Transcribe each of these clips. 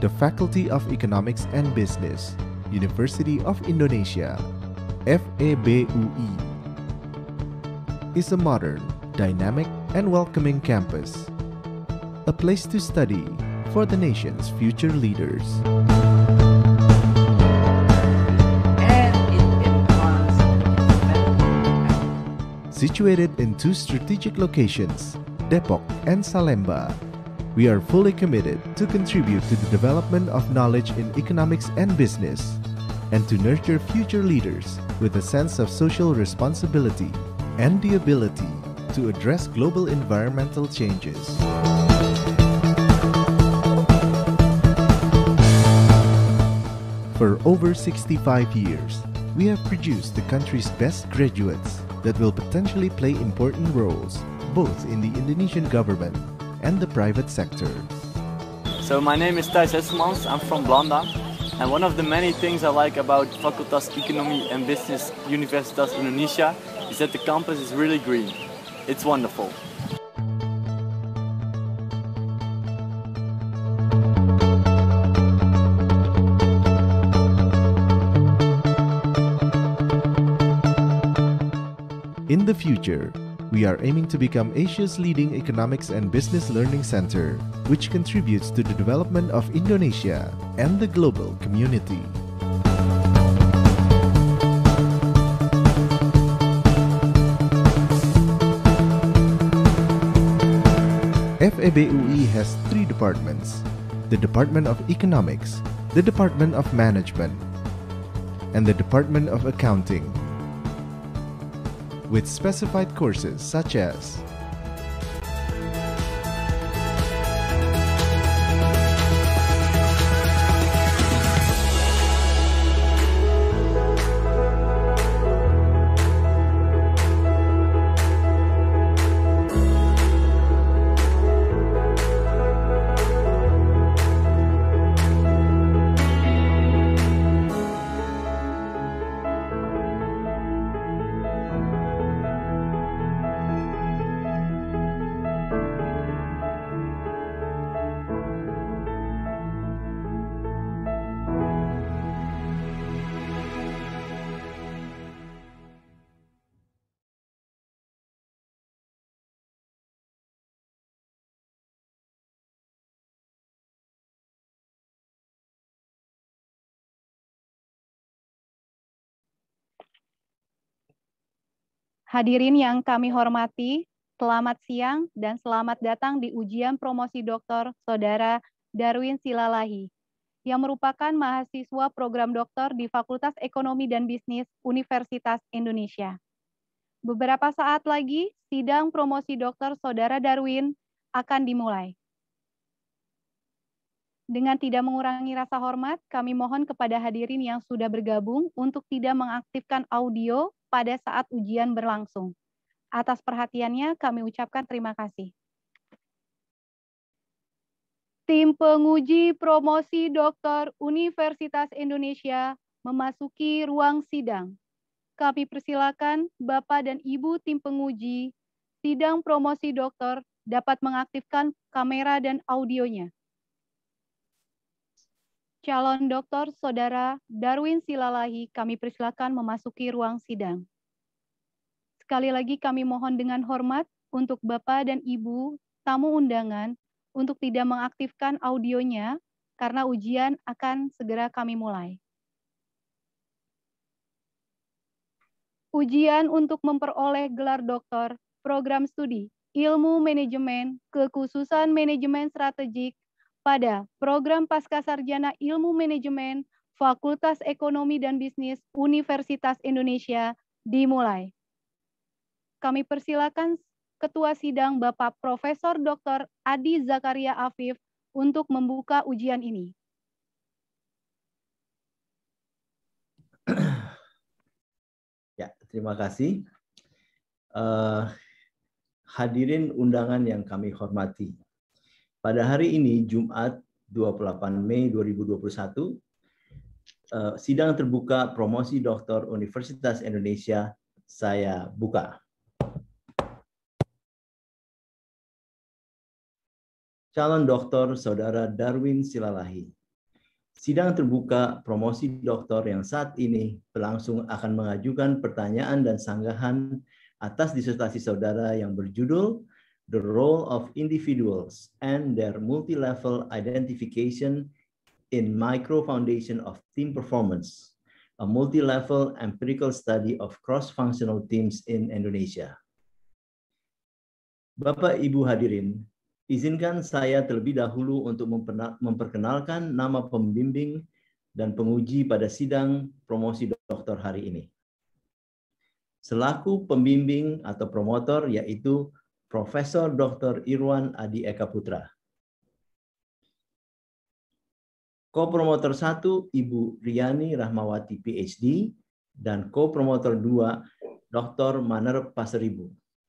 the Faculty of Economics and Business, University of Indonesia, FEBUI, is a modern, dynamic, and welcoming campus, a place to study for the nation's future leaders. Situated in two strategic locations, Depok and Salemba, we are fully committed to contribute to the development of knowledge in economics and business, and to nurture future leaders with a sense of social responsibility and the ability to address global environmental changes. For over 65 years, we have produced the country's best graduates that will potentially play important roles both in the Indonesian government and the private sector. So my name is Thijs Hesselmans, I'm from Blanda, and one of the many things I like about Fakultas Ekonomi and Business Universitas Indonesia is that the campus is really green. It's wonderful. In the future, we are aiming to become Asia's leading economics and business learning center, which contributes to the development of Indonesia and the global community. FEBUI has three departments: the Department of Economics, the Department of Management, and the Department of Accounting, with specified courses such as Hadirin yang kami hormati, selamat siang dan selamat datang di ujian promosi doktor Saudara Darwin Silalahi, yang merupakan mahasiswa program doktor di Fakultas Ekonomi dan Bisnis Universitas Indonesia. Beberapa saat lagi, sidang promosi doktor Saudara Darwin akan dimulai. Dengan tidak mengurangi rasa hormat, kami mohon kepada hadirin yang sudah bergabung untuk tidak mengaktifkan audio pada saat ujian berlangsung. Atas perhatiannya, kami ucapkan terima kasih. Tim penguji promosi doktor Universitas Indonesia memasuki ruang sidang. Kami persilakan Bapak dan Ibu tim penguji sidang promosi doktor dapat mengaktifkan kamera dan audionya. Calon doktor Saudara Darwin Silalahi kami persilakan memasuki ruang sidang. Sekali lagi kami mohon dengan hormat untuk Bapak dan Ibu tamu undangan untuk tidak mengaktifkan audionya karena ujian akan segera kami mulai. Ujian untuk memperoleh gelar doktor program studi Ilmu Manajemen Kekhususan Manajemen Strategik pada program Pascasarjana Ilmu Manajemen Fakultas Ekonomi dan Bisnis Universitas Indonesia dimulai. Kami persilakan Ketua Sidang Bapak Profesor Dr. Adi Zakaria Afif untuk membuka ujian ini. Ya, terima kasih. Hadirin undangan yang kami hormati. Pada hari ini, Jumat 28 Mei 2021, sidang terbuka promosi doktor Universitas Indonesia saya buka. Calon doktor Saudara Darwin Silalahi, Sidang terbuka promosi doktor yang saat ini berlangsung akan mengajukan pertanyaan dan sanggahan atas disertasi saudara yang berjudul The Role of Individuals and Their Multi-Level Identification in Micro Foundation of Team Performance, a multi-level empirical study of cross-functional teams in Indonesia. Bapak Ibu hadirin, izinkan saya terlebih dahulu untuk memperkenalkan nama pembimbing dan penguji pada sidang promosi doktor hari ini. Selaku pembimbing atau promotor yaitu Profesor Dr. Irwan Adi Eka Putra. Ko-promotor 1 Ibu Riani Rahmawati PhD dan ko-promotor 2 Dr. Maner Paseribu.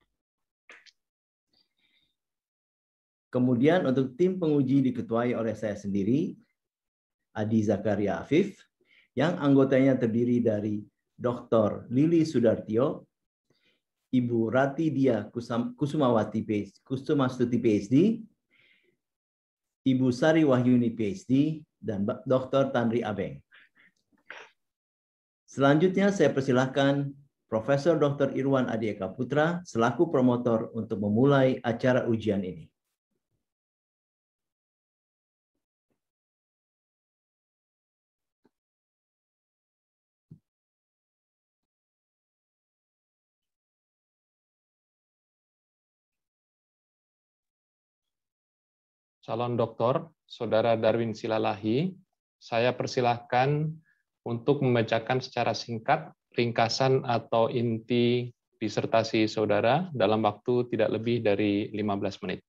Kemudian untuk tim penguji diketuai oleh saya sendiri, Adi Zakaria Afif, yang anggotanya terdiri dari Dr. Lili Sudartio, Ibu Rati Dia Kusumastuti PhD, Ibu Sari Wahyuni PhD, dan Dr. Tandri Abeng. Selanjutnya saya persilahkan Profesor Dr. Irwan Adi Eka Putra selaku promotor untuk memulai acara ujian ini. Calon doktor, Saudara Darwin Silalahi, saya persilahkan untuk membacakan secara singkat ringkasan atau inti disertasi saudara dalam waktu tidak lebih dari 15 menit.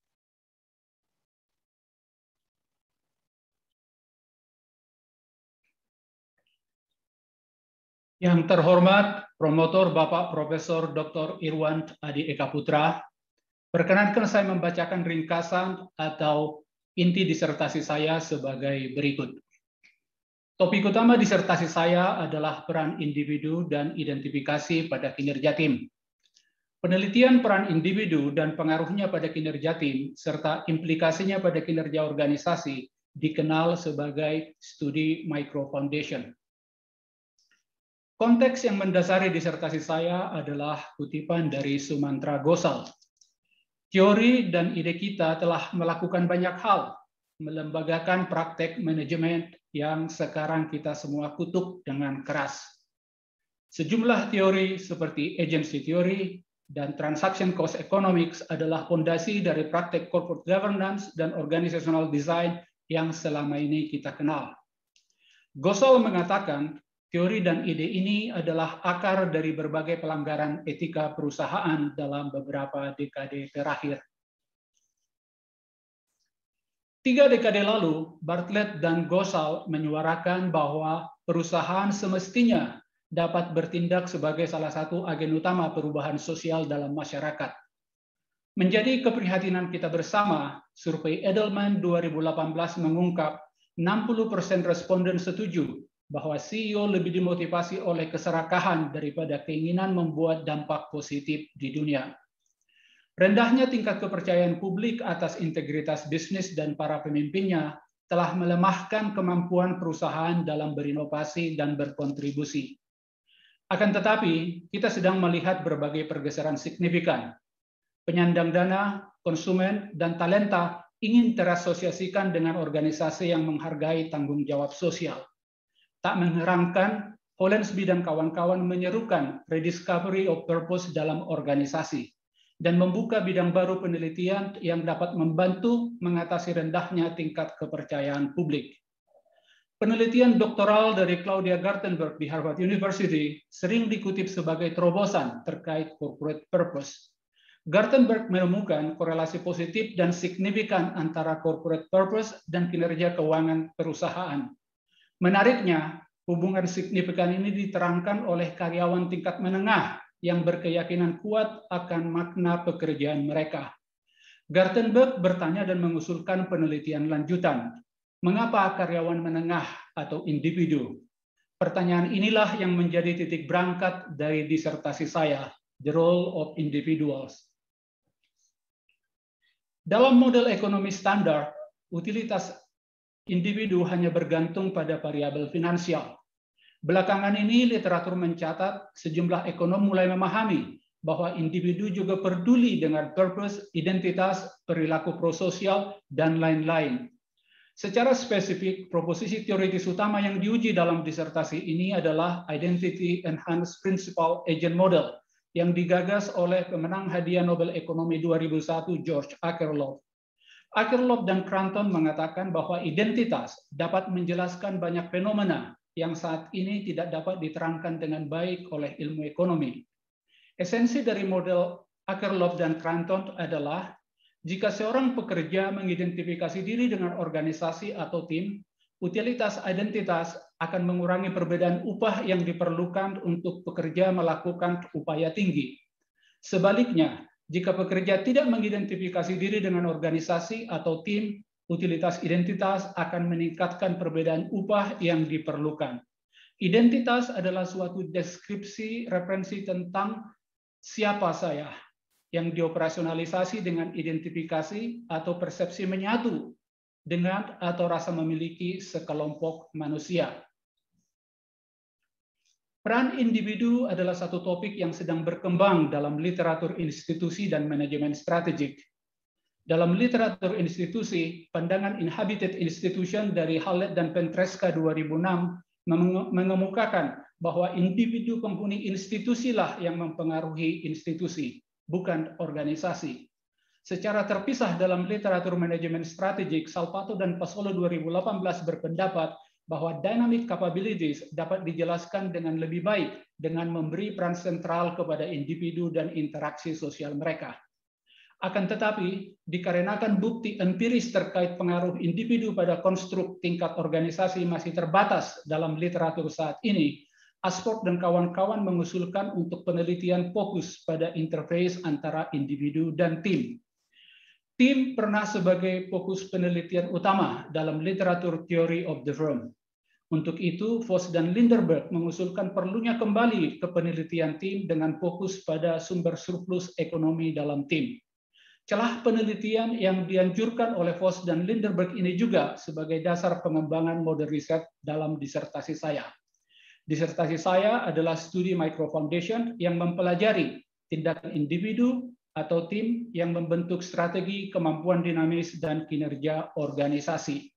Yang terhormat promotor Bapak Profesor Dr. Irwan Adi Eka Putra, perkenankan saya membacakan ringkasan atau inti disertasi saya sebagai berikut. Topik utama disertasi saya adalah peran individu dan identifikasi pada kinerja tim. Penelitian peran individu dan pengaruhnya pada kinerja tim, serta implikasinya pada kinerja organisasi, dikenal sebagai studi micro foundation. Konteks yang mendasari disertasi saya adalah kutipan dari Sumantra Ghosal. Teori dan ide kita telah melakukan banyak hal, melembagakan praktek manajemen yang sekarang kita semua kutuk dengan keras. Sejumlah teori seperti agency theory dan transaction cost economics adalah fondasi dari praktek corporate governance dan organizational design yang selama ini kita kenal. Ghosal mengatakan, teori dan ide ini adalah akar dari berbagai pelanggaran etika perusahaan dalam beberapa dekade terakhir. 3 dekade lalu, Bartlett dan Ghosal menyuarakan bahwa perusahaan semestinya dapat bertindak sebagai salah satu agen utama perubahan sosial dalam masyarakat. Menjadi keprihatinan kita bersama, survei Edelman 2018 mengungkap 60% responden setuju bahwa CEO lebih dimotivasi oleh keserakahan daripada keinginan membuat dampak positif di dunia. Rendahnya tingkat kepercayaan publik atas integritas bisnis dan para pemimpinnya telah melemahkan kemampuan perusahaan dalam berinovasi dan berkontribusi. Akan tetapi, kita sedang melihat berbagai pergeseran signifikan. Penyandang dana, konsumen, dan talenta ingin terasosiasikan dengan organisasi yang menghargai tanggung jawab sosial. Tak mengherankan, Holensby dan kawan-kawan menyerukan rediscovery of purpose dalam organisasi dan membuka bidang baru penelitian yang dapat membantu mengatasi rendahnya tingkat kepercayaan publik. Penelitian doktoral dari Claudia Gartenberg di Harvard University sering dikutip sebagai terobosan terkait corporate purpose. Gartenberg menemukan korelasi positif dan signifikan antara corporate purpose dan kinerja keuangan perusahaan. Menariknya, hubungan signifikan ini diterangkan oleh karyawan tingkat menengah yang berkeyakinan kuat akan makna pekerjaan mereka. Gartenberg bertanya dan mengusulkan penelitian lanjutan. Mengapa karyawan menengah atau individu? Pertanyaan inilah yang menjadi titik berangkat dari disertasi saya, The Role of Individuals. Dalam model ekonomi standar, utilitas individu hanya bergantung pada variabel finansial. Belakangan ini literatur mencatat sejumlah ekonom mulai memahami bahwa individu juga peduli dengan purpose, identitas, perilaku prososial, dan lain-lain. Secara spesifik, proposisi teoritis utama yang diuji dalam disertasi ini adalah Identity Enhanced Principal Agent Model yang digagas oleh pemenang hadiah Nobel Ekonomi 2001 George Akerlof. Akerlof dan Cranton mengatakan bahwa identitas dapat menjelaskan banyak fenomena yang saat ini tidak dapat diterangkan dengan baik oleh ilmu ekonomi. Esensi dari model Akerlof dan Cranton adalah jika seorang pekerja mengidentifikasi diri dengan organisasi atau tim, utilitas identitas akan mengurangi perbedaan upah yang diperlukan untuk pekerja melakukan upaya tinggi. Sebaliknya, jika pekerja tidak mengidentifikasi diri dengan organisasi atau tim, utilitas identitas akan meningkatkan perbedaan upah yang diperlukan. Identitas adalah suatu deskripsi referensi tentang siapa saya, yang dioperasionalisasi dengan identifikasi atau persepsi menyatu dengan atau rasa memiliki sekelompok manusia. Peran individu adalah satu topik yang sedang berkembang dalam literatur institusi dan manajemen strategik. Dalam literatur institusi, pandangan Inhabited Institution dari Hallett dan Ventresca 2006 mengemukakan bahwa individu penghuni institusilah yang mempengaruhi institusi, bukan organisasi. Secara terpisah dalam literatur manajemen strategik, Salpato dan Pasolo 2018 berpendapat bahwa dynamic capabilities dapat dijelaskan dengan lebih baik dengan memberi peran sentral kepada individu dan interaksi sosial mereka. Akan tetapi, dikarenakan bukti empiris terkait pengaruh individu pada konstruk tingkat organisasi masih terbatas dalam literatur saat ini, Ashford dan kawan-kawan mengusulkan untuk penelitian fokus pada interface antara individu dan tim. Tim pernah sebagai fokus penelitian utama dalam literatur theory of the firm. Untuk itu, Voss dan Linderberg mengusulkan perlunya kembali ke penelitian tim dengan fokus pada sumber surplus ekonomi dalam tim. Celah penelitian yang dianjurkan oleh Voss dan Linderberg ini juga sebagai dasar pengembangan mode riset dalam disertasi saya. Disertasi saya adalah studi Micro Foundation yang mempelajari tindakan individu atau tim yang membentuk strategi, kemampuan dinamis, dan kinerja organisasi.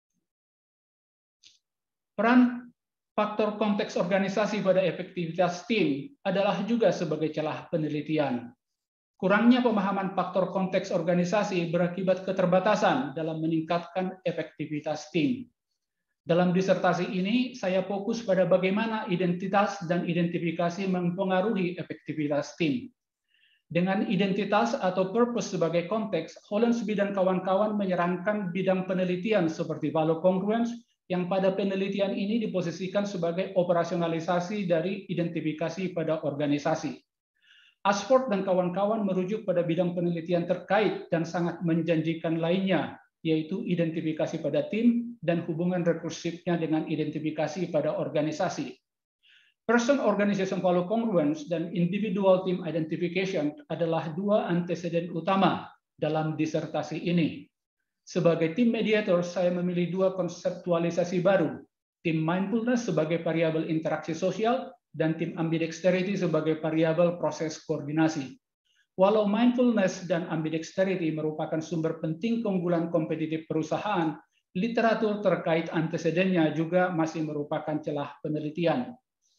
Peran faktor konteks organisasi pada efektivitas tim adalah juga sebagai celah penelitian. Kurangnya pemahaman faktor konteks organisasi berakibat keterbatasan dalam meningkatkan efektivitas tim. Dalam disertasi ini, saya fokus pada bagaimana identitas dan identifikasi mempengaruhi efektivitas tim. Dengan identitas atau purpose sebagai konteks, Hollensby dan kawan-kawan menyarankan bidang penelitian seperti value congruence yang pada penelitian ini diposisikan sebagai operasionalisasi dari identifikasi pada organisasi. Ashford dan kawan-kawan merujuk pada bidang penelitian terkait dan sangat menjanjikan lainnya, yaitu identifikasi pada tim dan hubungan rekursifnya dengan identifikasi pada organisasi. Person-organization value congruence dan individual team identification adalah dua anteseden utama dalam disertasi ini. Sebagai tim mediator, saya memilih dua konseptualisasi baru, tim mindfulness sebagai variabel interaksi sosial dan tim ambidexterity sebagai variabel proses koordinasi. Walau mindfulness dan ambidexterity merupakan sumber penting keunggulan kompetitif perusahaan, literatur terkait antesedennya juga masih merupakan celah penelitian.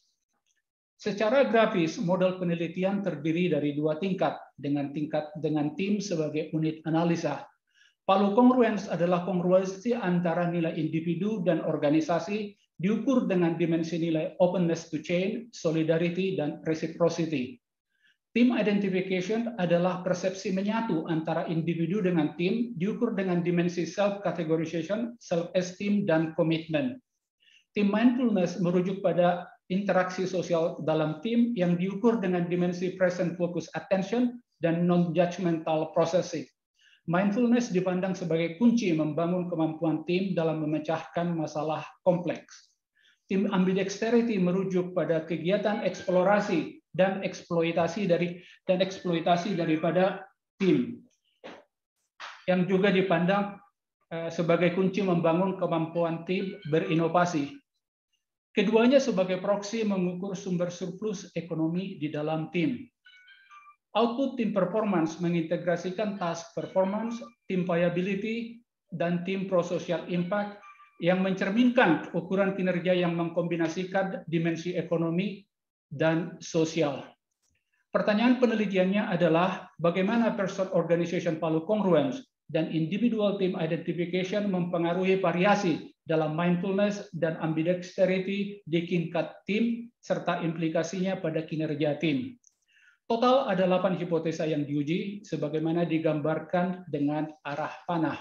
Secara grafis, model penelitian terdiri dari dua tingkat dengan tim sebagai unit analisa. Value congruence adalah kongruensi antara nilai individu dan organisasi diukur dengan dimensi nilai openness to change, solidarity, dan reciprocity. Team identification adalah persepsi menyatu antara individu dengan tim diukur dengan dimensi self-categorization, self-esteem, dan komitmen. Tim mindfulness merujuk pada interaksi sosial dalam tim yang diukur dengan dimensi present focus attention dan non-judgmental processing. Mindfulness dipandang sebagai kunci membangun kemampuan tim dalam memecahkan masalah kompleks. Tim ambidexterity merujuk pada kegiatan eksplorasi dan eksploitasi daripada tim yang juga dipandang sebagai kunci membangun kemampuan tim berinovasi. Keduanya sebagai proksi mengukur sumber surplus ekonomi di dalam tim. Output tim performance mengintegrasikan task performance, team viability, dan tim pro-social impact yang mencerminkan ukuran kinerja yang mengkombinasikan dimensi ekonomi dan sosial. Pertanyaan penelitiannya adalah bagaimana person organization value congruence dan individual team identification mempengaruhi variasi dalam mindfulness dan ambidexterity di tingkat tim serta implikasinya pada kinerja tim. Total ada 8 hipotesa yang diuji sebagaimana digambarkan dengan arah panah.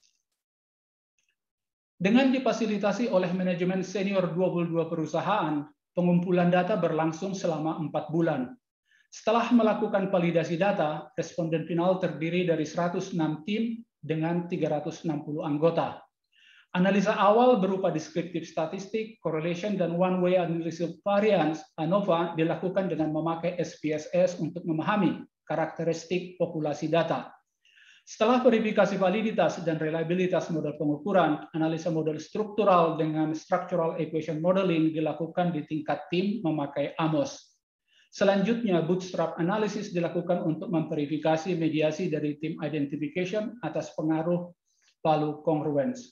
Dengan difasilitasi oleh manajemen senior 22 perusahaan, pengumpulan data berlangsung selama 4 bulan. Setelah melakukan validasi data, responden final terdiri dari 106 tim dengan 360 anggota. Analisa awal berupa deskriptif statistik, correlation, dan one-way analysis variance ANOVA dilakukan dengan memakai SPSS untuk memahami karakteristik populasi data. Setelah verifikasi validitas dan reliabilitas model pengukuran, analisa model struktural dengan structural equation modeling dilakukan di tingkat tim memakai AMOS. Selanjutnya, bootstrap analysis dilakukan untuk memverifikasi mediasi dari tim identification atas pengaruh value congruence.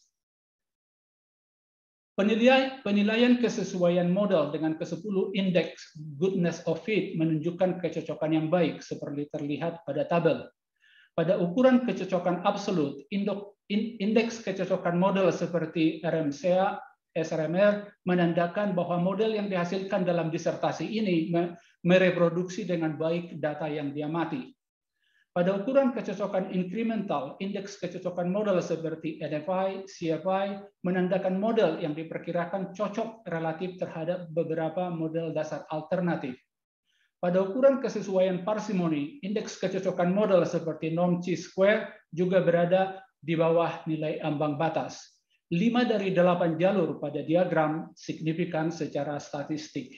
Penilaian kesesuaian model dengan ke-10 indeks goodness of fit menunjukkan kecocokan yang baik seperti terlihat pada tabel. Pada ukuran kecocokan absolut, indeks kecocokan model seperti RMCA, SRMR menandakan bahwa model yang dihasilkan dalam disertasi ini mereproduksi dengan baik data yang diamati. Pada ukuran kecocokan incremental, indeks kecocokan model seperti NFI, CFI menandakan model yang diperkirakan cocok relatif terhadap beberapa model dasar alternatif. Pada ukuran kesesuaian parsimony, indeks kecocokan model seperti norm chi-square juga berada di bawah nilai ambang batas. 5 dari 8 jalur pada diagram signifikan secara statistik.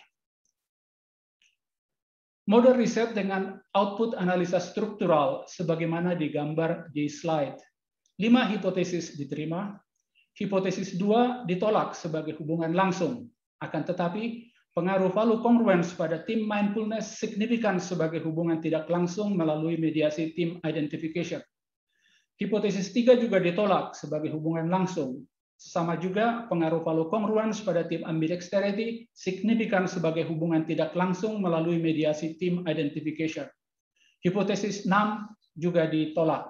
Model riset dengan output analisa struktural sebagaimana digambar di slide. 5 hipotesis diterima, hipotesis 2 ditolak sebagai hubungan langsung. Akan tetapi, pengaruh value congruence pada tim mindfulness signifikan sebagai hubungan tidak langsung melalui mediasi tim identification. Hipotesis 3 juga ditolak sebagai hubungan langsung. Sama juga pengaruh value congruence pada tim ambidexterity signifikan sebagai hubungan tidak langsung melalui mediasi tim identification. Hipotesis 6 juga ditolak.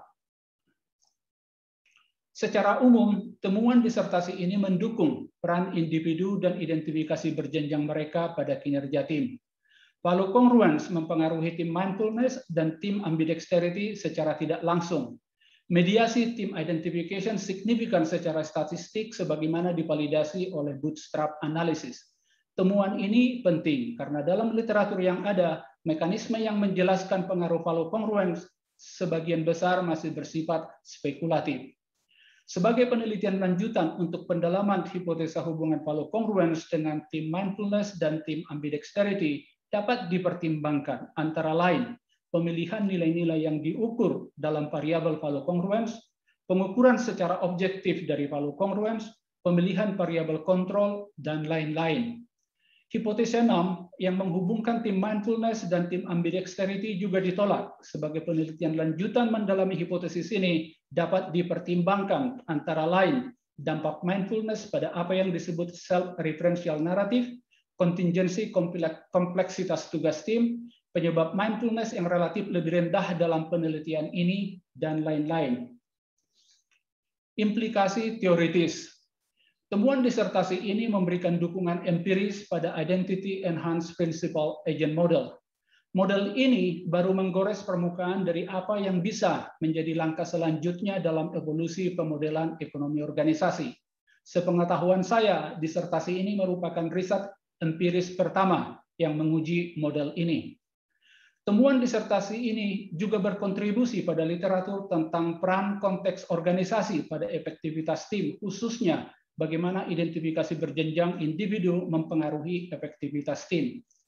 Secara umum, temuan disertasi ini mendukung peran individu dan identifikasi berjenjang mereka pada kinerja tim. Value congruence mempengaruhi tim mindfulness dan tim ambidexterity secara tidak langsung. Mediasi tim identification signifikan secara statistik sebagaimana divalidasi oleh bootstrap analysis. Temuan ini penting karena dalam literatur yang ada, mekanisme yang menjelaskan pengaruh value congruence sebagian besar masih bersifat spekulatif. Sebagai penelitian lanjutan untuk pendalaman hipotesa hubungan value congruence dengan tim mindfulness dan tim ambidexterity dapat dipertimbangkan antara lain pemilihan nilai-nilai yang diukur dalam variabel value congruence, pengukuran secara objektif dari value congruence, pemilihan variabel kontrol, dan lain-lain. Hipotesa 6 yang menghubungkan tim mindfulness dan tim ambidexterity juga ditolak. Sebagai penelitian lanjutan mendalami hipotesis ini dapat dipertimbangkan antara lain dampak mindfulness pada apa yang disebut self-referential narrative, kontingensi kompleksitas tugas tim, penyebab mindfulness yang relatif lebih rendah dalam penelitian ini, dan lain-lain. Implikasi teoritis. Temuan disertasi ini memberikan dukungan empiris pada Identity Enhanced Principal Agent Model. Model ini baru menggores permukaan dari apa yang bisa menjadi langkah selanjutnya dalam evolusi pemodelan ekonomi organisasi. Sepengetahuan saya, disertasi ini merupakan riset empiris pertama yang menguji model ini. Temuan disertasi ini juga berkontribusi pada literatur tentang peran konteks organisasi pada efektivitas tim, khususnya bagaimana identifikasi berjenjang individu mempengaruhi efektivitas tim.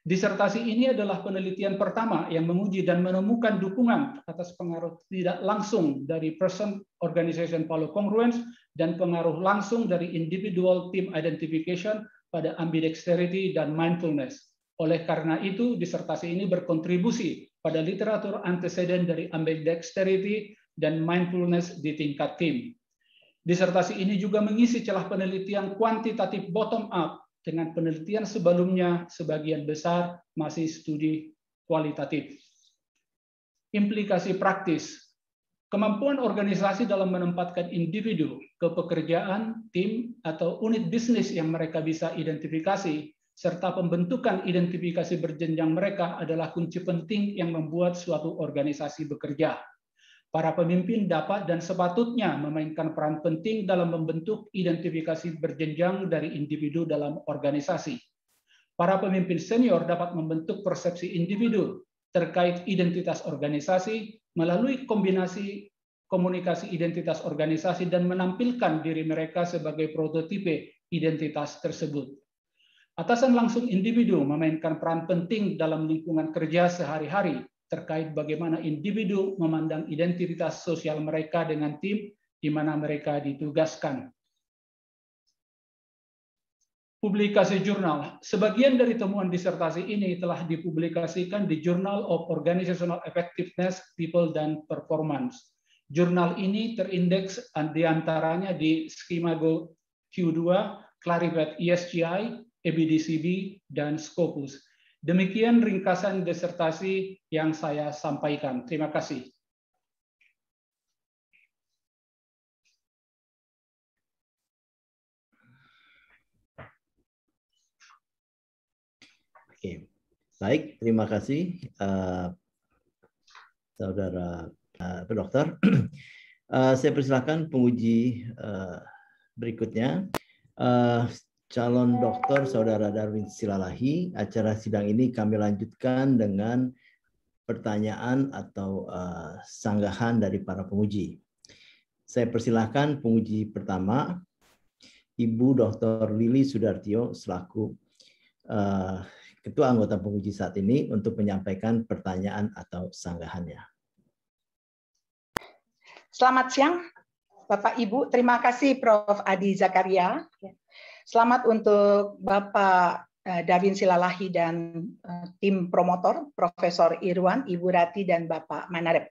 Disertasi ini adalah penelitian pertama yang menguji dan menemukan dukungan atas pengaruh tidak langsung dari person organization follow congruence dan pengaruh langsung dari individual team identification pada ambidexterity dan mindfulness. Oleh karena itu, disertasi ini berkontribusi pada literatur antecedent dari ambidexterity dan mindfulness di tingkat tim. Disertasi ini juga mengisi celah penelitian kuantitatif bottom up dengan penelitian sebelumnya sebagian besar masih studi kualitatif. Implikasi praktis. Kemampuan organisasi dalam menempatkan individu ke pekerjaan, tim, atau unit bisnis yang mereka bisa identifikasi, serta pembentukan identifikasi berjenjang mereka adalah kunci penting yang membuat suatu organisasi bekerja. Para pemimpin dapat dan sepatutnya memainkan peran penting dalam membentuk identifikasi berjenjang dari individu dalam organisasi. Para pemimpin senior dapat membentuk persepsi individu terkait identitas organisasi melalui kombinasi komunikasi identitas organisasi dan menampilkan diri mereka sebagai prototipe identitas tersebut. Atasan langsung individu memainkan peran penting dalam lingkungan kerja sehari-hari terkait bagaimana individu memandang identitas sosial mereka dengan tim di mana mereka ditugaskan. Publikasi jurnal. Sebagian dari temuan disertasi ini telah dipublikasikan di Journal of Organizational Effectiveness, People, dan Performance. Jurnal ini terindeks diantaranya di Scimago Q2, Clarivate ESGI, EBDCB, dan Scopus. Demikian ringkasan disertasi yang saya sampaikan. Terima kasih. Oke, baik. Terima kasih, Saudara Dokter. Saya persilakan penguji berikutnya. Calon dokter Saudara Darwin Silalahi, acara sidang ini kami lanjutkan dengan pertanyaan atau sanggahan dari para penguji. Saya persilahkan penguji pertama, Ibu Dr. Lili Sudartio selaku Ketua Anggota Penguji saat ini untuk menyampaikan pertanyaan atau sanggahannya. Selamat siang, Bapak Ibu. Terima kasih Prof. Adi Zakaria. Selamat untuk Bapak Darwin Silalahi dan tim promotor, Profesor Irwan, Ibu Rati, dan Bapak Manarep.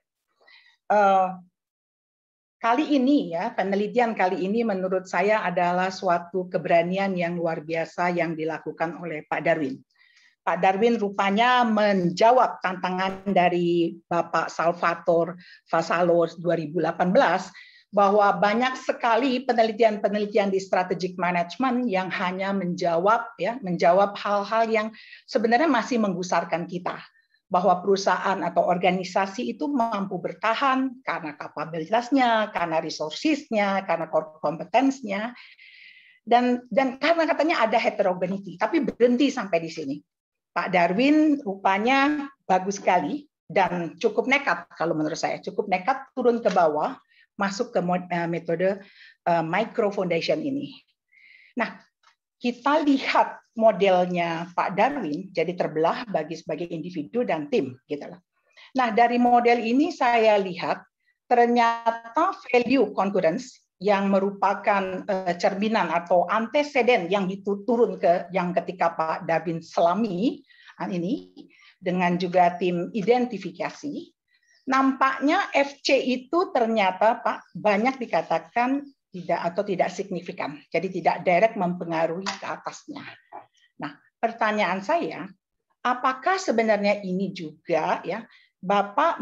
Kali ini ya, penelitian kali ini menurut saya adalah suatu keberanian yang luar biasa yang dilakukan oleh Pak Darwin. Pak Darwin rupanya menjawab tantangan dari Bapak Salvatore Vassallo 2018 bahwa banyak sekali penelitian-penelitian di strategic management yang hanya menjawab hal-hal yang sebenarnya masih menggusarkan kita, bahwa perusahaan atau organisasi itu mampu bertahan karena kapabilitasnya, karena resources-nya, karena kompetensinya, dan karena katanya ada heterogeneity, tapi berhenti sampai di sini. Pak Darwin rupanya bagus sekali dan cukup nekat kalau menurut saya, cukup nekat turun ke bawah, masuk ke metode micro foundation ini. Nah, kita lihat modelnya Pak Darwin jadi terbelah bagi sebagai individu dan tim, gitu loh. Nah, dari model ini saya lihat ternyata value concurrence yang merupakan cerminan atau anteseden yang turun ke yang ketika Pak Darwin selami ini dengan juga tim identifikasi. Nampaknya FC itu ternyata Pak banyak dikatakan tidak signifikan, jadi tidak direct mempengaruhi ke atasnya. Nah, pertanyaan saya, apakah sebenarnya ini juga ya Bapak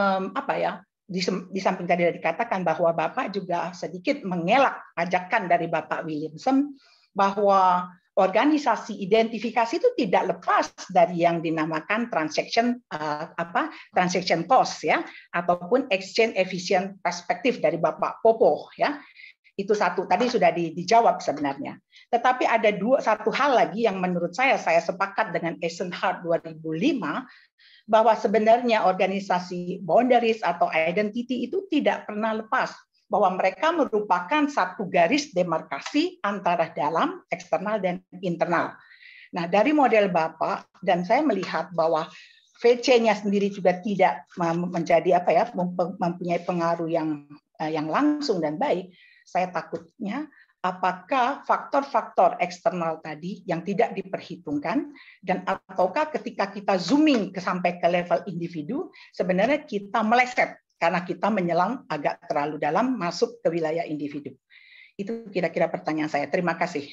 di samping tadi dikatakan bahwa Bapak juga sedikit mengelak ajakan dari Bapak Williamson bahwa organisasi identifikasi itu tidak lepas dari yang dinamakan transaction cost ya, ataupun exchange efficient perspektif dari Bapak Popo ya. Itu satu tadi sudah dijawab sebenarnya. Tetapi ada satu hal lagi yang menurut saya sepakat dengan Eisenhower 2005 bahwa sebenarnya organisasi boundaries atau identity itu tidak pernah lepas, bahwa mereka merupakan satu garis demarkasi antara dalam, eksternal, dan internal. Nah, dari model Bapak, dan saya melihat bahwa VC-nya sendiri juga tidak menjadi mempunyai pengaruh yang langsung dan baik, saya takutnya apakah faktor-faktor eksternal tadi yang tidak diperhitungkan, dan ataukah ketika kita zooming sampai ke level individu, sebenarnya kita meleset karena kita menyelam agak terlalu dalam masuk ke wilayah individu. Itu kira-kira pertanyaan saya. Terima kasih.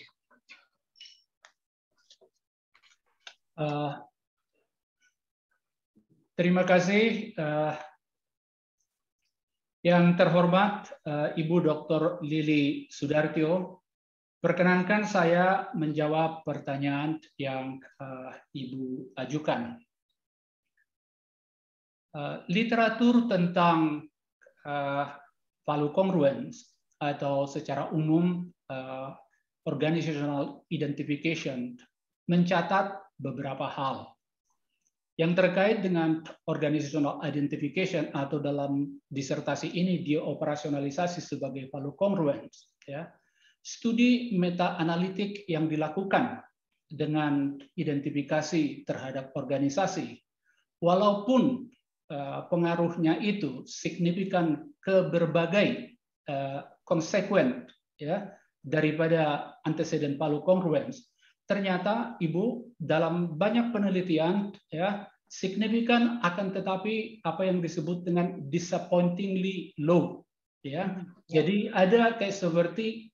Terima kasih. Yang terhormat Ibu Dr. Lili Sudartyo, perkenankan saya menjawab pertanyaan yang Ibu ajukan. Literatur tentang value congruence atau secara umum organizational identification mencatat beberapa hal yang terkait dengan organizational identification, atau dalam disertasi ini dioperasionalisasi sebagai value congruence. Ya. Studi meta-analitik yang dilakukan dengan identifikasi terhadap organisasi, walaupun pengaruhnya itu signifikan ke berbagai konsekuen ya, daripada antecedent value congruence, ternyata Ibu dalam banyak penelitian ya signifikan, akan tetapi apa yang disebut dengan disappointingly low ya. Jadi ada kayak seperti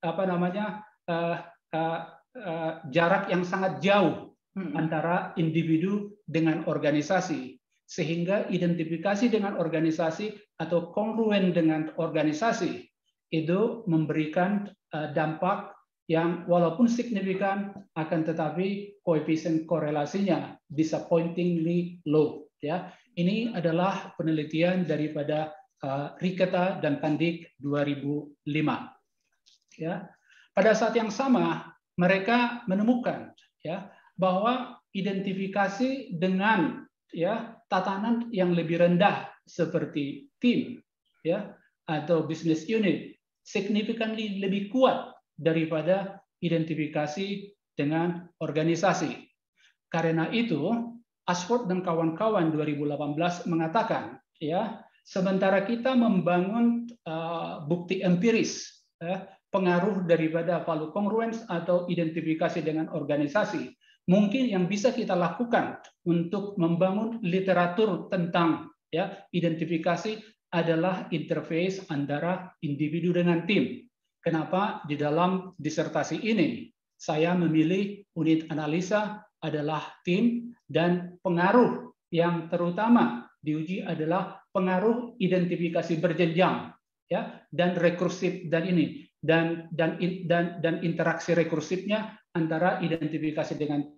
jarak yang sangat jauh antara individu dengan organisasi, sehingga identifikasi dengan organisasi atau kongruen dengan organisasi itu memberikan dampak yang walaupun signifikan, akan tetapi koefisien korelasinya disappointingly low. Ya, ini adalah penelitian daripada Riketa dan Pandik 2005. Ya, pada saat yang sama mereka menemukan ya bahwa identifikasi dengan ya tatanan yang lebih rendah seperti tim ya atau business unit significantly lebih kuat daripada identifikasi dengan organisasi. Karena itu, Ashford dan kawan-kawan 2018 mengatakan, ya, sementara kita membangun bukti empiris, pengaruh daripada value congruence atau identifikasi dengan organisasi, mungkin yang bisa kita lakukan untuk membangun literatur tentang ya identifikasi adalah interface antara individu dengan tim. Kenapa di dalam disertasi ini saya memilih unit analisa adalah tim, dan pengaruh yang terutama diuji adalah pengaruh identifikasi berjenjang ya, dan rekursif dan interaksi rekursifnya antara identifikasi dengan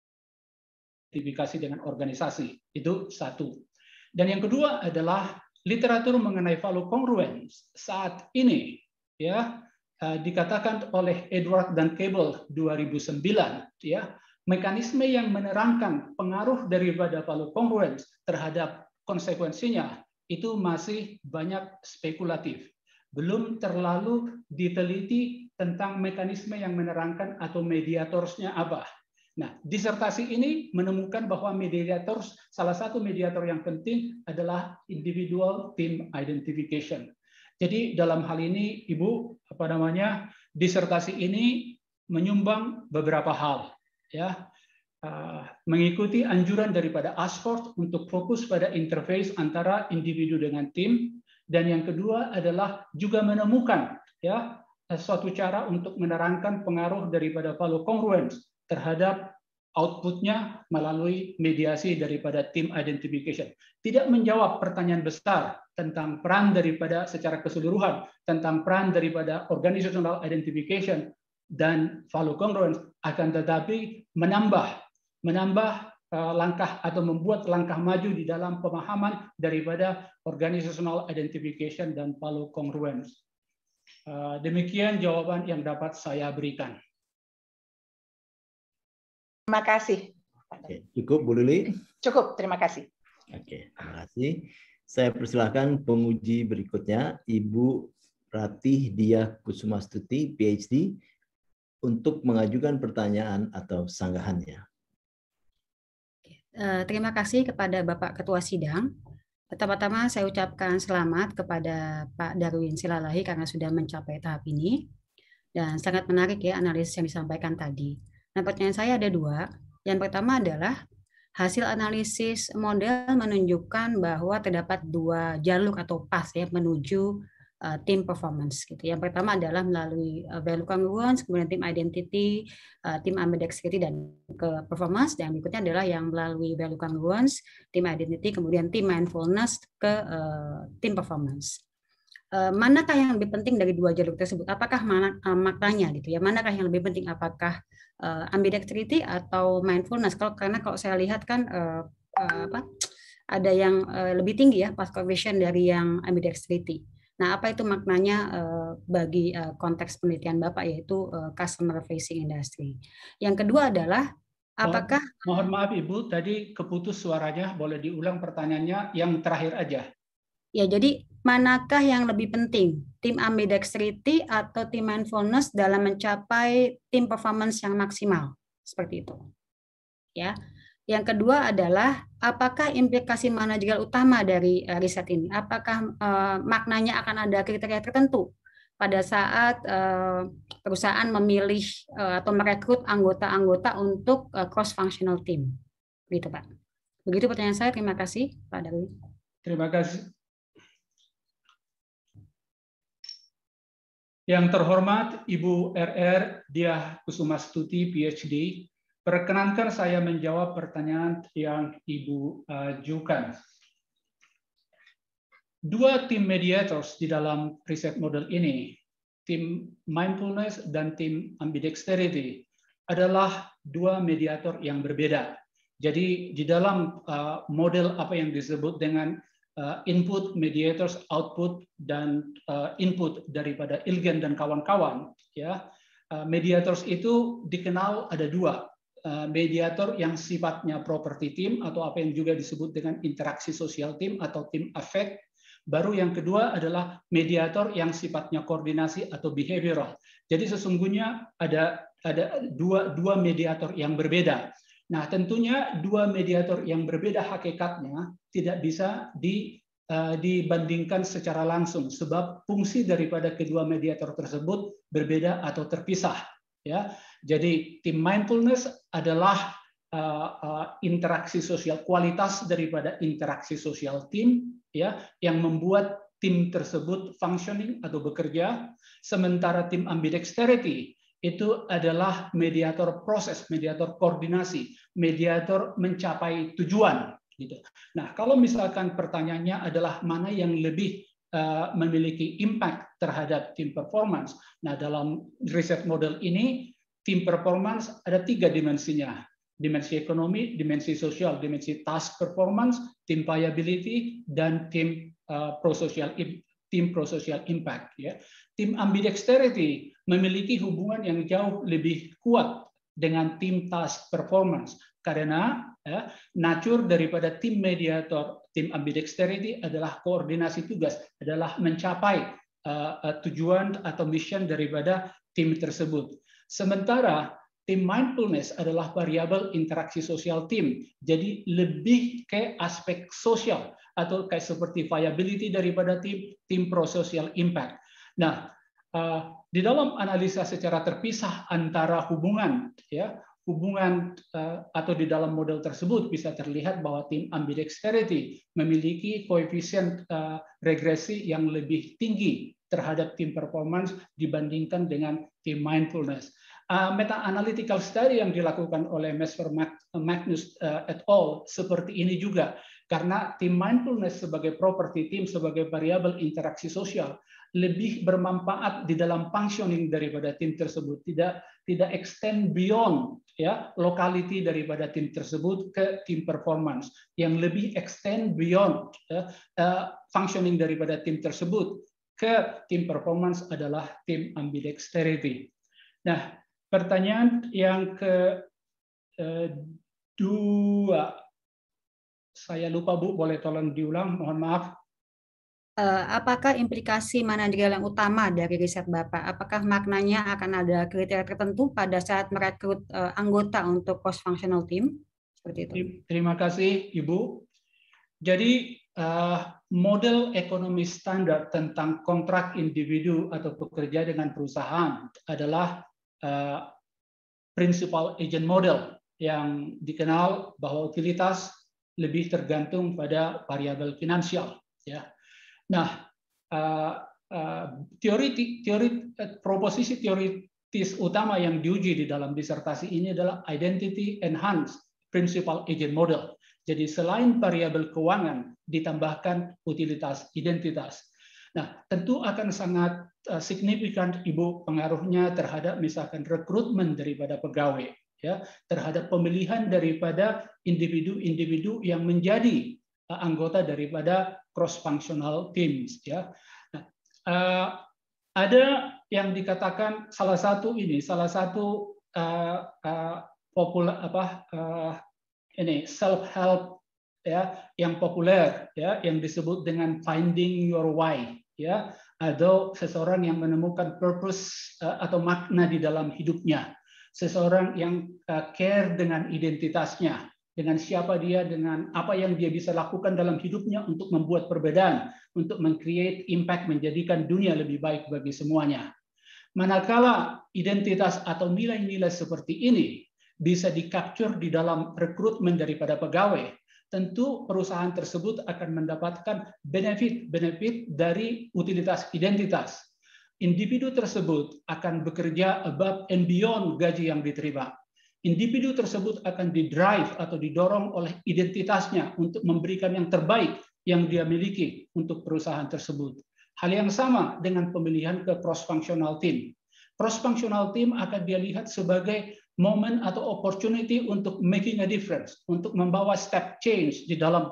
organisasi. Itu satu. Dan yang kedua adalah literatur mengenai value congruence saat ini ya dikatakan oleh Edward dan Cable 2009 ya, mekanisme yang menerangkan pengaruh daripada value congruence terhadap konsekuensinya itu masih banyak spekulatif, belum terlalu diteliti tentang mekanisme yang menerangkan atau mediatorsnya apa. Nah, disertasi ini menemukan bahwa mediators, salah satu mediator yang penting adalah individual team identification. Jadi dalam hal ini Ibu disertasi ini menyumbang beberapa hal ya, mengikuti anjuran daripada Ashford untuk fokus pada interface antara individu dengan tim, dan yang kedua adalah juga menemukan ya suatu cara untuk menerangkan pengaruh daripada value congruence terhadap outputnya melalui mediasi daripada team identification. Tidak menjawab pertanyaan besar tentang peran daripada secara keseluruhan, tentang peran daripada organizational identification dan value congruence, akan tetapi menambah langkah atau membuat langkah maju di dalam pemahaman daripada organizational identification dan value congruence. Demikian jawaban yang dapat saya berikan. Terima kasih. Oke, cukup Bu Lili? Cukup, terima kasih. Oke, terima kasih. Saya persilahkan penguji berikutnya, Ibu Ratih Diah Kusumastuti, PhD, untuk mengajukan pertanyaan atau sanggahannya. Terima kasih kepada Bapak Ketua Sidang. Pertama-tama saya ucapkan selamat kepada Pak Darwin Silalahi karena sudah mencapai tahap ini. Dan sangat menarik ya analisis yang disampaikan tadi. Nah, pertanyaan saya ada dua. Yang pertama adalah hasil analisis model menunjukkan bahwa terdapat dua jalur atau path ya menuju team performance gitu. Yang pertama adalah melalui value congruence, kemudian team identity, team ambidextrity dan ke performance, dan berikutnya adalah yang melalui value congruence, team identity, kemudian team mindfulness ke team performance. Manakah yang lebih penting dari dua jalur tersebut? Apakah maknanya gitu ya? Manakah yang lebih penting? Apakah ambidextrity atau mindfulness? Karena kalau saya lihat kan ada yang lebih tinggi ya path coefficient dari yang ambidextrity. Nah, apa itu maknanya bagi konteks penelitian Bapak, yaitu customer facing industry. Yang kedua adalah apakah... Mohon maaf Ibu, tadi keputus suaranya, boleh diulang pertanyaannya yang terakhir aja. Ya, jadi manakah yang lebih penting, tim ambidextrity atau tim mindfulness dalam mencapai tim performance yang maksimal? Seperti itu. Ya. Yang kedua adalah apakah implikasi manajerial utama dari riset ini? Apakah maknanya akan ada kriteria tertentu pada saat perusahaan memilih atau merekrut anggota-anggota untuk cross-functional team? Begitu, Pak. Begitu pertanyaan saya. Terima kasih, Pak Darwin. Terima kasih. Yang terhormat Ibu RR Diah Kusumastuti, PhD, perkenankan saya menjawab pertanyaan yang Ibu ajukan. Dua tim mediators di dalam riset model ini, tim mindfulness dan tim ambidexterity, adalah dua mediator yang berbeda. Jadi di dalam model apa yang disebut dengan input, mediators, output, dan input daripada Ilgen dan kawan-kawan, ya, mediators itu dikenal ada dua. Mediator yang sifatnya property team atau apa yang juga disebut dengan interaksi sosial team atau team affect. Baru yang kedua adalah mediator yang sifatnya koordinasi atau behavioral. Jadi sesungguhnya ada dua mediator yang berbeda. Nah, tentunya dua mediator yang berbeda hakikatnya tidak bisa dibandingkan secara langsung sebab fungsi daripada kedua mediator tersebut berbeda atau terpisah. Ya, jadi tim mindfulness adalah interaksi sosial, kualitas daripada interaksi sosial tim, ya, yang membuat tim tersebut functioning atau bekerja. Sementara tim ambidexterity itu adalah mediator proses, mediator koordinasi, mediator mencapai tujuan. Gitu. Nah, kalau misalkan pertanyaannya adalah mana yang lebih memiliki impact terhadap tim performance. Nah, dalam riset model ini, tim performance ada tiga dimensinya. Dimensi ekonomi, dimensi sosial, dimensi task performance, tim viability, dan tim pro-social impact. Ya. Tim ambidexterity memiliki hubungan yang jauh lebih kuat dengan tim task performance. Karena nature daripada tim mediator, tim ambidexterity adalah koordinasi tugas, adalah mencapai tujuan atau mission daripada tim tersebut. Sementara tim mindfulness adalah variabel interaksi sosial tim, jadi lebih ke aspek sosial atau kayak seperti viability daripada tim pro-social impact. Nah, di dalam analisa secara terpisah antara hubungan, ya, hubungan atau di dalam model tersebut bisa terlihat bahwa tim ambidexterity memiliki koefisien regresi yang lebih tinggi terhadap tim performance dibandingkan dengan tim mindfulness. Meta-analytical study yang dilakukan oleh Mesfer Magnus et al. Seperti ini juga, karena tim mindfulness sebagai property team, sebagai variabel interaksi sosial, lebih bermanfaat di dalam functioning daripada tim tersebut, tidak extend beyond, ya, locality daripada tim tersebut ke tim performance, yang lebih extend beyond functioning daripada tim tersebut ke tim performance adalah tim ambidexterity. Nah, pertanyaan yang kedua, saya lupa Bu, boleh tolong diulang, mohon maaf. Apakah implikasi manajerial yang utama dari riset Bapak? Apakah maknanya akan ada kriteria tertentu pada saat merekrut anggota untuk cross-functional team? Seperti itu. Terima kasih, Ibu. Jadi model ekonomi standar tentang kontrak individu atau pekerja dengan perusahaan adalah principal agent model yang dikenal bahwa utilitas lebih tergantung pada variabel finansial. Ya. Nah, proposisi teoritis utama yang diuji di dalam disertasi ini adalah identity enhanced principal agent model. Jadi selain variabel keuangan ditambahkan utilitas identitas. Nah, tentu akan sangat signifikan Ibu pengaruhnya terhadap misalkan rekrutmen daripada pegawai, ya, terhadap pemilihan daripada individu-individu yang menjadi anggota daripada cross functional teams, ya. Nah, ada yang dikatakan salah satu self help, ya, yang populer, ya, yang disebut dengan finding your why, ya, atau seseorang yang menemukan purpose atau makna di dalam hidupnya, seseorang yang care dengan identitasnya, dengan siapa dia, dengan apa yang dia bisa lakukan dalam hidupnya untuk membuat perbedaan, untuk meng-create impact, menjadikan dunia lebih baik bagi semuanya. Manakala identitas atau nilai-nilai seperti ini bisa di-capture di dalam rekrutmen daripada pegawai, tentu perusahaan tersebut akan mendapatkan benefit dari utilitas identitas. Individu tersebut akan bekerja above and beyond gaji yang diterima. Individu tersebut akan didrive atau didorong oleh identitasnya untuk memberikan yang terbaik yang dia miliki untuk perusahaan tersebut. Hal yang sama dengan pemilihan ke cross-functional team. Cross-functional team akan dia lihat sebagai momen atau opportunity untuk making a difference, untuk membawa step change di dalam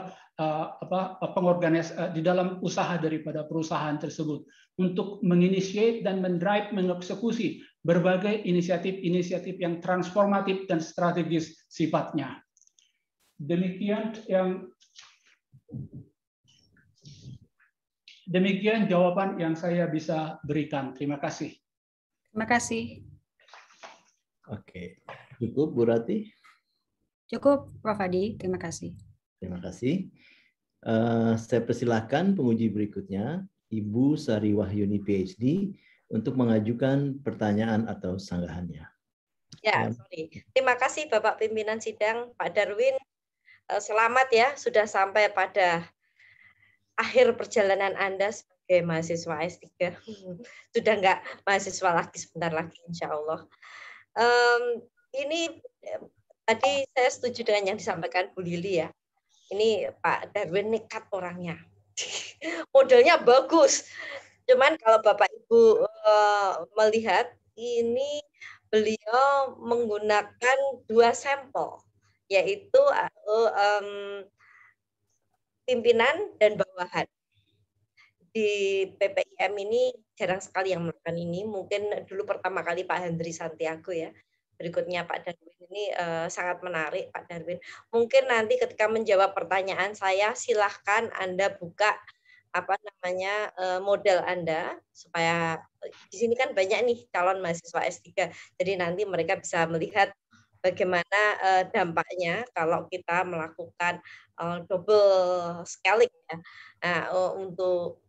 di dalam usaha daripada perusahaan tersebut, untuk menginitiate dan mendrive, mengeksekusi berbagai inisiatif-inisiatif yang transformatif dan strategis sifatnya. Demikian jawaban yang saya bisa berikan. Terima kasih. Terima kasih. Oke, cukup Bu Rati? Cukup, Prof. Adi. Terima kasih. Terima kasih. Saya persilahkan penguji berikutnya, Ibu Sari Wahyuni, PhD, untuk mengajukan pertanyaan atau sanggahannya. Ya, sorry. Terima kasih Bapak Pimpinan Sidang, Pak Darwin. Selamat ya, sudah sampai pada akhir perjalanan Anda sebagai mahasiswa S3. Sudah enggak mahasiswa lagi, sebentar lagi insya Allah. Ini tadi saya setuju dengan yang disampaikan Bu Lili ya. Ini Pak Darwin nekat orangnya. Modelnya bagus. Cuman kalau Bapak Ibu melihat ini beliau menggunakan 2 sampel, yaitu pimpinan dan bawahan. Di PPIM ini jarang sekali yang melakukan ini. Mungkin dulu pertama kali Pak Hendri Santiago ya. Berikutnya Pak Darwin ini sangat menarik Pak Darwin. Mungkin nanti ketika menjawab pertanyaan saya silahkan Anda buka model Anda supaya di sini kan banyak nih calon mahasiswa S3. Jadi nanti mereka bisa melihat bagaimana dampaknya kalau kita melakukan double scaling ya. Nah, untuk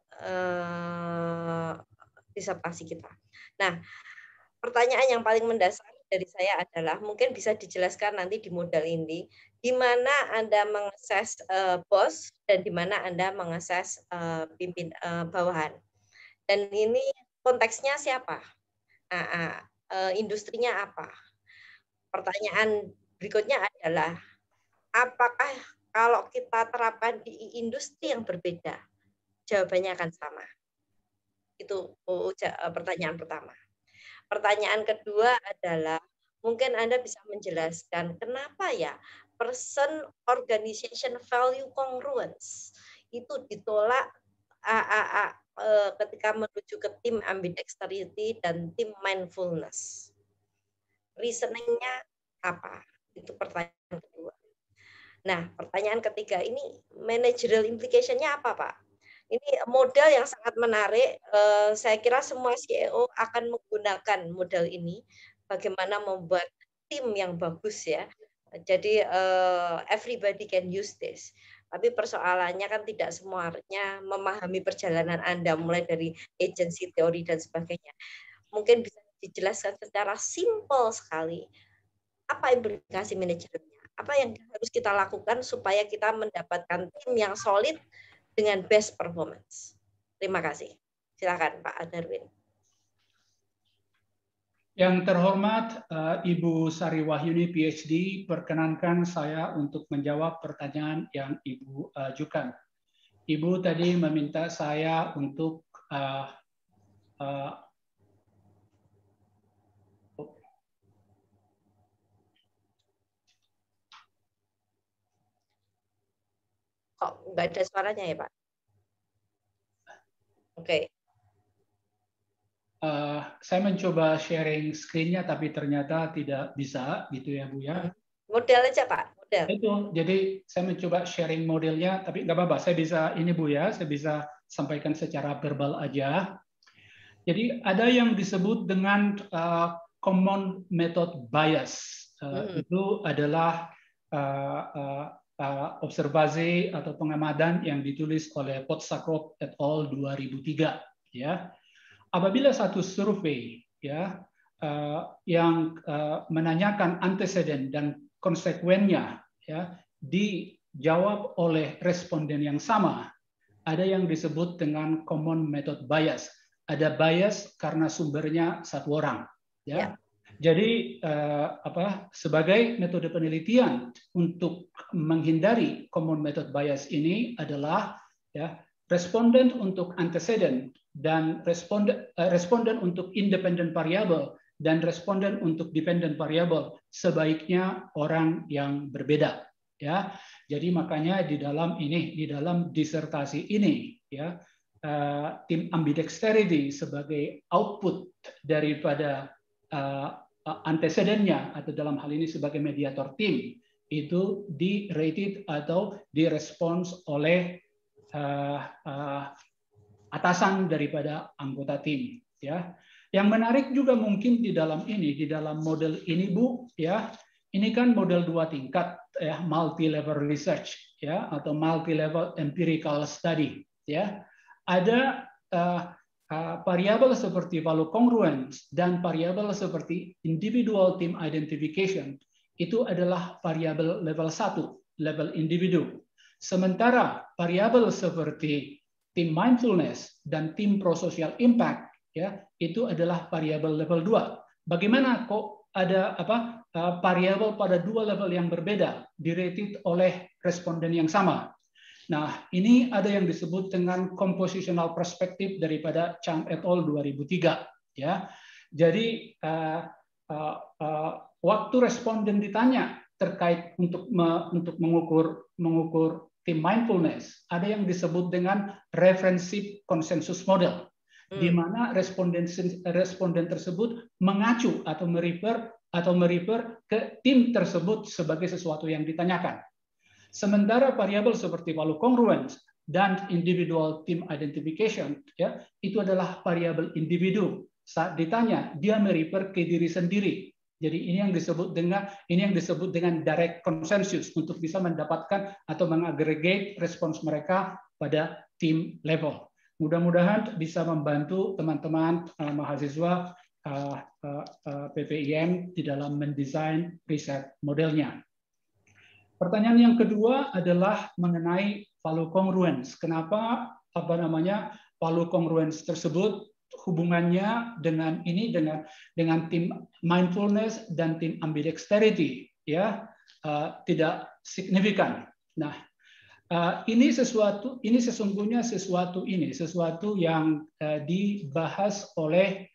disertasi kita. Nah, pertanyaan yang paling mendasar dari saya adalah mungkin bisa dijelaskan nanti di model ini di mana Anda mengakses bos dan di mana Anda mengakses bawahan. Dan ini konteksnya siapa? Industrinya apa? Pertanyaan berikutnya adalah apakah kalau kita terapkan di industri yang berbeda? Jawabannya akan sama. Itu pertanyaan pertama. Pertanyaan kedua adalah, mungkin Anda bisa menjelaskan kenapa ya person organization value congruence itu ditolak ketika menuju ke tim ambidexterity dan tim mindfulness. Reasoningnya apa? Itu pertanyaan kedua. Nah, pertanyaan ketiga ini managerial implication-nya apa, Pak? Ini model yang sangat menarik. Saya kira semua CEO akan menggunakan model ini. Bagaimana membuat tim yang bagus ya. Jadi everybody can use this. Tapi persoalannya kan tidak semuanya memahami perjalanan Anda mulai dari agency teori dan sebagainya. Mungkin bisa dijelaskan secara simpel sekali apa implikasi manajemennya, apa yang harus kita lakukan supaya kita mendapatkan tim yang solid dengan best performance. Terima kasih. Silakan Pak Darwin. Yang terhormat Ibu Sari Wahyuni PhD, perkenankan saya untuk menjawab pertanyaan yang Ibu ajukan. Ibu tadi meminta saya untuk kok nggak ada suaranya ya Pak? Oke. Saya mencoba sharing screen-nya, tapi ternyata tidak bisa, gitu ya Bu ya. Model aja Pak, model. Itu, jadi saya mencoba sharing modelnya, tapi nggak apa-apa, saya bisa ini Bu ya, saya bisa sampaikan secara verbal aja. Jadi ada yang disebut dengan common method bias. Itu adalah observasi atau pengamatan yang ditulis oleh Potsakov et al. 2003. Ya. Apabila satu survei ya yang menanyakan anteseden dan konsekuennya ya dijawab oleh responden yang sama, ada yang disebut dengan common method bias. Ada bias karena sumbernya satu orang ya. Jadi sebagai metode penelitian untuk menghindari common method bias ini adalah ya responden untuk antecedent dan responden untuk independent variable dan responden untuk dependent variable sebaiknya orang yang berbeda ya. Jadi makanya di dalam disertasi ini ya tim ambidexterity sebagai output daripada antecedennya atau dalam hal ini sebagai mediator tim itu di-rated atau direspons oleh atasan daripada anggota tim ya. Yang menarik juga mungkin di dalam model ini Bu ya, ini kan model 2 tingkat ya, multi level research ya atau multi level empirical study ya. Ada variabel seperti value congruence dan variabel seperti individual team identification itu adalah variabel level 1, level individu. Sementara variabel seperti team mindfulness dan team prosocial impact ya itu adalah variabel level 2. Bagaimana kok ada variabel pada dua level yang berbeda dirated oleh responden yang sama? Nah, ini ada yang disebut dengan compositional perspective daripada Chang et al. 2003 ya. Jadi waktu responden ditanya terkait untuk mengukur team mindfulness, ada yang disebut dengan referensive consensus model, di mana responden tersebut mengacu atau merefer ke tim tersebut sebagai sesuatu yang ditanyakan. Sementara variabel seperti value congruence dan individual team identification ya itu adalah variabel individu. Saat ditanya dia merefer ke diri sendiri. Jadi ini yang disebut dengan direct consensus untuk bisa mendapatkan atau mengagregate respons mereka pada team level. Mudah-mudahan bisa membantu teman-teman mahasiswa PPIM di dalam mendesain riset modelnya. Pertanyaan yang kedua adalah mengenai value congruence. Kenapa value congruence tersebut hubungannya dengan tim mindfulness dan tim ambidexterity ya tidak signifikan. Nah, ini sesungguhnya sesuatu yang dibahas oleh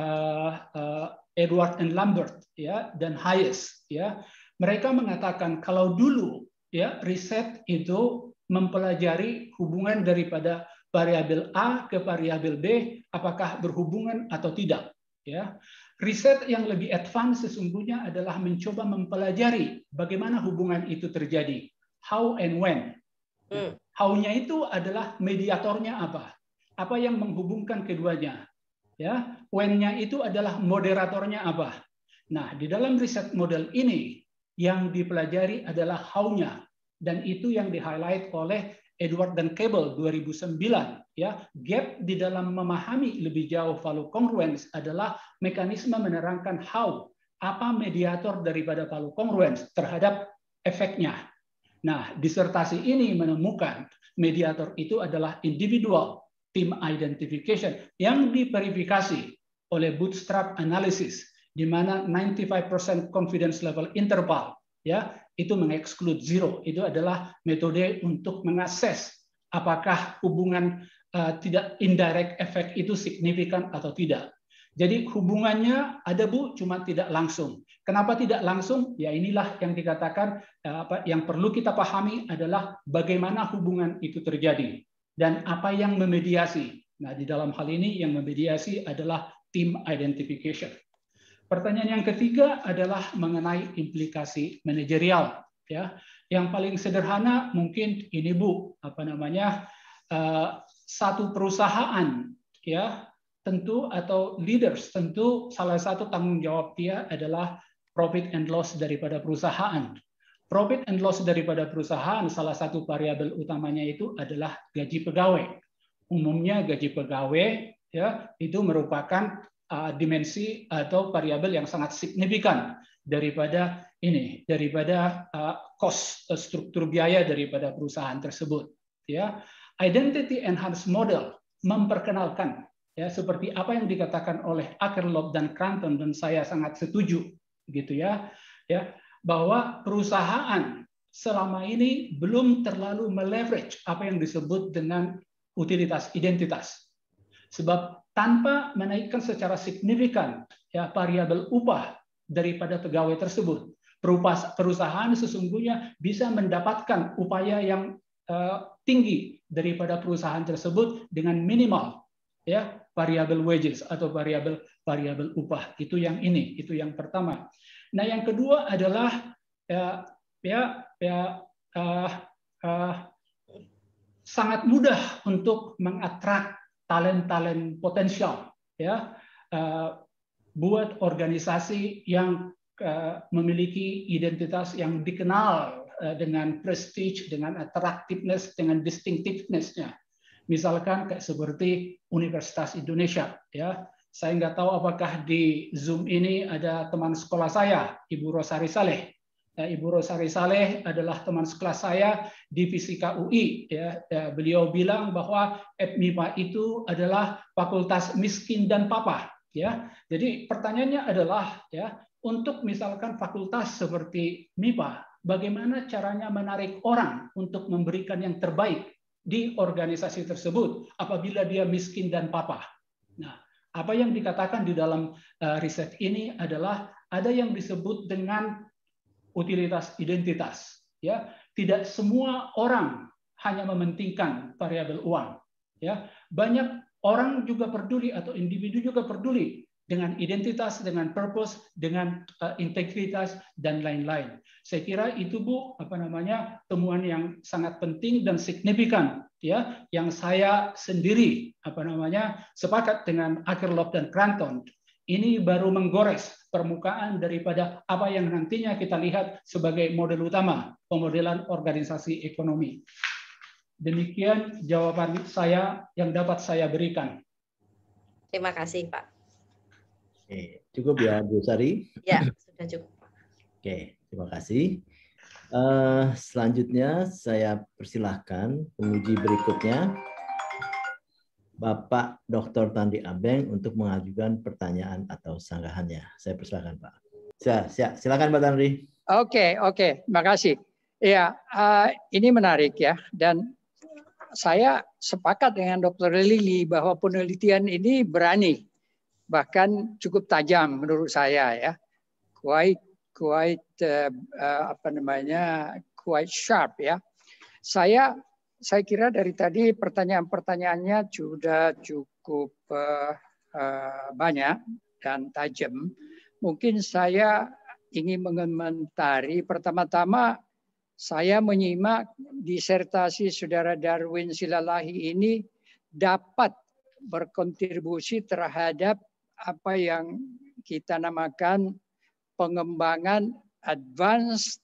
Edward and Lambert ya dan Hayes ya. Mereka mengatakan kalau dulu ya riset itu mempelajari hubungan daripada variabel A ke variabel B apakah berhubungan atau tidak ya. Riset yang lebih advance sesungguhnya adalah mencoba mempelajari bagaimana hubungan itu terjadi, how and when. How-nya itu adalah mediatornya apa yang menghubungkan keduanya ya. When-nya itu adalah moderatornya apa. Nah, di dalam riset model ini yang dipelajari adalah how-nya, dan itu yang di-highlight oleh Edward dan Cable 2009. Ya, gap di dalam memahami lebih jauh value congruence adalah mekanisme menerangkan how, apa mediator daripada value congruence terhadap efeknya. Nah, disertasi ini menemukan mediator itu adalah individual team identification yang diverifikasi oleh bootstrap analysis, di mana 95% confidence level interval ya itu mengeksklud zero. Itu adalah metode untuk mengakses apakah hubungan tidak indirect effect itu signifikan atau tidak. Jadi hubungannya ada Bu, cuma tidak langsung. Kenapa tidak langsung? Ya inilah yang dikatakan yang perlu kita pahami adalah bagaimana hubungan itu terjadi dan apa yang memediasi. Nah, di dalam hal ini yang memediasi adalah team identification. Pertanyaan yang ketiga adalah mengenai implikasi manajerial. Ya, yang paling sederhana mungkin ini Bu, satu perusahaan ya tentu atau leaders tentu salah satu tanggung jawab dia adalah profit and loss daripada perusahaan. Profit and loss daripada perusahaan salah satu variabel utamanya itu adalah gaji pegawai. Umumnya gaji pegawai ya itu merupakan dimensi atau variabel yang sangat signifikan daripada cost struktur biaya daripada perusahaan tersebut. Ya, identity enhanced model memperkenalkan ya seperti apa yang dikatakan oleh Akerlof dan Cranton dan saya sangat setuju gitu ya bahwa perusahaan selama ini belum terlalu meleverage apa yang disebut dengan utilitas identitas. Sebab tanpa menaikkan secara signifikan ya variabel upah daripada pegawai tersebut, perusahaan sesungguhnya bisa mendapatkan upaya yang tinggi daripada perusahaan tersebut dengan minimal ya variabel wages atau variabel upah. Itu yang pertama. Nah, yang kedua adalah sangat mudah untuk mengatrak talent potensial ya buat organisasi yang memiliki identitas yang dikenal dengan prestige, dengan attractiveness, dengan distinctiveness-nya. Misalkan kayak seperti Universitas Indonesia ya. Saya nggak tahu apakah di Zoom ini ada teman sekolah saya, Ibu Rosari Saleh. Ibu Rosari Saleh adalah teman sekelas saya di Fisika UI. Ya, beliau bilang bahwa MIPA itu adalah fakultas miskin dan papa. Ya, jadi pertanyaannya adalah ya untuk misalkan fakultas seperti MIPA, bagaimana caranya menarik orang untuk memberikan yang terbaik di organisasi tersebut apabila dia miskin dan papa. Nah, apa yang dikatakan di dalam riset ini adalah ada yang disebut dengan utilitas identitas. Ya, tidak semua orang hanya mementingkan variabel uang. Ya, banyak orang juga peduli atau individu juga peduli dengan identitas, dengan purpose, dengan integritas dan lain-lain. Saya kira itu Bu, temuan yang sangat penting dan signifikan ya, yang saya sendiri sepakat dengan Akerlof dan Cranton. Ini baru menggores permukaan daripada apa yang nantinya kita lihat sebagai model utama pemodelan organisasi ekonomi. Demikian jawaban saya yang dapat saya berikan. Terima kasih, Pak. Oke, cukup ya, Bu Sari? Ya, sudah cukup. Oke, terima kasih. Selanjutnya saya persilahkan penguji berikutnya, Bapak Dr. Tandi Abeng untuk mengajukan pertanyaan atau sanggahannya. Saya persilakan, Pak. Silakan, Pak Tandi. Oke, terima kasih. Ya, ini menarik ya, dan saya sepakat dengan Dr. Lili bahwa penelitian ini berani, bahkan cukup tajam menurut saya ya, quite sharp ya. Saya kira dari tadi pertanyaan-pertanyaannya sudah cukup banyak dan tajam. Mungkin saya ingin mengomentari pertama-tama saya menyimak disertasi Saudara Darwin Silalahi ini dapat berkontribusi terhadap apa yang kita namakan pengembangan advanced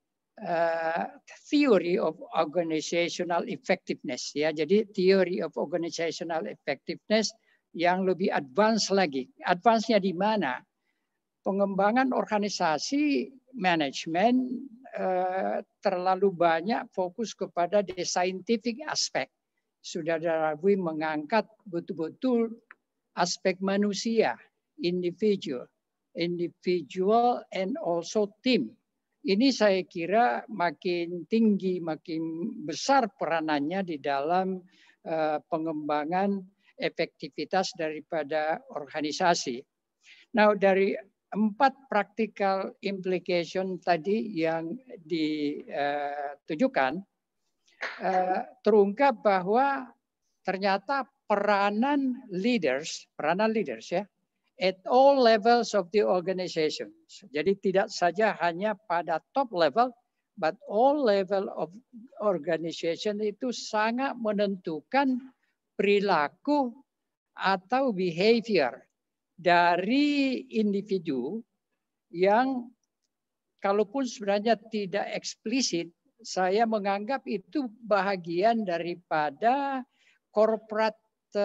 theory of organizational effectiveness, ya. Jadi theory of organizational effectiveness yang lebih advance lagi. Advance-nya di mana? Pengembangan organisasi manajemen terlalu banyak fokus kepada the scientific aspect. Saudara Darwin mengangkat betul-betul aspek manusia, individual and also team. Ini saya kira makin tinggi, makin besar peranannya di dalam pengembangan efektivitas daripada organisasi. Nah, dari 4 practical implication tadi yang ditujukan, terungkap bahwa ternyata peranan leaders ya, at all levels of the organization. Jadi tidak saja hanya pada top level, but all level of organization itu sangat menentukan perilaku atau behavior dari individu yang kalaupun sebenarnya tidak eksplisit, saya menganggap itu bahagian daripada corporate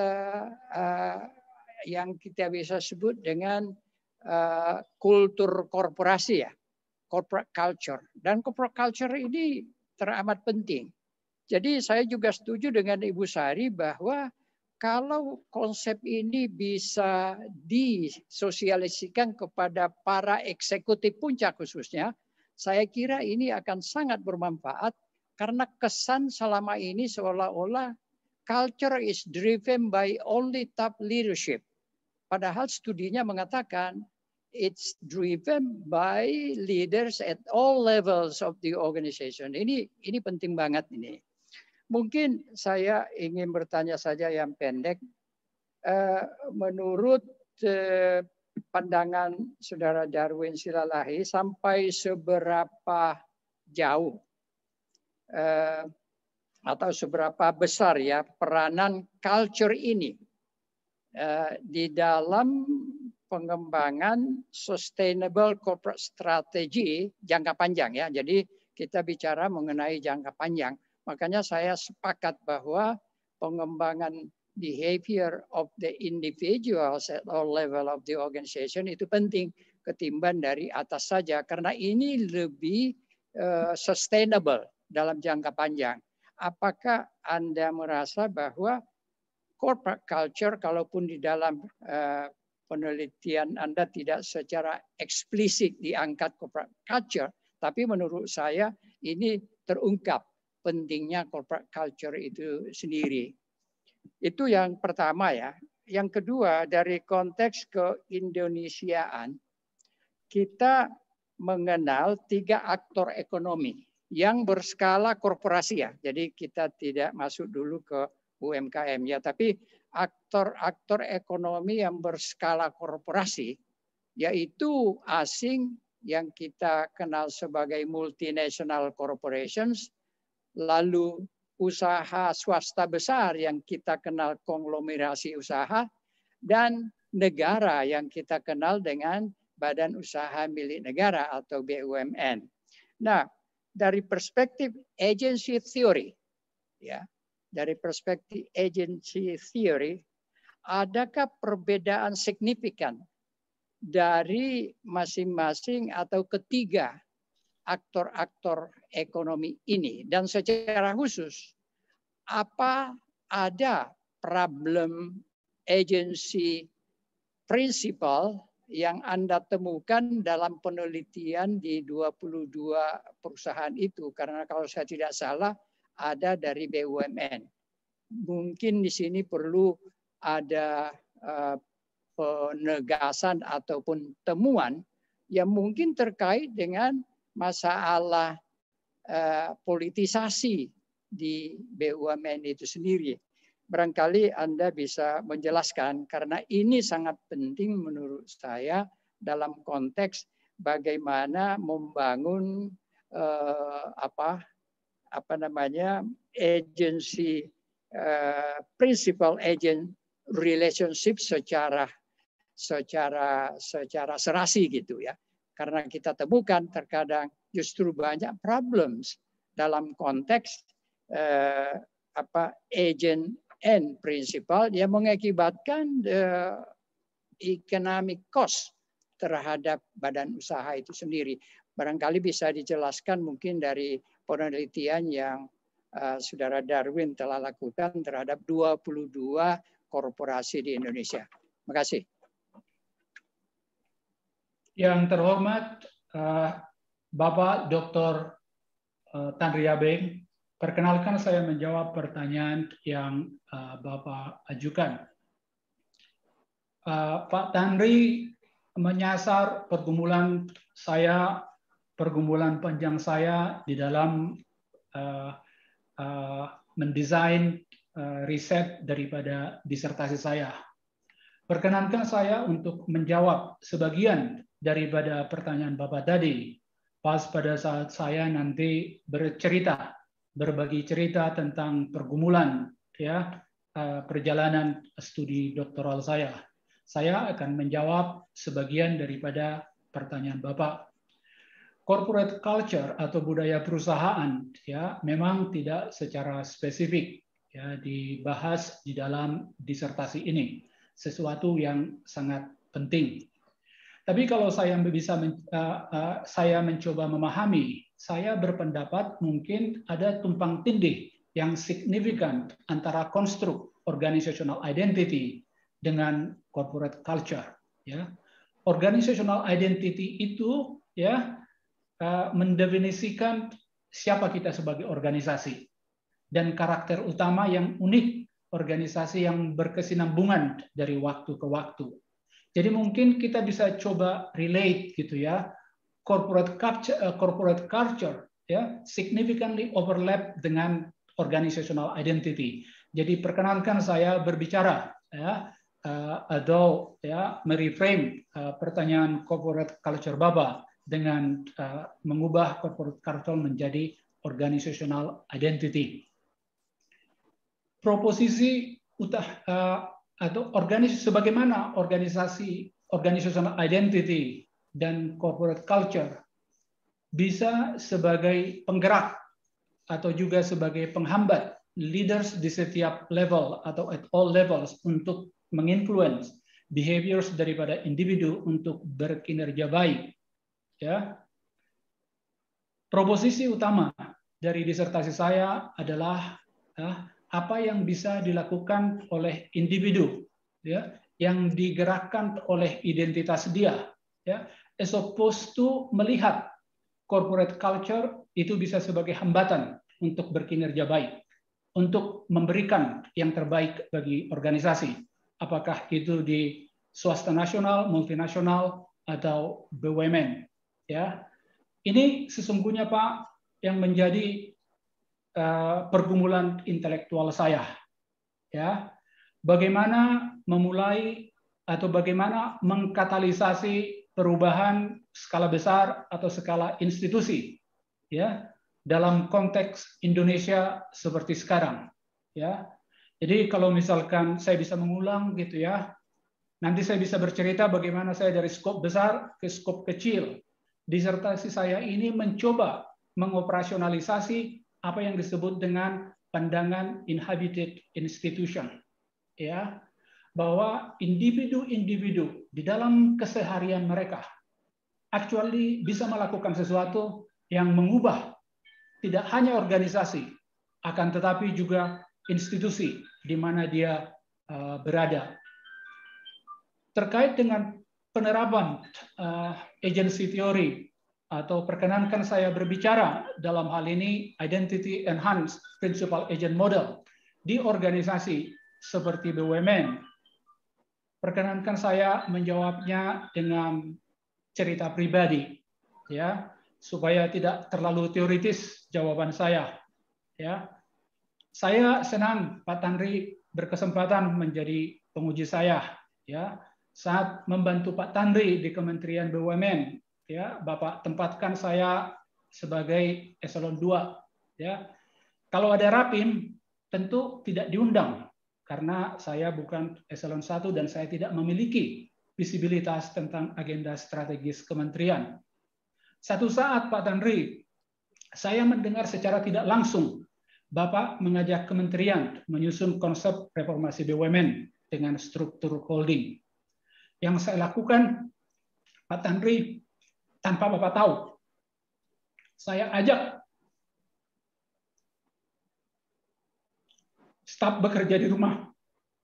yang kita bisa sebut dengan kultur korporasi, ya, corporate culture. Dan corporate culture ini teramat penting. Jadi saya juga setuju dengan Ibu Sari bahwa kalau konsep ini bisa disosialisasikan kepada para eksekutif puncak khususnya, saya kira ini akan sangat bermanfaat karena kesan selama ini seolah-olah culture is driven by only top leadership. Padahal studinya mengatakan it's driven by leaders at all levels of the organization. Ini penting banget ini. Mungkin saya ingin bertanya saja yang pendek. Menurut pandangan Saudara Darwin Silalahi, sampai seberapa jauh atau seberapa besar ya peranan culture ini di dalam pengembangan sustainable corporate strategy jangka panjang, ya. Jadi kita bicara mengenai jangka panjang. Makanya saya sepakat bahwa pengembangan behavior of the individuals at all level of the organization itu penting ketimbang dari atas saja, karena ini lebih sustainable dalam jangka panjang. Apakah Anda merasa bahwa corporate culture, kalaupun di dalam penelitian Anda tidak secara eksplisit diangkat corporate culture, tapi menurut saya ini terungkap pentingnya corporate culture itu sendiri. Itu yang pertama, ya. Yang kedua, dari konteks keindonesiaan, kita mengenal 3 aktor ekonomi yang berskala korporasi, ya. Jadi kita tidak masuk dulu ke UMKM, ya, tapi aktor-aktor ekonomi yang berskala korporasi, yaitu asing yang kita kenal sebagai multinational corporations, lalu usaha swasta besar yang kita kenal konglomerasi usaha, dan negara yang kita kenal dengan badan usaha milik negara atau BUMN. Nah, dari perspektif agency theory, ya, dari perspektif agency theory, adakah perbedaan signifikan dari masing-masing atau ketiga aktor-aktor ekonomi ini? Dan secara khusus, apa ada problem agency principle yang Anda temukan dalam penelitian di 22 perusahaan itu? Karena kalau saya tidak salah, ada dari BUMN. Mungkin di sini perlu ada penegasan ataupun temuan yang mungkin terkait dengan masalah politisasi di BUMN itu sendiri. Barangkali Anda bisa menjelaskan, karena ini sangat penting menurut saya dalam konteks bagaimana membangun agency principal agent relationship secara serasi gitu, ya. Karena kita temukan terkadang justru banyak problems dalam konteks agent and principle yang mengakibatkan economic cost terhadap badan usaha itu sendiri. Barangkali bisa dijelaskan mungkin dari penelitian yang Saudara Darwin telah lakukan terhadap 22 korporasi di Indonesia. Terima kasih. Yang terhormat Bapak Dr. Tanri Abeng, perkenalkan saya menjawab pertanyaan yang Bapak ajukan. Pak Tanri menyasar pergumulan panjang saya di dalam mendesain riset daripada disertasi saya. Perkenankan saya untuk menjawab sebagian daripada pertanyaan Bapak tadi, pas pada saat saya nanti berbagi cerita tentang pergumulan perjalanan studi doktoral saya. Saya akan menjawab sebagian daripada pertanyaan Bapak. Corporate culture atau budaya perusahaan memang tidak secara spesifik dibahas di dalam disertasi ini, sesuatu yang sangat penting. Tapi kalau saya mencoba memahami, saya berpendapat mungkin ada tumpang tindih yang signifikan antara konstruk organizational identity dengan corporate culture. Organizational identity itu mendefinisikan siapa kita sebagai organisasi dan karakter utama yang unik organisasi yang berkesinambungan dari waktu ke waktu. Jadi mungkin kita bisa coba relate corporate culture significantly overlap dengan organizational identity. Jadi perkenankan saya berbicara atau mereframe pertanyaan corporate culture Bapak dengan mengubah corporate culture menjadi organizational identity. Proposisi atau sebagaimana organizational identity dan corporate culture bisa sebagai penggerak atau juga sebagai penghambat leaders di setiap level atau at all levels untuk menginfluence behaviors daripada individu untuk berkinerja baik. Proposisi utama dari disertasi saya adalah apa yang bisa dilakukan oleh individu yang digerakkan oleh identitas dia, as opposed to melihat corporate culture itu bisa sebagai hambatan untuk berkinerja baik, untuk memberikan yang terbaik bagi organisasi, apakah itu di swasta nasional, multinasional, atau BUMN. Ini sesungguhnya Pak yang menjadi pergumulan intelektual saya. Bagaimana memulai atau bagaimana mengkatalisasi perubahan skala besar atau skala institusi dalam konteks Indonesia seperti sekarang. Jadi kalau misalkan saya bisa mengulang nanti saya bisa bercerita bagaimana saya dari skop besar ke skop kecil. Disertasi saya ini mencoba mengoperasionalisasi apa yang disebut dengan pandangan inhabited institution, bahwa individu-individu di dalam keseharian mereka actually bisa melakukan sesuatu yang mengubah tidak hanya organisasi, akan tetapi juga institusi di mana dia berada. Terkait dengan penerapan agency theory, atau perkenankan saya berbicara dalam hal ini identity enhanced principal agent model di organisasi seperti BUMN. Perkenankan saya menjawabnya dengan cerita pribadi, supaya tidak terlalu teoritis jawaban saya. Saya senang Pak Tanri berkesempatan menjadi penguji saya, saat membantu Pak Tanri di Kementerian BUMN. Bapak tempatkan saya sebagai eselon 2. Kalau ada rapim, tentu tidak diundang karena saya bukan eselon 1 dan saya tidak memiliki visibilitas tentang agenda strategis kementerian. Satu saat Pak Tanri, saya mendengar secara tidak langsung Bapak mengajak kementerian menyusun konsep reformasi BUMN dengan struktur holding. Yang saya lakukan, Pak Tanri, tanpa Bapak tahu, saya ajak staf bekerja di rumah.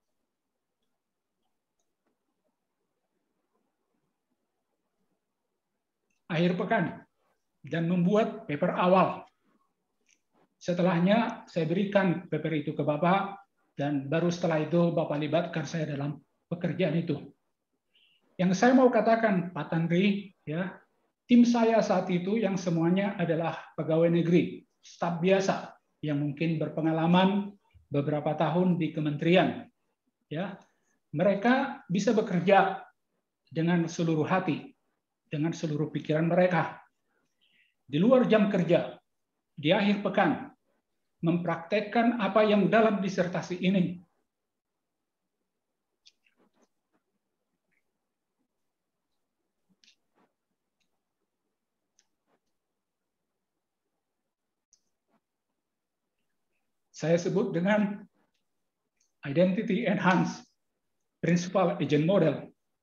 Akhir pekan, dan membuat paper awal. Setelahnya saya berikan paper itu ke Bapak, dan baru setelah itu Bapak libatkan saya dalam pekerjaan itu. Yang saya mau katakan, Pak Tanri, ya, tim saya saat itu yang semuanya adalah pegawai negeri, staf biasa yang mungkin berpengalaman beberapa tahun di kementerian. Ya, mereka bisa bekerja dengan seluruh hati, dengan seluruh pikiran mereka. Di luar jam kerja, di akhir pekan, mempraktekkan apa yang dalam disertasi ini. Saya sebut dengan Identity Enhanced Principal Agent Model.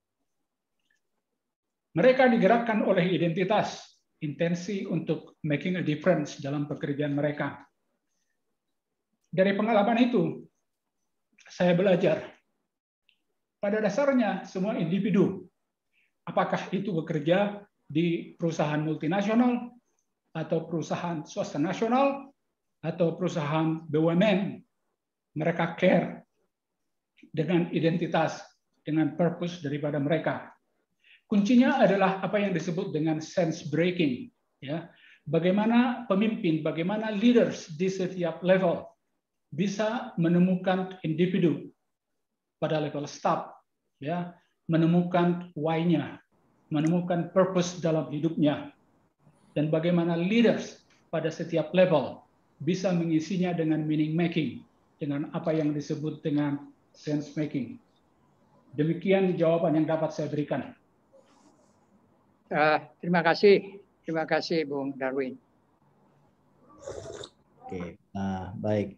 Mereka digerakkan oleh identitas, intensi untuk making a difference dalam pekerjaan mereka. Dari pengalaman itu, saya belajar. Pada dasarnya, semua individu, apakah itu bekerja di perusahaan multinasional, atau perusahaan swasta nasional, atau perusahaan BUMN, mereka care dengan identitas, dengan purpose daripada mereka. Kuncinya adalah apa yang disebut dengan sense breaking. Ya. Bagaimana pemimpin, bagaimana leaders di setiap level bisa menemukan individu pada level staff, ya, menemukan why-nya, menemukan purpose dalam hidupnya, dan bagaimana leaders pada setiap level bisa mengisinya dengan meaning making, dengan apa yang disebut dengan sense making. Demikian jawaban yang dapat saya berikan. Terima kasih Bung Darwin. Oke, baik.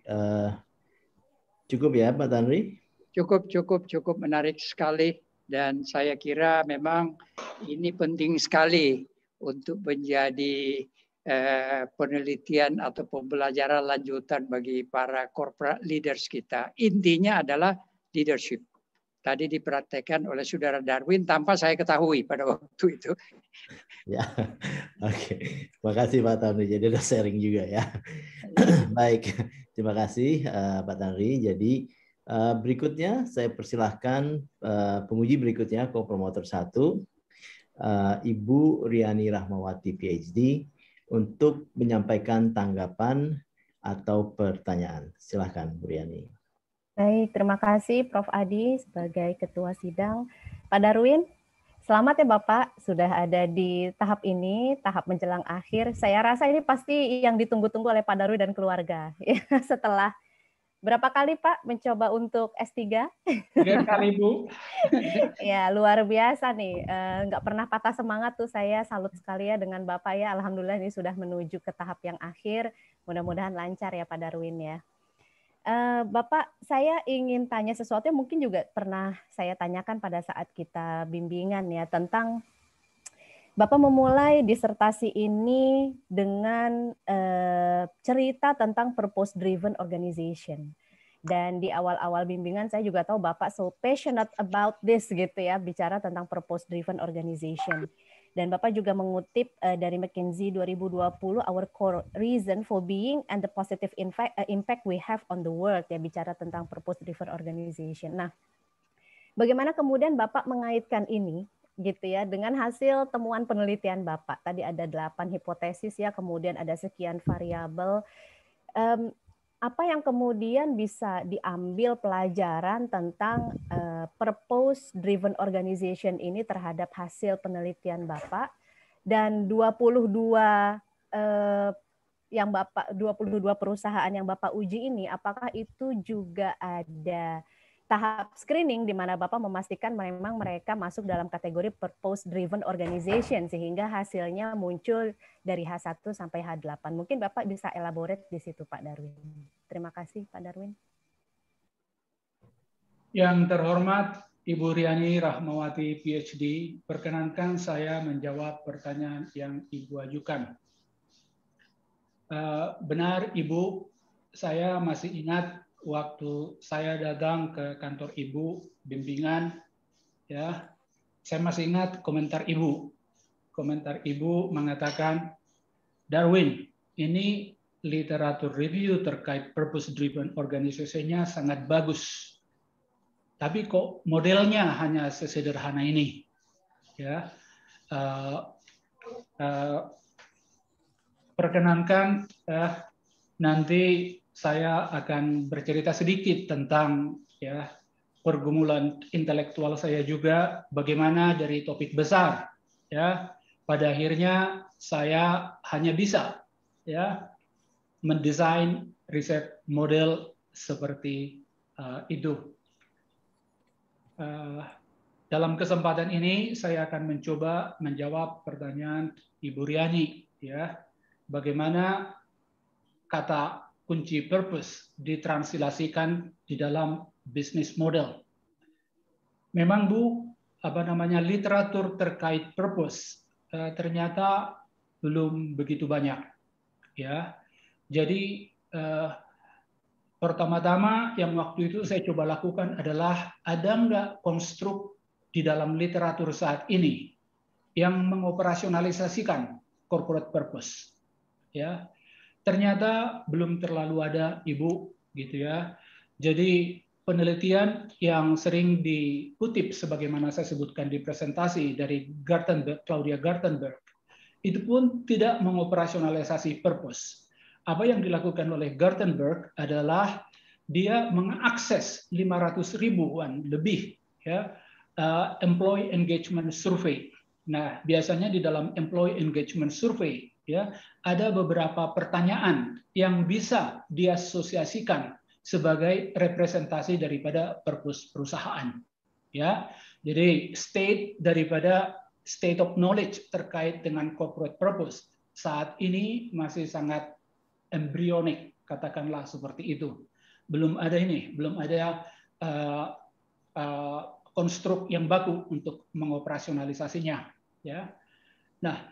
Cukup ya Pak Tanri? Cukup menarik sekali, dan saya kira memang ini penting sekali untuk menjadi penelitian atau pembelajaran lanjutan bagi para corporate leaders kita. Intinya adalah leadership. Tadi dipraktekkan oleh Saudara Darwin tanpa saya ketahui pada waktu itu. Ya, oke. Terima kasih Pak Tanri. Jadi udah sharing juga ya. Baik, terima kasih Pak Tanri. Jadi berikutnya saya persilahkan penguji berikutnya, co-promotor 1, Ibu Riani Rahmawati PhD, untuk menyampaikan tanggapan atau pertanyaan. Silahkan Bu Riani. Baik, terima kasih Prof. Adi sebagai Ketua Sidang. Pak Darwin, selamat ya Bapak, sudah ada di tahap ini, tahap menjelang akhir. Saya rasa ini pasti yang ditunggu-tunggu oleh Pak Darwin dan keluarga. Setelah berapa kali Pak mencoba untuk S3? 3 kali Bu. Ya, luar biasa nih. Nggak pernah patah semangat tuh, saya salut sekali ya dengan Bapak ya. Alhamdulillah ini sudah menuju ke tahap yang akhir. Mudah-mudahan lancar ya Pak Darwin ya. Bapak, saya ingin tanya sesuatu yang mungkin juga pernah saya tanyakan pada saat kita bimbingan ya, tentang Bapak memulai disertasi ini dengan cerita tentang purpose driven organization. Dan di awal-awal bimbingan saya juga tahu Bapak so passionate about this gitu ya, bicara tentang purpose driven organization. Dan Bapak juga mengutip dari McKinsey 2020, our core reason for being and the positive impact we have on the world, ya, bicara tentang purpose driven organization. Nah, bagaimana kemudian Bapak mengaitkan ini gitu ya dengan hasil temuan penelitian Bapak? Tadi ada 8 hipotesis ya, kemudian ada sekian variabel. Apa yang kemudian bisa diambil pelajaran tentang purpose driven organization ini terhadap hasil penelitian Bapak, dan 22 perusahaan yang Bapak uji ini, apakah itu juga ada tahap screening di mana Bapak memastikan memang mereka masuk dalam kategori purpose driven organization sehingga hasilnya muncul dari H1 sampai H8. Mungkin Bapak bisa elaborate di situ Pak Darwin. Terima kasih Pak Darwin. Yang terhormat Ibu Riani Rahmawati PhD, perkenankan saya menjawab pertanyaan yang Ibu ajukan. Benar Ibu, saya masih ingat waktu saya datang ke kantor Ibu bimbingan, ya, saya masih ingat komentar Ibu. Komentar Ibu mengatakan, Darwin, ini literatur review terkait purpose driven organization-nya sangat bagus. Tapi kok modelnya hanya sesederhana ini, ya. Perkenankan nanti saya akan bercerita sedikit tentang ya pergumulan intelektual saya juga, bagaimana dari topik besar, ya, pada akhirnya saya hanya bisa ya mendesain riset model seperti itu. Dalam kesempatan ini saya akan mencoba menjawab pertanyaan Ibu Riani, ya, bagaimana kata kunci purpose ditranslasikan di dalam bisnis model. Memang Bu, literatur terkait purpose ternyata belum begitu banyak, ya. Jadi pertama-tama yang waktu itu saya coba lakukan adalah ada nggak konstruk di dalam literatur saat ini yang mengoperasionalisasikan corporate purpose, ya. Ternyata belum terlalu ada Ibu, gitu ya. Jadi penelitian yang sering dikutip sebagaimana saya sebutkan di presentasi dari Claudia Gartenberg, itu pun tidak mengoperasionalisasi purpose. Apa yang dilakukan oleh Gartenberg adalah dia mengakses 500 ribuan lebih ya employee engagement survey. Nah, biasanya di dalam employee engagement survey ya ada beberapa pertanyaan yang bisa diasosiasikan sebagai representasi daripada purpose perusahaan. Ya. Jadi state of knowledge terkait dengan corporate purpose saat ini masih sangat embryonik, katakanlah seperti itu. Belum ada konstruk yang baku untuk mengoperasionalisasinya. Ya. Nah,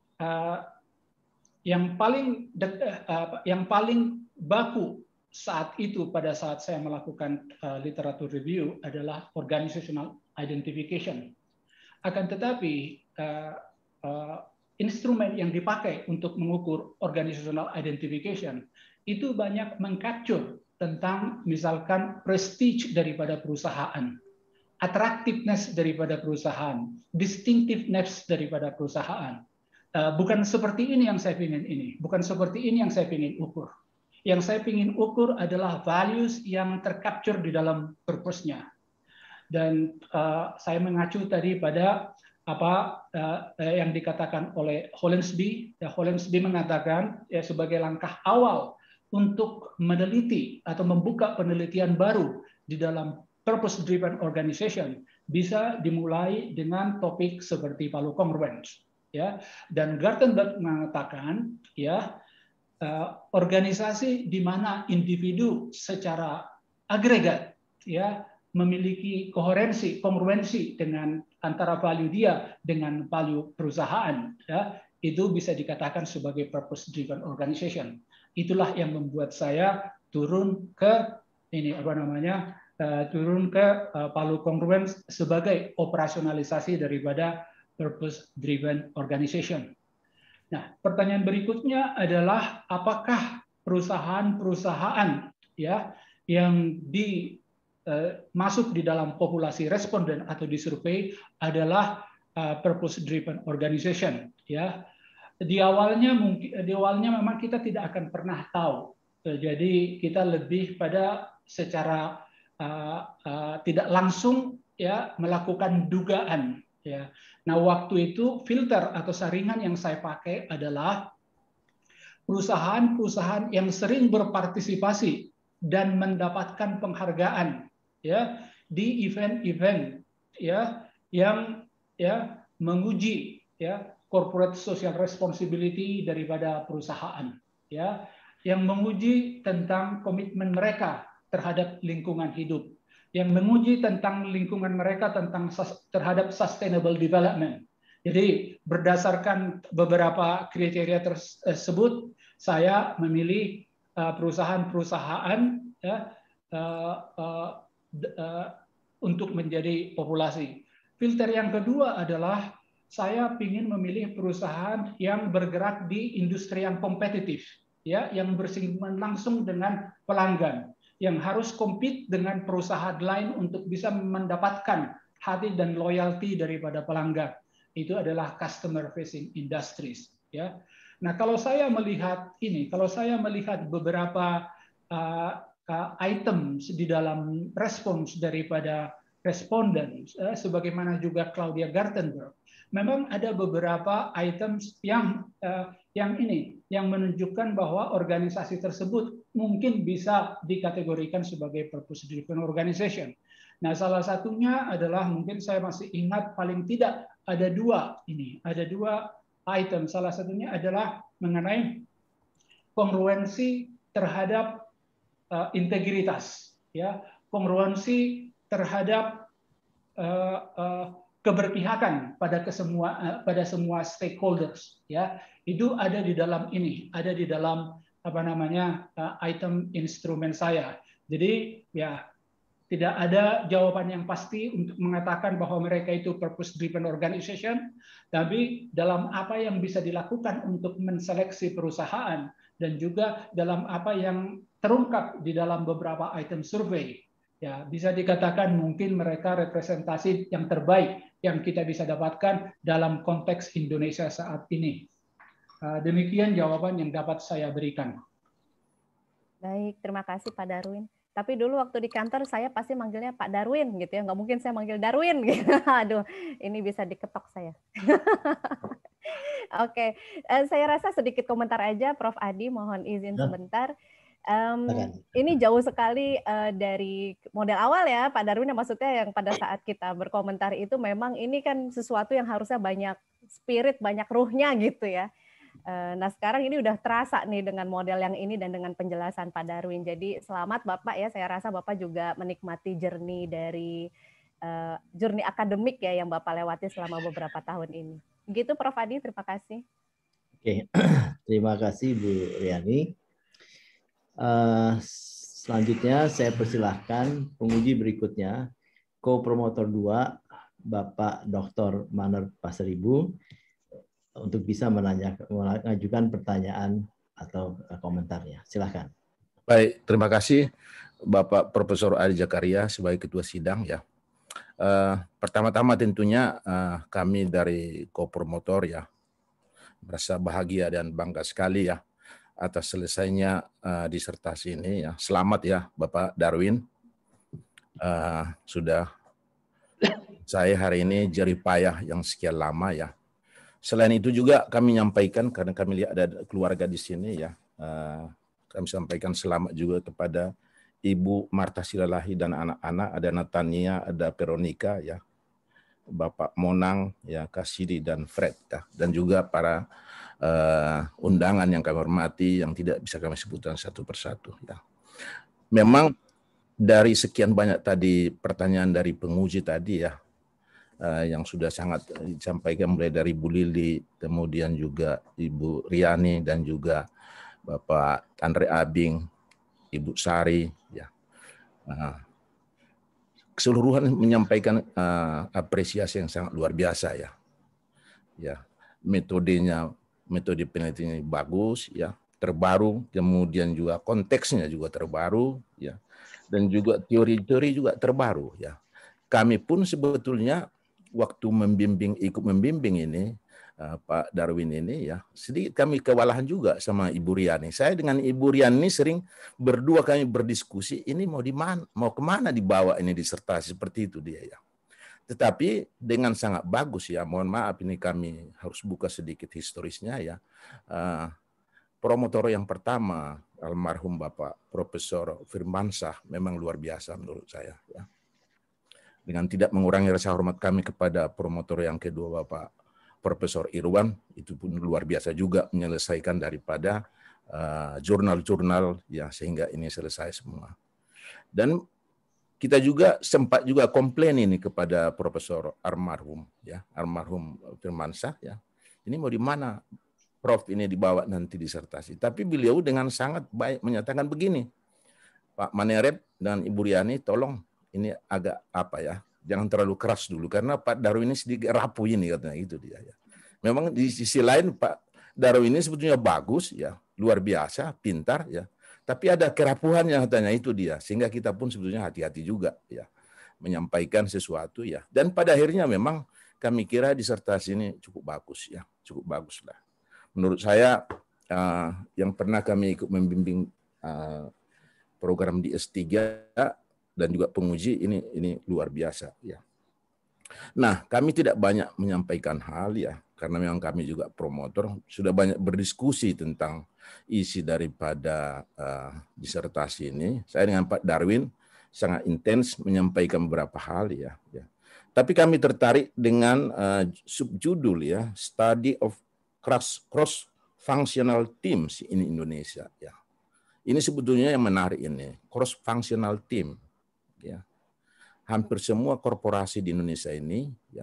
yang paling baku saat itu pada saat saya melakukan literatur review adalah organizational identification. Akan tetapi instrumen yang dipakai untuk mengukur organizational identification itu banyak mengcapture tentang misalkan prestige daripada perusahaan, attractiveness daripada perusahaan, distinctiveness daripada perusahaan. Bukan seperti ini yang saya ingin bukan seperti ini yang saya ingin ukur. Yang saya ingin ukur adalah values yang tercapture di dalam purpose-nya. Dan saya mengacu tadi pada yang dikatakan oleh Hollensby. Hollensby mengatakan ya sebagai langkah awal untuk meneliti atau membuka penelitian baru di dalam purpose driven organization bisa dimulai dengan topik seperti value congruence. Ya, dan Gartenberg mengatakan ya organisasi di mana individu secara agregat ya memiliki kongruensi dengan antara value dia dengan value perusahaan, ya, itu bisa dikatakan sebagai purpose driven organization. Itulah yang membuat saya turun ke value congruence sebagai operasionalisasi daripada purpose driven organization. Nah, pertanyaan berikutnya adalah apakah perusahaan-perusahaan ya yang masuk di dalam populasi responden atau disurvei adalah purpose driven organization, ya. Di awalnya memang kita tidak akan pernah tahu. Jadi kita lebih pada secara tidak langsung ya melakukan dugaan, ya. Nah, waktu itu filter atau saringan yang saya pakai adalah perusahaan-perusahaan yang sering berpartisipasi dan mendapatkan penghargaan ya di event-event ya yang ya menguji ya corporate social responsibility daripada perusahaan, ya yang menguji tentang komitmen mereka terhadap lingkungan hidup, yang menguji tentang lingkungan mereka terhadap sustainable development. Jadi berdasarkan beberapa kriteria tersebut, saya memilih perusahaan-perusahaan ya, untuk menjadi populasi. Filter yang kedua adalah saya ingin memilih perusahaan yang bergerak di industri yang kompetitif, ya, yang bersinggungan langsung dengan pelanggan, yang harus compete dengan perusahaan lain untuk bisa mendapatkan hati dan loyalty daripada pelanggan. Itu adalah customer facing industries, ya. Nah, kalau saya melihat ini, kalau saya melihat beberapa item di dalam respons daripada responden, sebagaimana juga Claudia Gartenberg, memang ada beberapa items yang menunjukkan bahwa organisasi tersebut mungkin bisa dikategorikan sebagai purpose driven organization. Nah, salah satunya adalah mungkin saya masih ingat paling tidak ada dua item. Salah satunya adalah mengenai kongruensi terhadap integritas, ya, kongruensi terhadap keberpihakan pada semua stakeholders, ya. Itu ada di dalam ada di dalam item instrumen saya. Jadi ya tidak ada jawaban yang pasti untuk mengatakan bahwa mereka itu purpose driven organization, tapi dalam apa yang bisa dilakukan untuk menseleksi perusahaan dan juga dalam apa yang terungkap di dalam beberapa item survei, ya bisa dikatakan mungkin mereka representasi yang terbaik yang kita bisa dapatkan dalam konteks Indonesia saat ini. Demikian jawaban yang dapat saya berikan. Baik, terima kasih Pak Darwin. Tapi dulu waktu di kantor saya pasti manggilnya Pak Darwin gitu ya, nggak mungkin saya manggil Darwin gitu. Aduh, ini bisa diketok saya. Oke, saya rasa sedikit komentar aja, Prof. Adi, mohon izin sebentar. Ini jauh sekali dari model awal ya, Pak Darwin, maksudnya yang pada saat kita berkomentar itu memang ini kan sesuatu yang harusnya banyak spirit, banyak ruhnya gitu ya. Nah sekarang ini udah terasa nih dengan model yang ini dan dengan penjelasan Pak Darwin. Jadi selamat Bapak ya, saya rasa Bapak juga menikmati journey dari journey akademik ya yang Bapak lewati selama beberapa tahun ini. Begitu Prof. Adi, terima kasih. Oke, terima kasih Bu Riani. Selanjutnya saya persilahkan penguji berikutnya, co-promotor 2, Bapak Dr. Maner Pasaribu, untuk bisa mengajukan pertanyaan atau komentarnya. Silakan. Baik, terima kasih Bapak Profesor Adi Zakaria sebagai Ketua Sidang ya. Pertama-tama tentunya kami dari co-promotor ya merasa bahagia dan bangga sekali ya atas selesainya disertasi ini ya. Selamat ya Bapak Darwin. Sudah saya hari ini jerih payah yang sekian lama ya. Selain itu juga kami nyampaikan, karena kami lihat ada keluarga di sini ya, kami sampaikan selamat juga kepada Ibu Marta Silalahi dan anak-anak, ada Natania, ada Veronica ya, Bapak Monang ya, Kasidi dan Fred ya, dan juga para undangan yang kami hormati yang tidak bisa kami sebutkan satu persatu ya. Memang dari sekian banyak tadi pertanyaan dari penguji tadi ya, yang sudah sangat disampaikan mulai dari Bu Lili, kemudian juga Ibu Riani dan juga Bapak Andre Abing, Ibu Sari, ya, keseluruhan menyampaikan apresiasi yang sangat luar biasa ya, ya metodenya, metode penelitiannya bagus ya, terbaru, kemudian juga konteksnya juga terbaru ya, dan juga teori-teori juga terbaru ya. Kami pun sebetulnya waktu ikut membimbing ini, Pak Darwin ini ya, sedikit kami kewalahan juga sama Ibu Riani. Saya dengan Ibu Riani sering berdua kami berdiskusi, ini mau di mana, mau kemana dibawa ini disertasi seperti itu dia ya. Tetapi dengan sangat bagus ya, mohon maaf ini kami harus buka sedikit historisnya ya. promotor yang pertama, almarhum Bapak Profesor Firmansyah, memang luar biasa menurut saya. Ya. Dengan tidak mengurangi rasa hormat kami kepada promotor yang kedua, Bapak Profesor Irwan, itu pun luar biasa juga menyelesaikan daripada jurnal-jurnal ya sehingga ini selesai semua. Dan kita juga sempat juga komplain ini kepada Profesor almarhum Firmansyah ya. Ini mau di mana Prof ini dibawa nanti disertasi. Tapi beliau dengan sangat baik menyatakan begini, Pak Maneret dan Ibu Riani, tolong ini agak jangan terlalu keras dulu karena Pak Darwin ini sedikit rapuh ini katanya itu dia ya. Memang di sisi lain Pak Darwin ini sebetulnya bagus ya, luar biasa, pintar ya. Tapi ada kerapuhannya katanya itu dia. Sehingga kita pun sebetulnya hati-hati juga ya menyampaikan sesuatu ya. Dan pada akhirnya memang kami kira disertasi ini cukup bagus ya, cukup bagus lah. Menurut saya yang pernah kami ikut membimbing program di S3 dan juga penguji ini luar biasa ya. Nah, kami tidak banyak menyampaikan hal ya, karena memang kami juga promotor, sudah banyak berdiskusi tentang isi daripada disertasi ini. Saya dengan Pak Darwin sangat intens menyampaikan beberapa hal ya. Tapi kami tertarik dengan subjudul ya, Study of Cross-Functional Teams in Indonesia ya. Ini sebetulnya yang menarik ini, cross-functional team ya. Hampir semua korporasi di Indonesia ini ya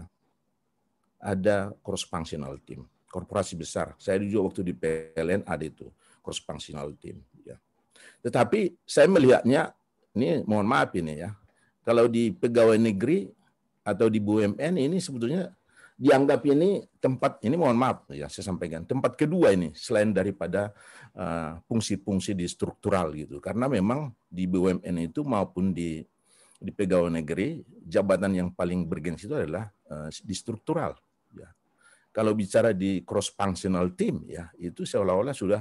ada cross-functional team. Korporasi besar. Saya juga waktu di PLN ada itu cross-functional team. Ya. Tetapi saya melihatnya, ini mohon maaf ini ya, kalau di pegawai negeri atau di BUMN ini sebetulnya dianggap ini tempat, ini mohon maaf ya saya sampaikan, tempat kedua ini selain daripada fungsi-fungsi di struktural gitu. Karena memang di BUMN itu maupun di pegawai negeri, jabatan yang paling bergengsi itu adalah di struktural. Ya. Kalau bicara di cross-functional team, ya itu seolah-olah sudah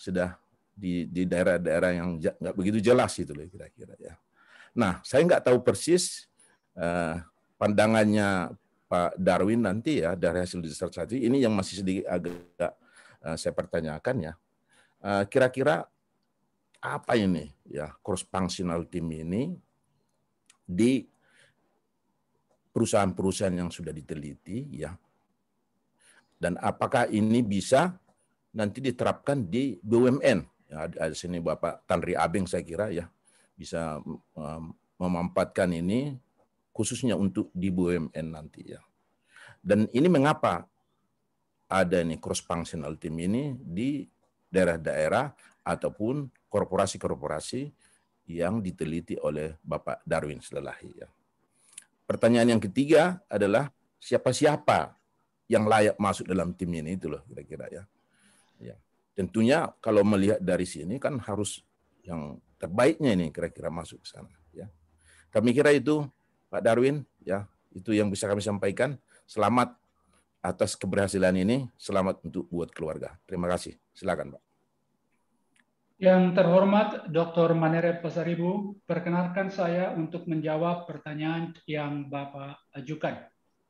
di daerah-daerah yang nggak begitu jelas itu loh kira-kira. Ya. Nah, saya nggak tahu persis pandangannya Pak Darwin nanti ya dari hasil disertasi ini yang masih sedikit agak saya pertanyakan ya. Kira-kira apa ini ya cross-functional team ini di perusahaan-perusahaan yang sudah diteliti ya, dan apakah ini bisa nanti diterapkan di BUMN ya, ada sini Bapak Tanri Abeng saya kira ya bisa memanfaatkan ini khususnya untuk di BUMN nanti ya. Dan ini mengapa ada nih cross-functional team ini di daerah-daerah ataupun korporasi-korporasi yang diteliti oleh Bapak Darwin Silalahi. Ya. Pertanyaan yang ketiga adalah siapa-siapa yang layak masuk dalam tim ini itu loh kira-kira ya. Ya. Tentunya kalau melihat dari sini kan harus yang terbaiknya ini kira-kira masuk ke sana. Ya. Kami kira itu Pak Darwin ya itu yang bisa kami sampaikan. Selamat atas keberhasilan ini. Selamat untuk buat keluarga. Terima kasih. Silakan Pak. Yang terhormat Dr. Maneret Pasaribu, perkenalkan saya untuk menjawab pertanyaan yang Bapak ajukan.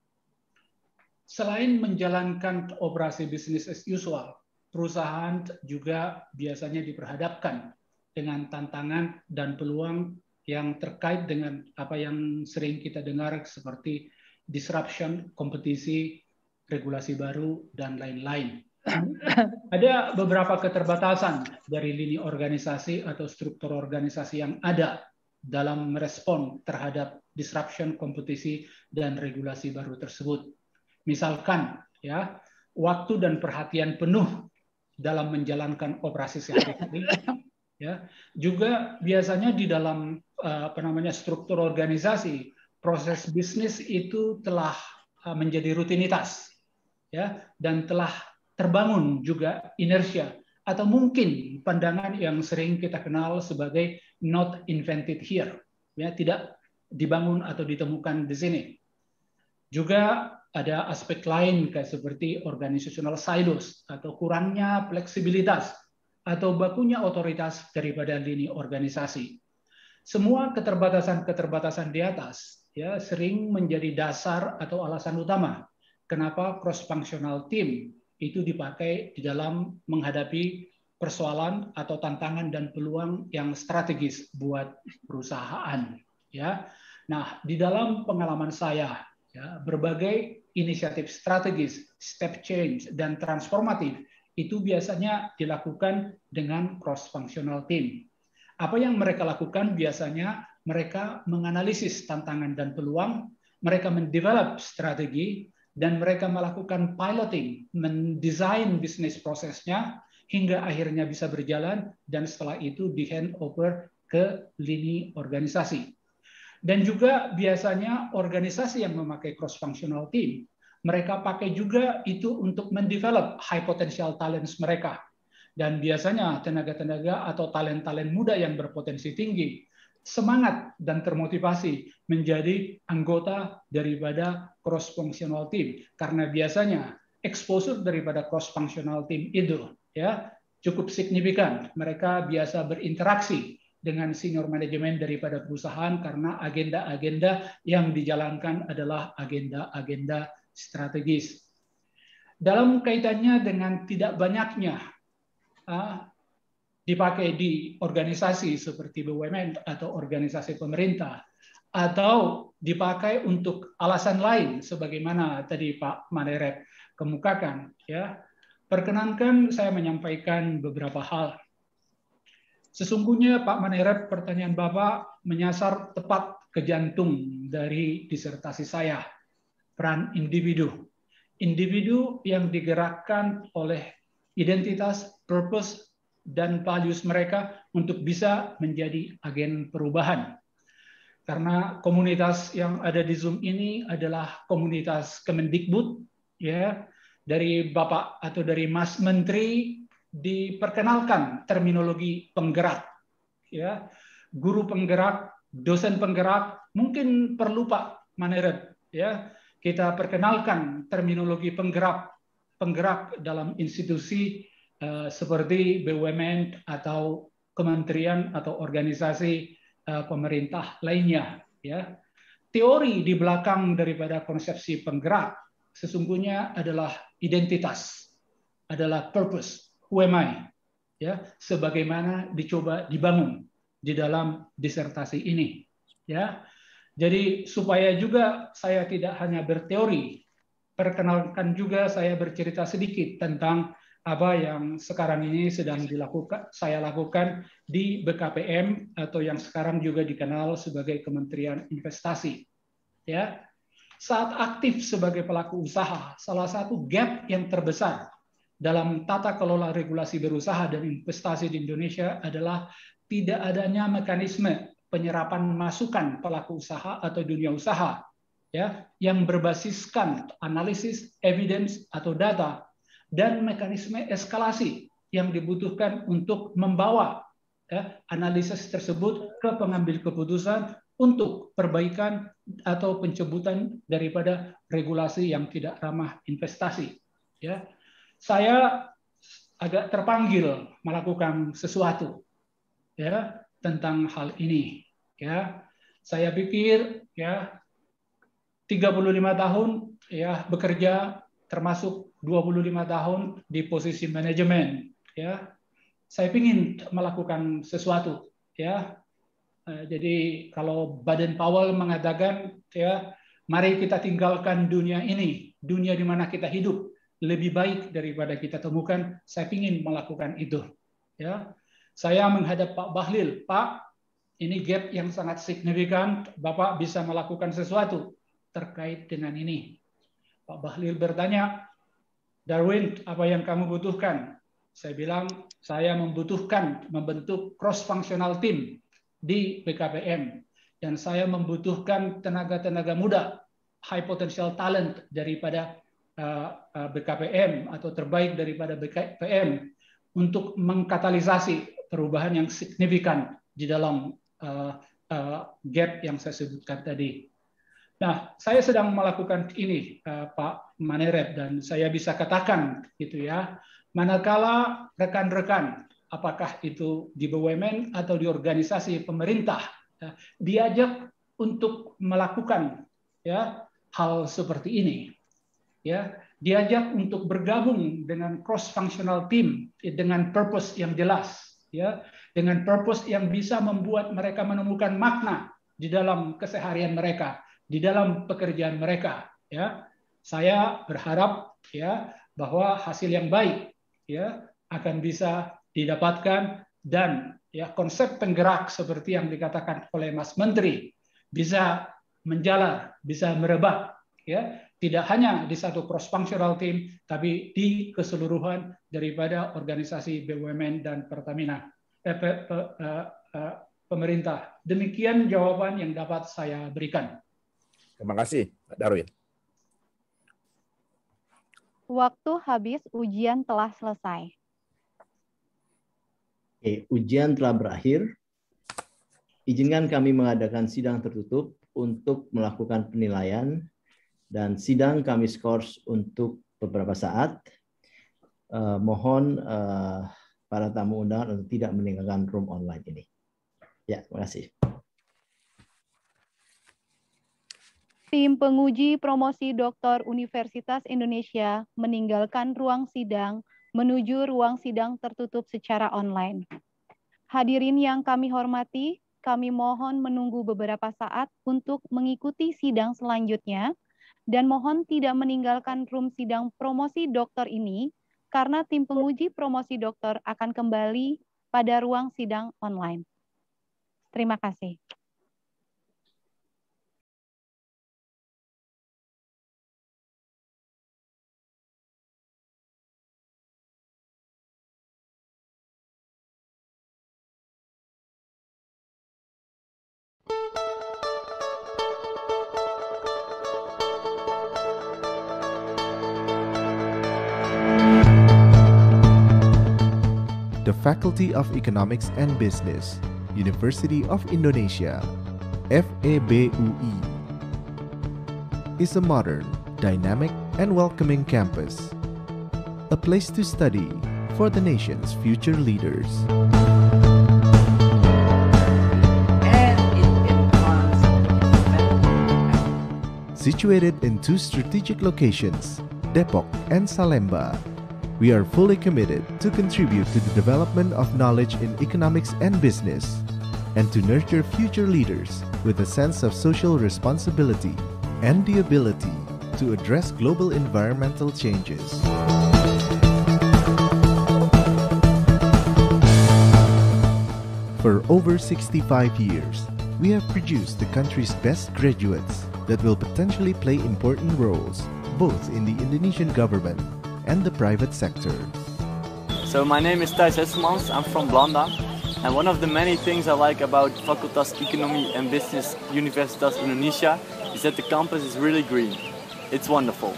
Selain menjalankan operasi bisnis as usual, perusahaan juga biasanya diperhadapkan dengan tantangan dan peluang yang terkait dengan apa yang sering kita dengar seperti disruption, kompetisi, regulasi baru, dan lain-lain. Ada beberapa keterbatasan dari lini organisasi atau struktur organisasi yang ada dalam merespon terhadap disruption, kompetisi, dan regulasi baru tersebut. Misalkan, ya, waktu dan perhatian penuh dalam menjalankan operasi sehari-hari. Ya, juga biasanya di dalam struktur organisasi, proses bisnis itu telah menjadi rutinitas, ya, dan telah terbangun juga inersia atau mungkin pandangan yang sering kita kenal sebagai not invented here, ya, tidak dibangun atau ditemukan di sini. Juga ada aspek lain kayak seperti organizational silos atau kurangnya fleksibilitas atau bakunya otoritas daripada lini organisasi. Semua keterbatasan-keterbatasan di atas ya sering menjadi dasar atau alasan utama kenapa cross functional team itu dipakai di dalam menghadapi persoalan atau tantangan dan peluang yang strategis buat perusahaan. Ya, nah di dalam pengalaman saya, ya, berbagai inisiatif strategis, step change dan transformatif itu biasanya dilakukan dengan cross-functional team. Apa yang mereka lakukan biasanya mereka menganalisis tantangan dan peluang, mereka mendevelop strategi, dan mereka melakukan piloting, mendesain bisnis prosesnya, hingga akhirnya bisa berjalan, dan setelah itu di hand over ke lini organisasi. Dan juga biasanya organisasi yang memakai cross-functional team, mereka pakai juga itu untuk mendevelop high potential talents mereka. Dan biasanya tenaga-tenaga atau talent-talent muda yang berpotensi tinggi semangat dan termotivasi menjadi anggota daripada cross-functional team. Karena biasanya exposure daripada cross-functional team itu ya cukup signifikan. Mereka biasa berinteraksi dengan senior manajemen daripada perusahaan karena agenda-agenda yang dijalankan adalah agenda-agenda strategis. Dalam kaitannya dengan tidak banyaknya dipakai di organisasi seperti BUMN atau organisasi pemerintah, atau dipakai untuk alasan lain sebagaimana tadi Pak Manerep kemukakan, ya. Perkenankan saya menyampaikan beberapa hal. Sesungguhnya Pak Manerep, pertanyaan Bapak menyasar tepat ke jantung dari disertasi saya, peran individu. Individu yang digerakkan oleh identitas, purpose, dan values mereka untuk bisa menjadi agen perubahan. Karena komunitas yang ada di Zoom ini adalah komunitas Kemendikbud, ya, dari Bapak atau dari Mas Menteri diperkenalkan terminologi penggerak, ya, guru penggerak, dosen penggerak, mungkin perlu Pak Manerep, ya, kita perkenalkan terminologi penggerak dalam institusi seperti BUMN atau kementerian atau organisasi pemerintah lainnya. Ya. Teori di belakang daripada konsepsi penggerak sesungguhnya adalah identitas, adalah purpose, who am I? Ya, sebagaimana dicoba dibangun di dalam disertasi ini. Ya. Jadi supaya juga saya tidak hanya berteori, perkenalkan juga saya bercerita sedikit tentang apa yang sekarang ini sedang saya lakukan di BKPM atau yang sekarang juga dikenal sebagai Kementerian Investasi. Ya, saat aktif sebagai pelaku usaha, salah satu gap yang terbesar dalam tata kelola regulasi berusaha dan investasi di Indonesia adalah tidak adanya mekanisme penyerapan masukan pelaku usaha atau dunia usaha, ya, yang berbasiskan analisis, evidence atau data, dan mekanisme eskalasi yang dibutuhkan untuk membawa analisis tersebut ke pengambil keputusan untuk perbaikan atau pencabutan daripada regulasi yang tidak ramah investasi. Ya, saya agak terpanggil melakukan sesuatu ya tentang hal ini. Ya, saya pikir ya 35 tahun ya bekerja, termasuk 25 tahun di posisi manajemen, ya. Saya ingin melakukan sesuatu, ya. Jadi kalau Baden Powell mengatakan, ya, mari kita tinggalkan dunia ini, dunia di mana kita hidup lebih baik daripada kita temukan. Saya ingin melakukan itu, ya. Saya menghadap Pak Bahlil, Pak, ini gap yang sangat signifikan. Bapak bisa melakukan sesuatu terkait dengan ini. Pak Bahlil bertanya, Darwin, apa yang kamu butuhkan? Saya bilang, saya membutuhkan membentuk cross-functional team di BKPM. Dan saya membutuhkan tenaga-tenaga muda, high potential talent daripada BKPM atau terbaik daripada BKPM untuk mengkatalisasi perubahan yang signifikan di dalam gap yang saya sebutkan tadi. Nah, saya sedang melakukan ini, Pak Manerep, dan saya bisa katakan, gitu ya, manakala rekan-rekan, apakah itu di BUMN atau di organisasi pemerintah, ya, diajak untuk melakukan ya hal seperti ini, ya, diajak untuk bergabung dengan cross-functional team dengan purpose yang jelas, ya, dengan purpose yang bisa membuat mereka menemukan makna di dalam keseharian mereka, di dalam pekerjaan mereka. Ya, saya berharap ya bahwa hasil yang baik ya akan bisa didapatkan dan ya konsep penggerak seperti yang dikatakan oleh Mas Menteri bisa menjalar, bisa merebak, ya, tidak hanya di satu cross-functional team, tapi di keseluruhan daripada organisasi BUMN dan Pertamina, pemerintah. Demikian jawaban yang dapat saya berikan. Terima kasih, Pak Darwin. Waktu habis, ujian telah selesai. Oke, ujian telah berakhir. Izinkan kami mengadakan sidang tertutup untuk melakukan penilaian dan sidang kami skors untuk beberapa saat. Mohon para tamu undangan untuk tidak meninggalkan room online ini. Ya, terima kasih. Tim penguji promosi doktor Universitas Indonesia meninggalkan ruang sidang menuju ruang sidang tertutup secara online. Hadirin yang kami hormati, kami mohon menunggu beberapa saat untuk mengikuti sidang selanjutnya dan mohon tidak meninggalkan room sidang promosi doktor ini karena tim penguji promosi doktor akan kembali pada ruang sidang online. Terima kasih. The Faculty of Economics and Business, University of Indonesia, FEBUI, is a modern, dynamic, and welcoming campus, a place to study for the nation's future leaders. Situated in two strategic locations, Depok and Salemba, we are fully committed to contribute to the development of knowledge in economics and business, and to nurture future leaders with a sense of social responsibility and the ability to address global environmental changes. For over 65 years, we have produced the country's best graduates that will potentially play important roles both in the Indonesian government and the private sector. So my name is Thijs Hesselmans, I'm from Blanda, and one of the many things I like about Fakultas Ekonomi and Business Universitas Indonesia is that the campus is really green. It's wonderful.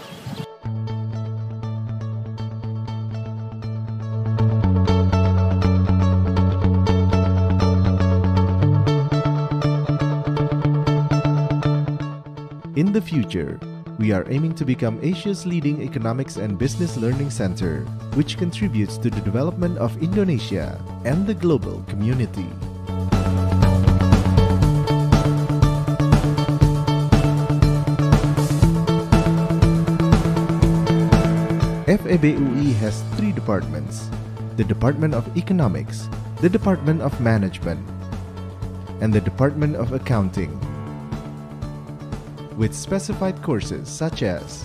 In the future, we are aiming to become Asia's leading economics and business learning center, which contributes to the development of Indonesia and the global community. FEBUI has three departments: the Department of Economics, the Department of Management, and the Department of Accounting, with specified courses such as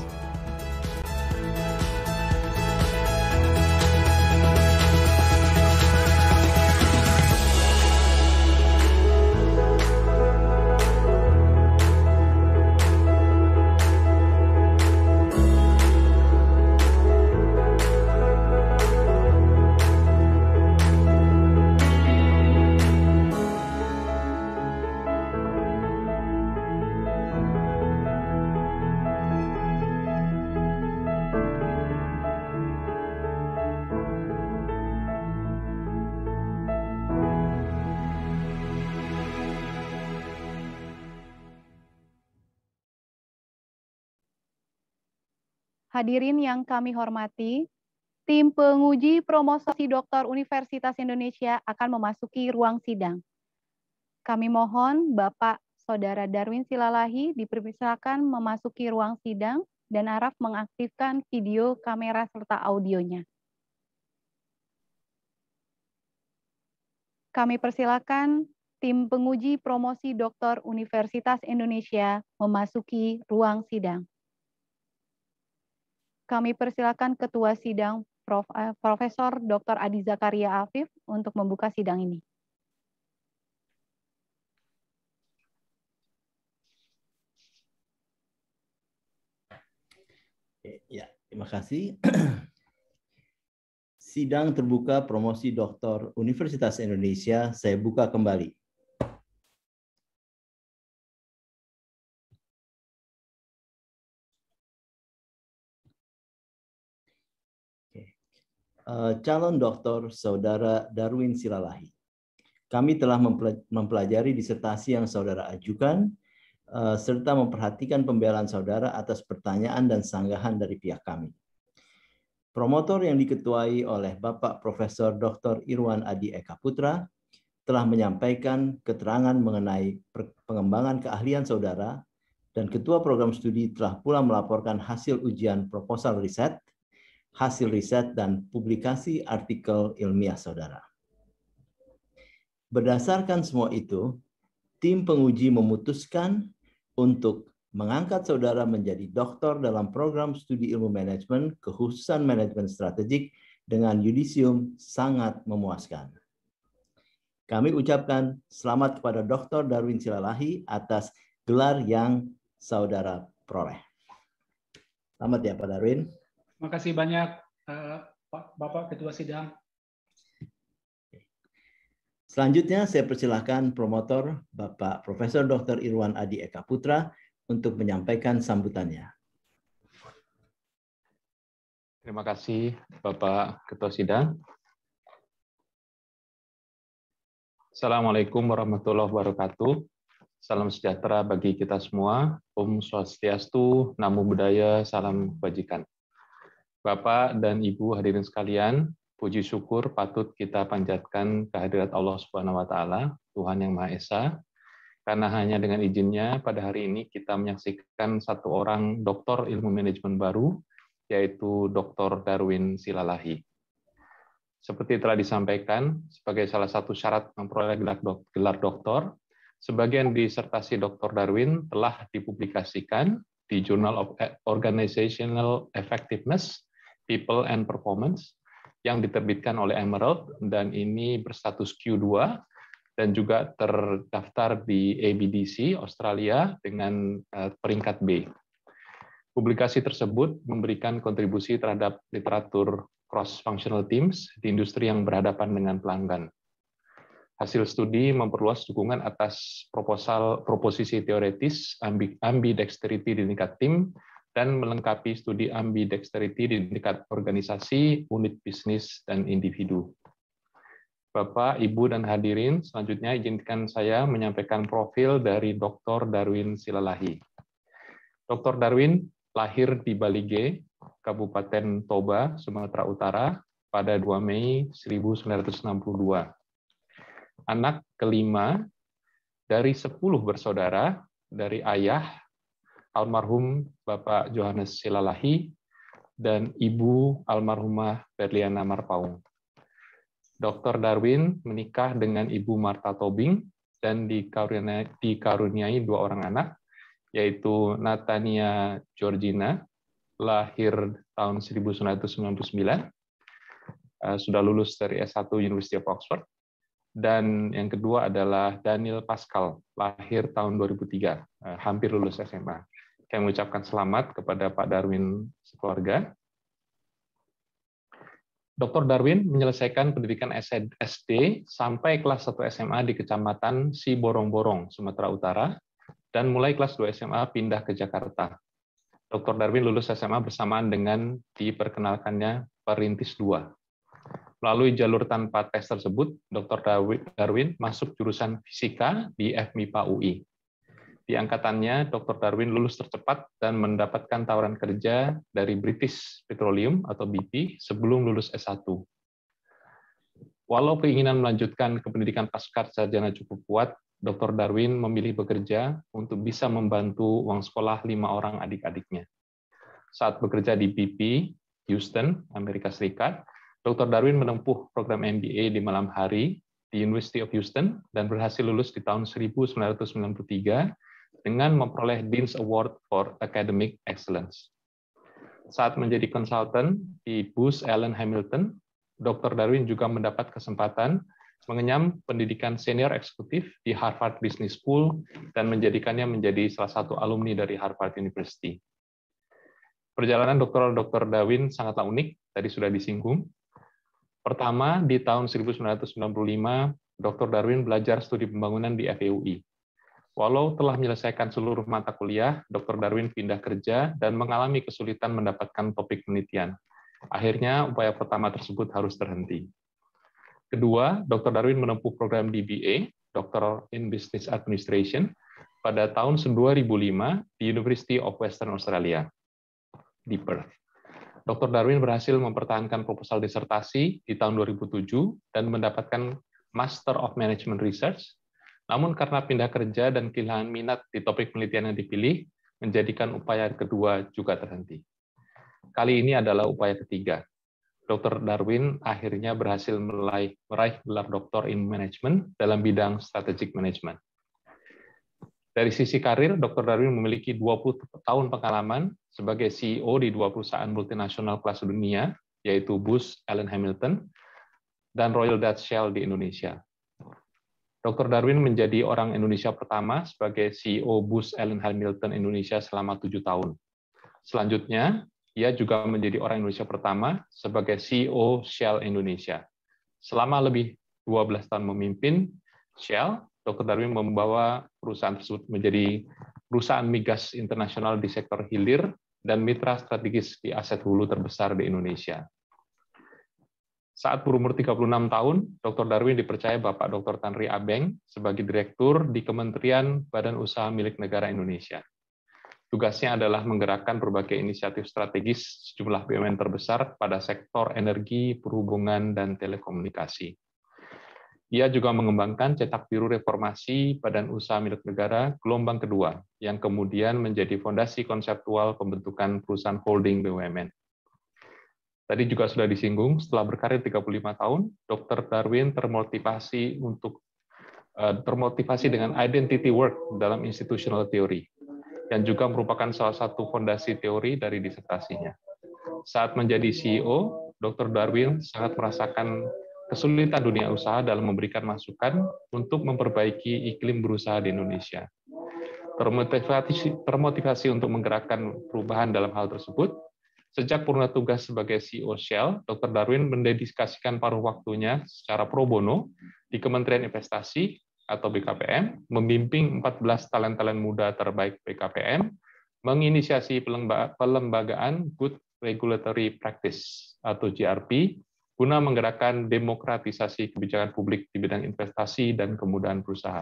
Hadirin yang kami hormati, tim penguji promosi doktor Universitas Indonesia akan memasuki ruang sidang. Kami mohon Bapak Saudara Darwin Silalahi dipersilakan memasuki ruang sidang dan Araf mengaktifkan video, kamera, serta audionya. Kami persilakan tim penguji promosi doktor Universitas Indonesia memasuki ruang sidang. Kami persilakan Ketua Sidang Profesor Dr. Adi Zakaria Afif untuk membuka sidang ini. Ya, terima kasih. Sidang terbuka promosi doktor Universitas Indonesia saya buka kembali. Calon doktor Saudara Darwin Silalahi. Kami telah mempelajari disertasi yang saudara ajukan, serta memperhatikan pembelaan saudara atas pertanyaan dan sanggahan dari pihak kami. Promotor yang diketuai oleh Bapak Profesor Dr. Irwan Adi Eka Putra telah menyampaikan keterangan mengenai pengembangan keahlian saudara, dan Ketua Program Studi telah pula melaporkan hasil ujian proposal riset, hasil riset, dan publikasi artikel ilmiah saudara. Berdasarkan semua itu, tim penguji memutuskan untuk mengangkat saudara menjadi doktor dalam program studi ilmu manajemen kekhususan manajemen strategik dengan yudisium sangat memuaskan. Kami ucapkan selamat kepada Dr. Darwin Silalahi atas gelar yang saudara peroleh. Selamat ya Pak Darwin. Terima kasih banyak Bapak Ketua Sidang. Selanjutnya saya persilahkan promotor Bapak Profesor Dr. Irwan Adi Eka Putra untuk menyampaikan sambutannya. Terima kasih Bapak Ketua Sidang. Assalamualaikum warahmatullahi wabarakatuh. Salam sejahtera bagi kita semua. Om Swastiastu, Namo Buddhaya, salam kebajikan. Bapak dan Ibu hadirin sekalian, puji syukur patut kita panjatkan kehadirat Allah Subhanahu wa taala, Tuhan yang Maha Esa. Karena hanya dengan izinnya pada hari ini kita menyaksikan satu orang doktor ilmu manajemen baru, yaitu Dr. Darwin Silalahi. Seperti telah disampaikan, sebagai salah satu syarat memperoleh gelar doktor, sebagian disertasi Dr. Darwin telah dipublikasikan di Journal of Organizational Effectiveness, People and Performance, yang diterbitkan oleh Emerald, dan ini berstatus Q2, dan juga terdaftar di ABDC Australia dengan peringkat B. Publikasi tersebut memberikan kontribusi terhadap literatur cross-functional teams di industri yang berhadapan dengan pelanggan. Hasil studi memperluas dukungan atas proposisi teoretis ambidexterity di tingkat tim dan melengkapi studi ambidexterity di tingkat organisasi, unit bisnis, dan individu. Bapak, Ibu, dan hadirin, selanjutnya izinkan saya menyampaikan profil dari Dr. Darwin Silalahi. Dr. Darwin lahir di Balige, Kabupaten Toba, Sumatera Utara, pada 2 Mei 1962. Anak kelima dari 10 bersaudara dari ayah almarhum Bapak Johannes Silalahi dan Ibu almarhumah Berliana Marpaung. Dr. Darwin menikah dengan Ibu Marta Tobing dan dikaruniai 2 orang anak, yaitu Natania Georgina, lahir tahun 1999, sudah lulus dari S1 University of Oxford, dan yang kedua adalah Daniel Pascal, lahir tahun 2003, hampir lulus SMA. Saya mengucapkan selamat kepada Pak Darwin sekeluarga. Dr. Darwin menyelesaikan pendidikan SD sampai kelas 1 SMA di Kecamatan Siborong-Borong, Sumatera Utara, dan mulai kelas 2 SMA pindah ke Jakarta. Dr. Darwin lulus SMA bersamaan dengan diperkenalkannya Perintis 2. Melalui jalur tanpa tes tersebut, Dr. Darwin masuk jurusan fisika di FMIPA UI. Di angkatannya, Dr. Darwin lulus tercepat dan mendapatkan tawaran kerja dari British Petroleum atau BP sebelum lulus S1. Walau keinginan melanjutkan ke pendidikan pascasarjana cukup kuat, Dr. Darwin memilih bekerja untuk bisa membantu uang sekolah 5 orang adik-adiknya. saat bekerja di BP, Houston, Amerika Serikat, Dr. Darwin menempuh program MBA di malam hari di University of Houston dan berhasil lulus di tahun 1993 dengan memperoleh Dean's Award for Academic Excellence. Saat menjadi konsultan di Booz Allen Hamilton, Dr. Darwin juga mendapat kesempatan mengenyam pendidikan senior eksekutif di Harvard Business School dan menjadikannya menjadi salah satu alumni dari Harvard University. Perjalanan Dr. Darwin sangatlah unik, tadi sudah disinggung. Pertama, di tahun 1995, Dr. Darwin belajar studi pembangunan di FEUI. Walau telah menyelesaikan seluruh mata kuliah, Dr. Darwin pindah kerja dan mengalami kesulitan mendapatkan topik penelitian. Akhirnya, upaya pertama tersebut harus terhenti. Kedua, Dr. Darwin menempuh program DBA, Doctor in Business Administration, pada tahun 2005 di University of Western Australia, di Perth. Dr. Darwin berhasil mempertahankan proposal disertasi di tahun 2007 dan mendapatkan Master of Management Research. Namun karena pindah kerja dan kehilangan minat di topik penelitian yang dipilih, menjadikan upaya kedua juga terhenti. Kali ini adalah upaya ketiga. Dr. Darwin akhirnya berhasil meraih gelar Doktor in Management dalam bidang Strategic Management. Dari sisi karir, Dr. Darwin memiliki 20 tahun pengalaman sebagai CEO di 2 perusahaan multinasional kelas dunia, yaitu Booz Allen Hamilton dan Royal Dutch Shell di Indonesia. Dr. Darwin menjadi orang Indonesia pertama sebagai CEO Booz Allen Hamilton Indonesia selama 7 tahun. Selanjutnya, ia juga menjadi orang Indonesia pertama sebagai CEO Shell Indonesia. Selama lebih 12 tahun memimpin Shell, Dr. Darwin membawa perusahaan tersebut menjadi perusahaan migas internasional di sektor hilir dan mitra strategis di aset hulu terbesar di Indonesia. Saat berumur 36 tahun, Dr. Darwin dipercaya Bapak Dr. Tanri Abeng sebagai Direktur di Kementerian Badan Usaha Milik Negara Indonesia. Tugasnya adalah menggerakkan berbagai inisiatif strategis sejumlah BUMN terbesar pada sektor energi, perhubungan, dan telekomunikasi. Ia juga mengembangkan cetak biru reformasi Badan Usaha Milik Negara gelombang kedua, yang kemudian menjadi fondasi konseptual pembentukan perusahaan holding BUMN. Tadi juga sudah disinggung, setelah berkarir 35 tahun, Dr. Darwin termotivasi dengan identity work dalam institutional theory, yang juga merupakan salah satu fondasi teori dari disertasinya. Saat menjadi CEO, Dr. Darwin sangat merasakan kesulitan dunia usaha dalam memberikan masukan untuk memperbaiki iklim berusaha di Indonesia. Termotivasi untuk menggerakkan perubahan dalam hal tersebut, sejak purna tugas sebagai CEO Shell, Dr. Darwin mendedikasikan paruh waktunya secara pro bono di Kementerian Investasi atau BKPM, membimbing 14 talent-talent muda terbaik BKPM, menginisiasi pelembagaan Good Regulatory Practice atau GRP, guna menggerakkan demokratisasi kebijakan publik di bidang investasi dan kemudahan berusaha.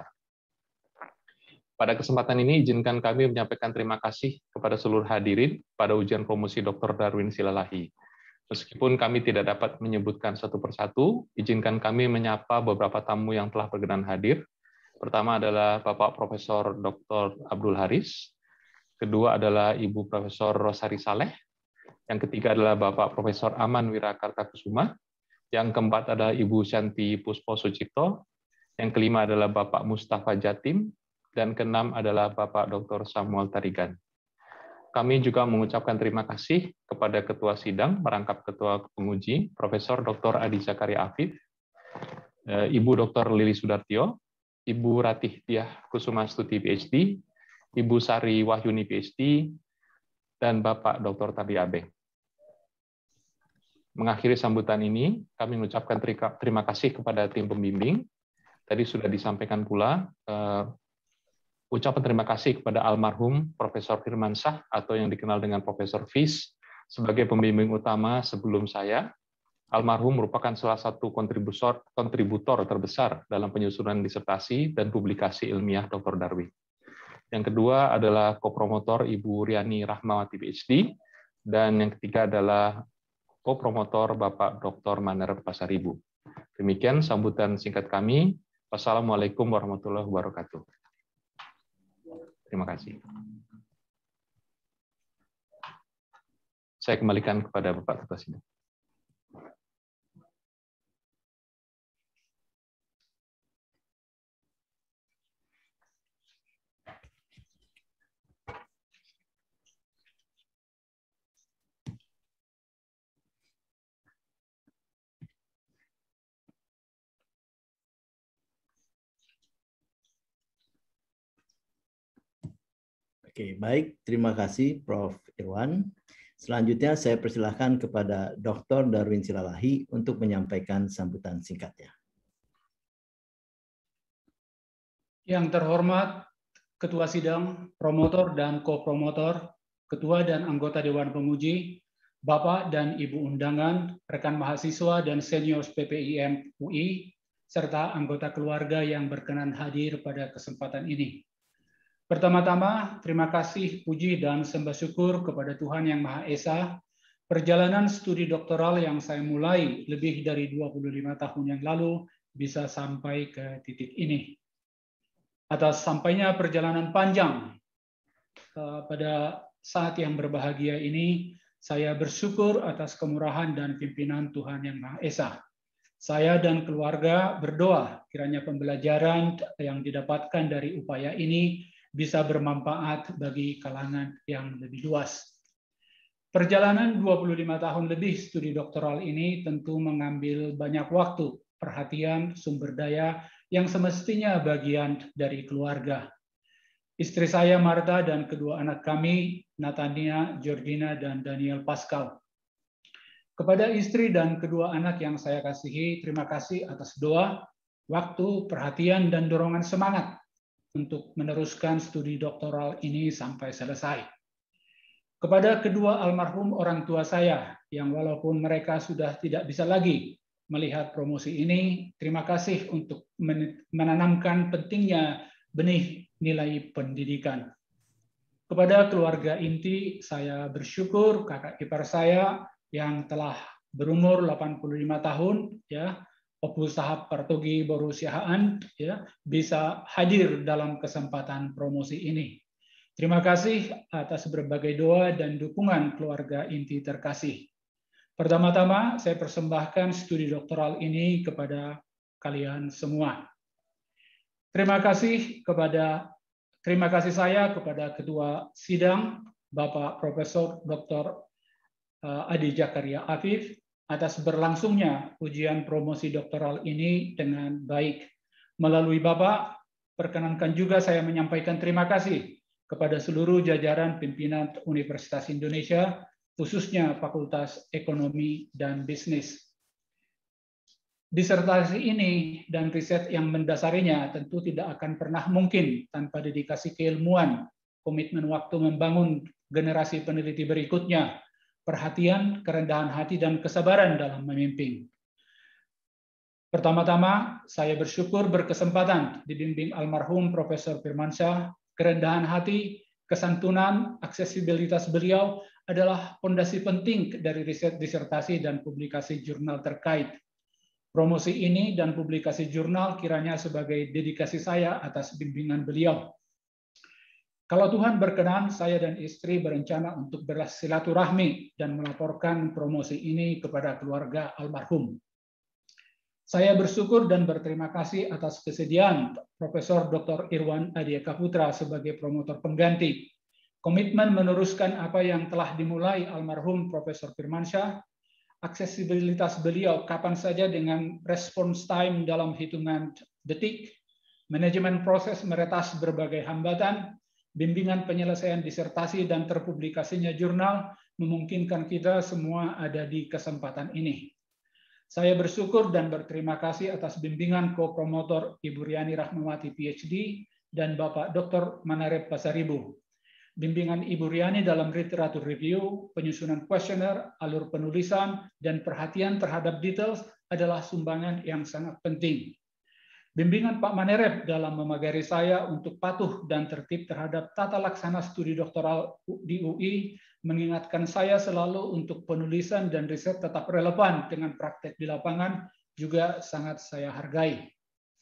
Pada kesempatan ini, izinkan kami menyampaikan terima kasih kepada seluruh hadirin pada ujian promosi Dr. Darwin Silalahi. Meskipun kami tidak dapat menyebutkan satu persatu, izinkan kami menyapa beberapa tamu yang telah berkenan hadir. Pertama adalah Bapak Profesor Dr. Abdul Haris, kedua adalah Ibu Profesor Rosari Saleh, yang ketiga adalah Bapak Profesor Aman Wirakartakusuma, yang keempat adalah Ibu Shanti Puspo Sucipto, yang kelima adalah Bapak Mustafa Jatim, dan keenam adalah Bapak Dr. Samuel Tarigan. Kami juga mengucapkan terima kasih kepada Ketua Sidang, merangkap Ketua Penguji, Profesor Dr. Adi Zakaria Afif, Ibu Dr. Lili Sudartio, Ibu Ratih Diah Kusuma Stuti PhD, Ibu Sari Wahyuni PhD, dan Bapak Dr. Tanri Abeng. Mengakhiri sambutan ini, kami mengucapkan terima kasih kepada tim pembimbing. Tadi sudah disampaikan pula, ucapan terima kasih kepada almarhum Profesor Firmansyah atau yang dikenal dengan Profesor Fis sebagai pembimbing utama sebelum saya. Almarhum merupakan salah satu kontributor terbesar dalam penyusunan disertasi dan publikasi ilmiah Dr. Darwin. Yang kedua adalah kopromotor Ibu Riani Rahmawati PhD, dan yang ketiga adalah kopromotor Bapak Dr. Maner Pasaribu. Demikian sambutan singkat kami. Wassalamualaikum warahmatullahi wabarakatuh. Terima kasih. Saya kembalikan kepada Bapak Ketua Sidang. Oke, baik. Terima kasih Prof. Irwan. Selanjutnya saya persilahkan kepada Dr. Darwin Silalahi untuk menyampaikan sambutan singkatnya. Yang terhormat Ketua Sidang, Promotor dan Ko-Promotor, Ketua dan Anggota Dewan Penguji, Bapak dan Ibu undangan, rekan mahasiswa dan senior PPIM UI, serta anggota keluarga yang berkenan hadir pada kesempatan ini. Pertama-tama, terima kasih, puji, dan sembah syukur kepada Tuhan Yang Maha Esa, perjalanan studi doktoral yang saya mulai lebih dari 25 tahun yang lalu bisa sampai ke titik ini. Atas sampainya perjalanan panjang pada saat yang berbahagia ini, saya bersyukur atas kemurahan dan pimpinan Tuhan Yang Maha Esa. Saya dan keluarga berdoa kiranya pembelajaran yang didapatkan dari upaya ini bisa bermanfaat bagi kalangan yang lebih luas. Perjalanan 25 tahun lebih studi doktoral ini tentu mengambil banyak waktu, perhatian, sumber daya yang semestinya bagian dari keluarga. Istri saya Marta dan kedua anak kami, Natania, Georgina, dan Daniel Pascal. Kepada istri dan kedua anak yang saya kasihi, terima kasih atas doa, waktu, perhatian, dan dorongan semangat untuk meneruskan studi doktoral ini sampai selesai. Kepada kedua almarhum orang tua saya, yang walaupun mereka sudah tidak bisa lagi melihat promosi ini, terima kasih untuk menanamkan pentingnya benih nilai pendidikan. Kepada keluarga inti, saya bersyukur kakak ipar saya yang telah berumur 85 tahun, ya, Opu Sahab Partogi Borusiahaan, ya, bisa hadir dalam kesempatan promosi ini. Terima kasih atas berbagai doa dan dukungan keluarga inti terkasih. Pertama-tama, saya persembahkan studi doktoral ini kepada kalian semua. Terima kasih saya kepada Ketua Sidang, Bapak Profesor Dr. Adi Jakaria Afif, atas berlangsungnya ujian promosi doktoral ini dengan baik. Melalui Bapak, perkenankan juga saya menyampaikan terima kasih kepada seluruh jajaran pimpinan Universitas Indonesia, khususnya Fakultas Ekonomi dan Bisnis. Disertasi ini dan riset yang mendasarinya tentu tidak akan pernah mungkin tanpa dedikasi keilmuan, komitmen waktu membangun generasi peneliti berikutnya, perhatian, kerendahan hati, dan kesabaran dalam memimpin. Pertama-tama, saya bersyukur berkesempatan dibimbing almarhum Profesor Firmansyah. Kerendahan hati, kesantunan, aksesibilitas beliau adalah fondasi penting dari riset disertasi dan publikasi jurnal terkait. Promosi ini dan publikasi jurnal kiranya sebagai dedikasi saya atas bimbingan beliau. Kalau Tuhan berkenan, saya dan istri berencana untuk bersilaturahmi dan melaporkan promosi ini kepada keluarga almarhum. Saya bersyukur dan berterima kasih atas kesediaan Profesor Dr. Irwan Adieka Putra sebagai promotor pengganti. Komitmen meneruskan apa yang telah dimulai almarhum Profesor Firmansyah, aksesibilitas beliau kapan saja dengan response time dalam hitungan detik, manajemen proses meretas berbagai hambatan, bimbingan penyelesaian disertasi dan terpublikasinya jurnal memungkinkan kita semua ada di kesempatan ini. Saya bersyukur dan berterima kasih atas bimbingan ko-promotor Ibu Riani Rahmawati PhD dan Bapak Dr. Manarep Pasaribu. Bimbingan Ibu Riani dalam literatur review, penyusunan kuesioner, alur penulisan, dan perhatian terhadap details adalah sumbangan yang sangat penting. Bimbingan Pak Manerep dalam memagari saya untuk patuh dan tertib terhadap tata laksana studi doktoral di UI mengingatkan saya selalu untuk penulisan dan riset tetap relevan dengan praktek di lapangan juga sangat saya hargai.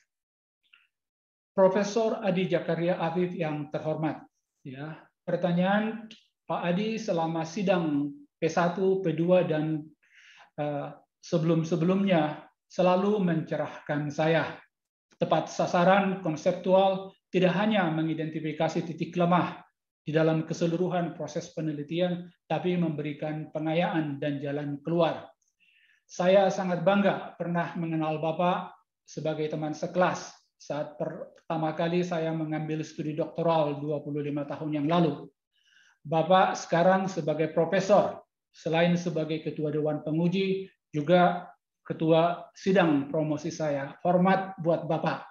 Profesor Adi Jakaria Afif yang terhormat, ya, pertanyaan Pak Adi selama sidang P1, P2, dan sebelum-sebelumnya selalu mencerahkan saya. Tepat sasaran, konseptual, tidak hanya mengidentifikasi titik lemah di dalam keseluruhan proses penelitian, tapi memberikan pengayaan dan jalan keluar. Saya sangat bangga pernah mengenal Bapak sebagai teman sekelas saat pertama kali saya mengambil studi doktoral 25 tahun yang lalu. Bapak sekarang sebagai profesor, selain sebagai ketua Dewan Penguji, juga ketua sidang promosi saya. Hormat buat Bapak.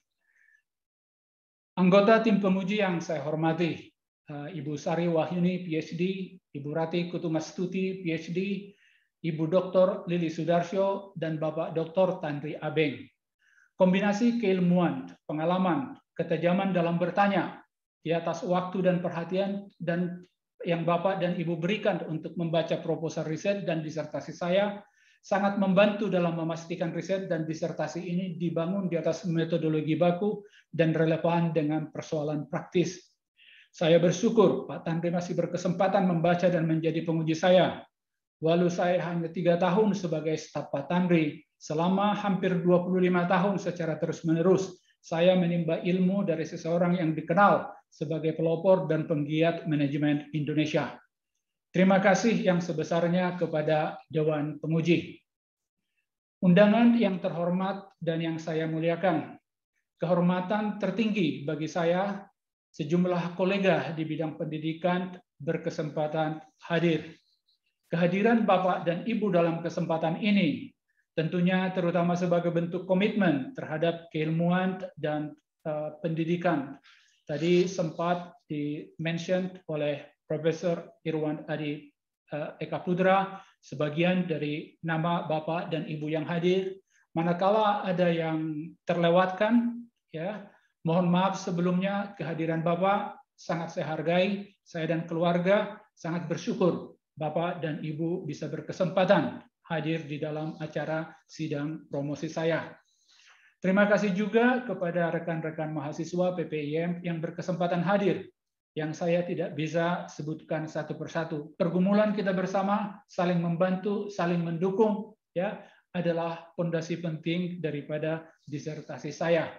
Anggota tim penguji yang saya hormati, Ibu Sari Wahyuni, PhD, Ibu Rati Kutumastuti, PhD, Ibu Dr. Lili Sudarsyo, dan Bapak Dr. Tandri Abeng. Kombinasi keilmuan, pengalaman, ketajaman dalam bertanya di atas waktu dan perhatian dan yang Bapak dan Ibu berikan untuk membaca proposal riset dan disertasi saya sangat membantu dalam memastikan riset dan disertasi ini dibangun di atas metodologi baku dan relevan dengan persoalan praktis. Saya bersyukur Pak Tandri masih berkesempatan membaca dan menjadi penguji saya. Walau saya hanya 3 tahun sebagai staf Pak Tandri, selama hampir 25 tahun secara terus-menerus, saya menimba ilmu dari seseorang yang dikenal sebagai pelopor dan penggiat manajemen Indonesia. Terima kasih yang sebesarnya kepada Dewan Penguji. Undangan yang terhormat dan yang saya muliakan, kehormatan tertinggi bagi saya, sejumlah kolega di bidang pendidikan berkesempatan hadir. Kehadiran Bapak dan Ibu dalam kesempatan ini tentunya terutama sebagai bentuk komitmen terhadap keilmuan dan pendidikan. Tadi sempat di-mention oleh Profesor Irwan Adi Eka Putra, sebagian dari nama Bapak dan Ibu yang hadir. Manakala ada yang terlewatkan, ya, mohon maaf sebelumnya. Kehadiran Bapak sangat saya hargai. Saya dan keluarga sangat bersyukur Bapak dan Ibu bisa berkesempatan hadir di dalam acara sidang promosi saya. Terima kasih juga kepada rekan-rekan mahasiswa PPIM yang berkesempatan hadir, yang saya tidak bisa sebutkan satu persatu. Pergumulan kita bersama, saling membantu, saling mendukung, ya, adalah fondasi penting daripada disertasi saya.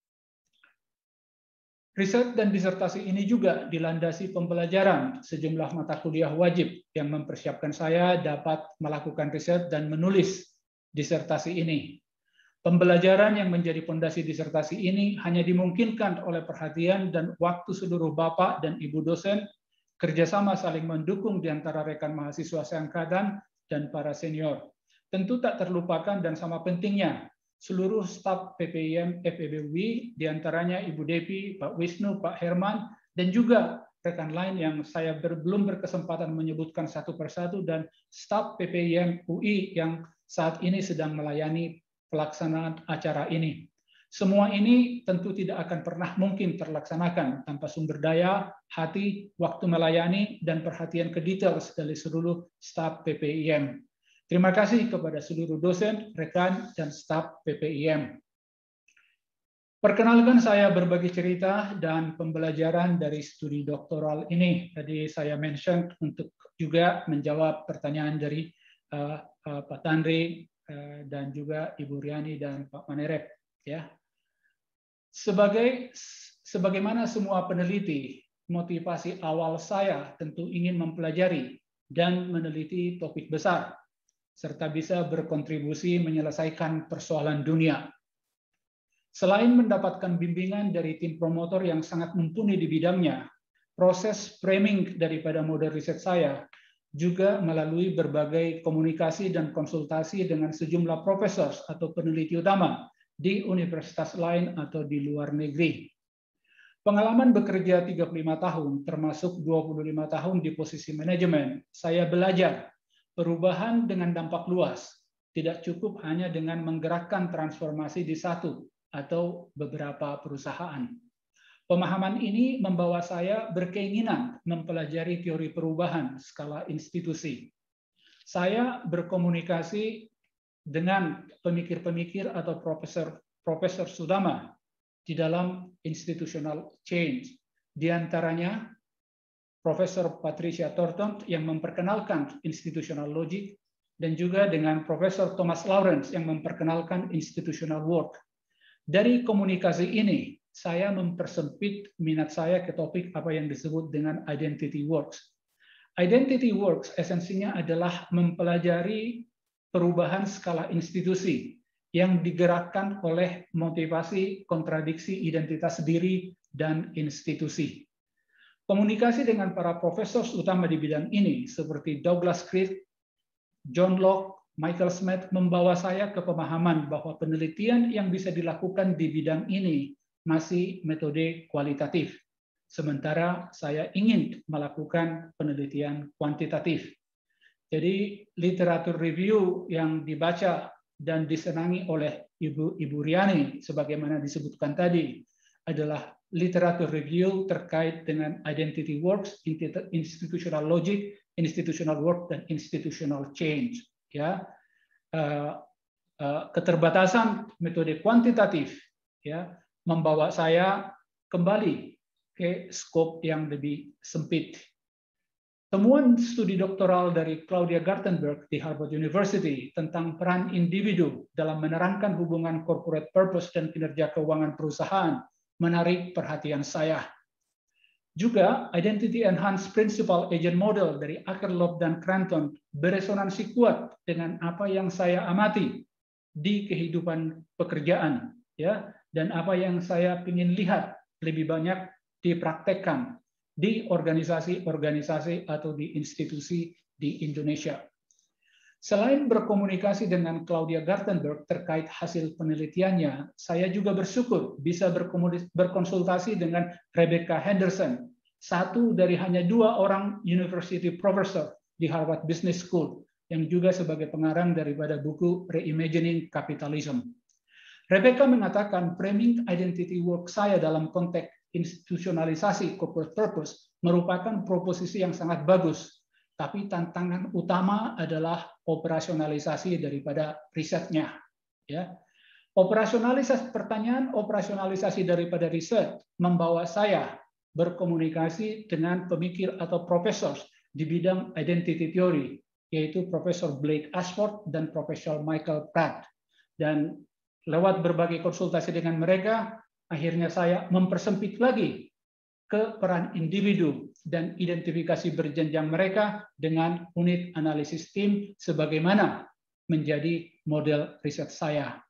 Riset dan disertasi ini juga dilandasi pembelajaran sejumlah mata kuliah wajib yang mempersiapkan saya dapat melakukan riset dan menulis disertasi ini. Pembelajaran yang menjadi fondasi disertasi ini hanya dimungkinkan oleh perhatian dan waktu seluruh Bapak dan Ibu dosen, kerjasama saling mendukung di antara rekan mahasiswa seangkatan dan para senior. Tentu tak terlupakan dan sama pentingnya seluruh staf PPIM FEB UI, di antaranya Ibu Devi, Pak Wisnu, Pak Herman, dan juga rekan lain yang saya belum berkesempatan menyebutkan satu persatu, dan staf PPIM UI yang saat ini sedang melayani pelaksanaan acara ini. Semua ini tentu tidak akan pernah mungkin terlaksanakan tanpa sumber daya, hati, waktu melayani, dan perhatian ke detail dari seluruh staf PPIM. Terima kasih kepada seluruh dosen, rekan, dan staf PPIM. Perkenalkan saya berbagi cerita dan pembelajaran dari studi doktoral ini. Tadi saya mention untuk juga menjawab pertanyaan dari Pak Tandri, dan juga Ibu Riani dan Pak Manerep, ya. Sebagaimana semua peneliti, motivasi awal saya tentu ingin mempelajari dan meneliti topik besar serta bisa berkontribusi menyelesaikan persoalan dunia. Selain mendapatkan bimbingan dari tim promotor yang sangat mumpuni di bidangnya, proses framing daripada model riset saya juga melalui berbagai komunikasi dan konsultasi dengan sejumlah profesor atau peneliti utama di universitas lain atau di luar negeri. Pengalaman bekerja 35 tahun, termasuk 25 tahun di posisi manajemen, saya belajar perubahan dengan dampak luas, tidak cukup hanya dengan menggerakkan transformasi di satu atau beberapa perusahaan. Pemahaman ini membawa saya berkeinginan mempelajari teori perubahan skala institusi. Saya berkomunikasi dengan pemikir-pemikir atau profesor utama di dalam institutional change. Di antaranya Profesor Patricia Thornton yang memperkenalkan institutional logic, dan juga dengan Profesor Thomas Lawrence yang memperkenalkan institutional work. Dari komunikasi ini, saya mempersempit minat saya ke topik apa yang disebut dengan identity works. Identity works esensinya adalah mempelajari perubahan skala institusi yang digerakkan oleh motivasi kontradiksi identitas diri dan institusi. Komunikasi dengan para profesor utama di bidang ini seperti Douglas Cribb, John Locke, Michael Smith membawa saya ke pemahaman bahwa penelitian yang bisa dilakukan di bidang ini masih metode kualitatif. Sementara saya ingin melakukan penelitian kuantitatif. Jadi literatur review yang dibaca dan disenangi oleh Ibu Riani, sebagaimana disebutkan tadi, adalah literatur review terkait dengan identity works, institutional logic, institutional work, dan institutional change. Ya, keterbatasan metode kuantitatif ya membawa saya kembali ke skop yang lebih sempit. Temuan studi doktoral dari Claudia Gartenberg di Harvard University tentang peran individu dalam menerangkan hubungan corporate purpose dan kinerja keuangan perusahaan menarik perhatian saya. Juga Identity Enhanced Principal Agent Model dari Akerlof dan Cranton beresonansi kuat dengan apa yang saya amati di kehidupan pekerjaan, ya, dan apa yang saya ingin lihat lebih banyak dipraktekkan di organisasi-organisasi atau di institusi di Indonesia. Selain berkomunikasi dengan Claudia Gartenberg terkait hasil penelitiannya, saya juga bersyukur bisa berkonsultasi dengan Rebecca Henderson, satu dari hanya 2 orang university professor di Harvard Business School, yang juga sebagai pengarang daripada buku Reimagining Capitalism. Rebecca mengatakan framing identity work saya dalam konteks institusionalisasi corporate purpose merupakan proposisi yang sangat bagus, tapi tantangan utama adalah operasionalisasi daripada risetnya. Ya. Pertanyaan operasionalisasi daripada riset membawa saya berkomunikasi dengan pemikir atau profesor di bidang identity theory, yaitu Profesor Blake Ashford dan Profesor Michael Pratt. Dan lewat berbagai konsultasi dengan mereka, akhirnya saya mempersempit lagi ke peran individu dan identifikasi berjenjang mereka dengan unit analisis tim sebagaimana menjadi model riset saya.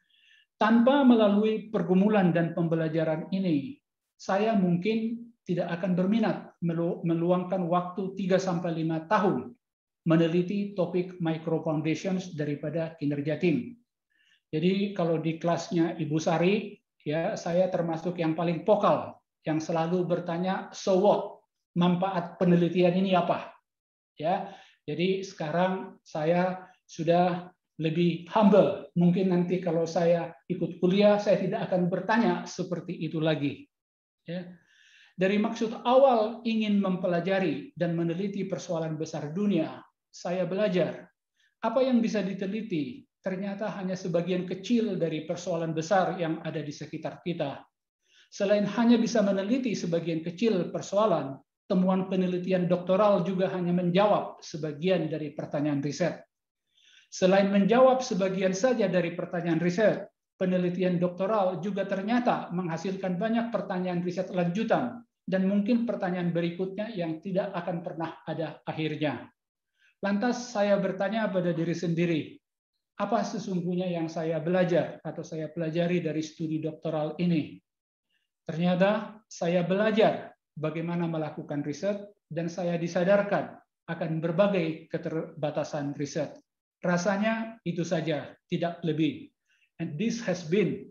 Tanpa melalui pergumulan dan pembelajaran ini, saya mungkin tidak akan berminat meluangkan waktu 3-5 tahun meneliti topik micro foundations daripada kinerja tim. Jadi kalau di kelasnya Ibu Sari, ya saya termasuk yang paling vokal, yang selalu bertanya, so what? Manfaat penelitian ini apa? Ya, jadi sekarang saya sudah lebih humble. Mungkin nanti kalau saya ikut kuliah, saya tidak akan bertanya seperti itu lagi. Ya. Dari maksud awal ingin mempelajari dan meneliti persoalan besar dunia, saya belajar apa yang bisa diteliti ternyata hanya sebagian kecil dari persoalan besar yang ada di sekitar kita. Selain hanya bisa meneliti sebagian kecil persoalan, temuan penelitian doktoral juga hanya menjawab sebagian dari pertanyaan riset. Selain menjawab sebagian saja dari pertanyaan riset, penelitian doktoral juga ternyata menghasilkan banyak pertanyaan riset lanjutan dan mungkin pertanyaan berikutnya yang tidak akan pernah ada akhirnya. Lantas saya bertanya pada diri sendiri, apa sesungguhnya yang saya belajar atau saya pelajari dari studi doktoral ini? Ternyata saya belajar bagaimana melakukan riset dan saya disadarkan akan berbagai keterbatasan riset. Rasanya itu saja, tidak lebih. And this has been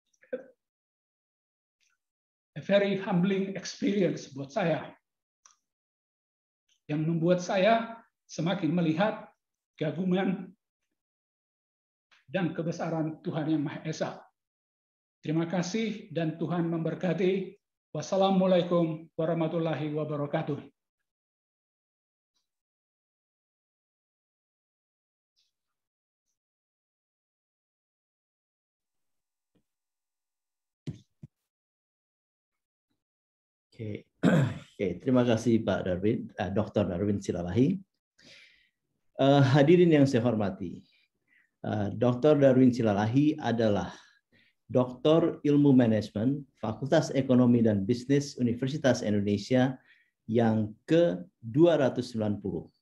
a very humbling experience buat saya, yang membuat saya semakin melihat keagungan dan kebesaran Tuhan Yang Maha Esa. Terima kasih dan Tuhan memberkati. Wassalamualaikum warahmatullahi wabarakatuh. Oke. Oke, terima kasih Pak Darwin, Dr. Darwin Silalahi. Hadirin yang saya hormati, Dr. Darwin Silalahi adalah Doktor Ilmu Manajemen Fakultas Ekonomi dan Bisnis Universitas Indonesia yang ke-290.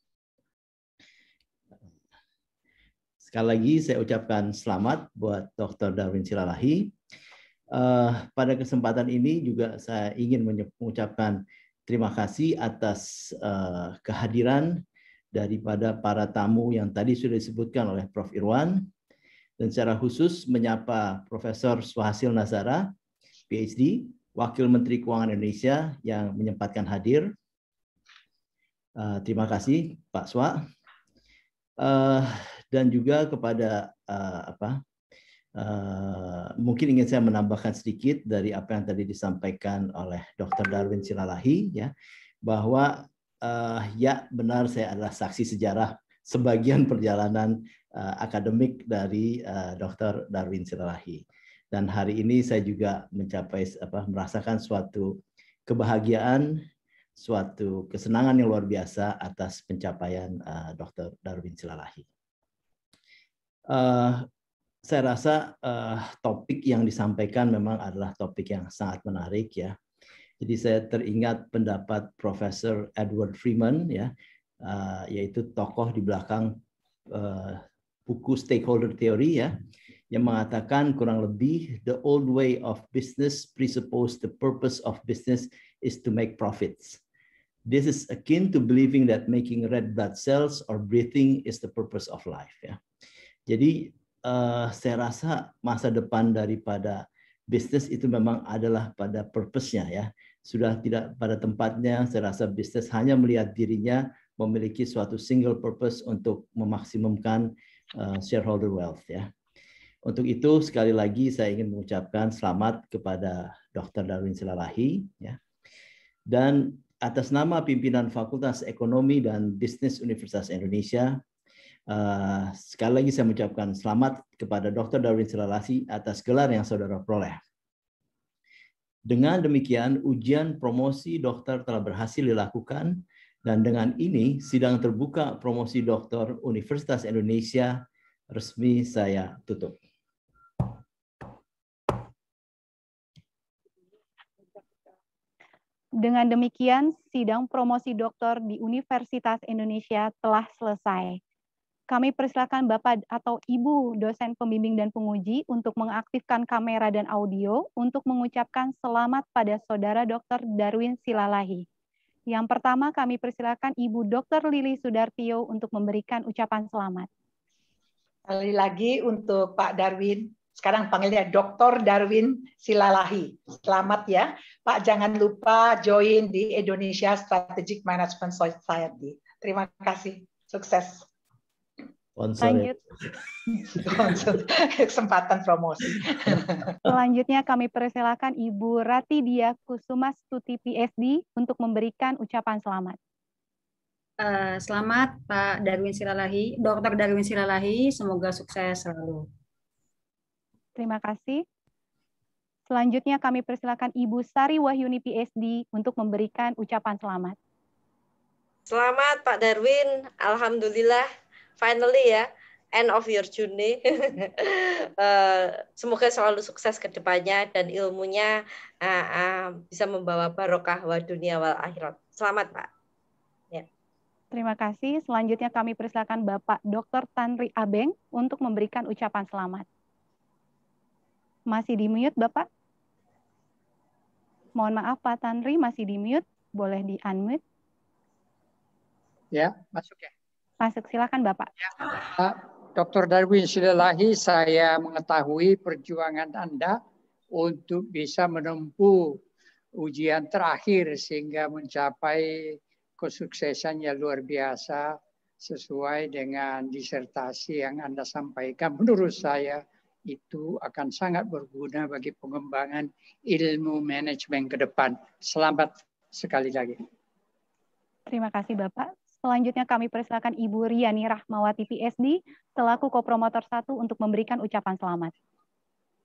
Sekali lagi saya ucapkan selamat buat Dr. Darwin Silalahi. Pada kesempatan ini juga saya ingin mengucapkan terima kasih atas kehadiran daripada para tamu yang tadi sudah disebutkan oleh Prof. Irwan, dan secara khusus menyapa Profesor Swahasil Nazara, PhD, Wakil Menteri Keuangan Indonesia yang menyempatkan hadir. Terima kasih Pak Swa. Dan juga kepada mungkin ingin saya menambahkan sedikit dari apa yang tadi disampaikan oleh Dr. Darwin Silalahi, ya, bahwa ya benar saya adalah saksi sejarah sebagian perjalanan akademik dari Dr. Darwin Silalahi. Dan hari ini saya juga merasakan suatu kebahagiaan, suatu kesenangan yang luar biasa atas pencapaian Dr. Darwin Silalahi. Saya rasa topik yang disampaikan memang adalah topik yang sangat menarik, ya. Jadi saya teringat pendapat Profesor Edward Freeman, ya, yaitu tokoh di belakang buku Stakeholder Theory, ya, yang mengatakan kurang lebih the old way of business presupposed the purpose of business is to make profits. This is akin to believing that making red blood cells or breathing is the purpose of life, ya. Jadi saya rasa masa depan daripada bisnis itu memang adalah pada purpose-nya, ya. Sudah tidak pada tempatnya, saya rasa bisnis hanya melihat dirinya memiliki suatu single purpose untuk memaksimumkan shareholder wealth, ya. Untuk itu sekali lagi saya ingin mengucapkan selamat kepada Dr. Darwin Silalahi, ya. Dan atas nama pimpinan Fakultas Ekonomi dan Bisnis Universitas Indonesia, sekali lagi saya mengucapkan selamat kepada Dr. Darwin Silalahi atas gelar yang saudara peroleh. Dengan demikian, ujian promosi dokter telah berhasil dilakukan, dan dengan ini sidang terbuka promosi dokter Universitas Indonesia resmi saya tutup. Dengan demikian, sidang promosi dokter di Universitas Indonesia telah selesai. Kami persilakan Bapak atau Ibu dosen pembimbing dan penguji untuk mengaktifkan kamera dan audio untuk mengucapkan selamat pada Saudara Dr. Darwin Silalahi. Yang pertama kami persilakan Ibu Dr. Lili Sudartio untuk memberikan ucapan selamat. Sekali lagi untuk Pak Darwin, sekarang panggilnya Dr. Darwin Silalahi. Selamat ya. Pak, jangan lupa join di Indonesia Strategic Management Society. Terima kasih. Sukses. Lanjut. Kesempatan promosi. Selanjutnya kami persilakan Ibu Rati Dia Kusuma Stuti PhD untuk memberikan ucapan selamat. Selamat Pak Darwin Silalahi, Dr. Darwin Silalahi, semoga sukses selalu. Terima kasih. Selanjutnya kami persilakan Ibu Sari Wahyuni PhD untuk memberikan ucapan selamat. Selamat Pak Darwin, alhamdulillah. Finally ya, end of your journey. Semoga selalu sukses ke depannya dan ilmunya bisa membawa barokah wa dunia wal akhirat. Selamat Pak. Ya. Terima kasih. Selanjutnya kami persilakan Bapak Dr. Tanri Abeng untuk memberikan ucapan selamat. Masih di mute Bapak? Mohon maaf Pak Tanri, masih di mute. Boleh di unmute? Ya, masuk ya. Masuk, silakan Bapak. Dr. Darwin Silalahi, saya mengetahui perjuangan Anda untuk bisa menempuh ujian terakhir sehingga mencapai kesuksesan yang luar biasa sesuai dengan disertasi yang Anda sampaikan. Menurut saya itu akan sangat berguna bagi pengembangan ilmu manajemen ke depan. Selamat sekali lagi. Terima kasih Bapak. Selanjutnya kami persilakan Ibu Riani Rahmawati PhD selaku kopromotor 1 untuk memberikan ucapan selamat.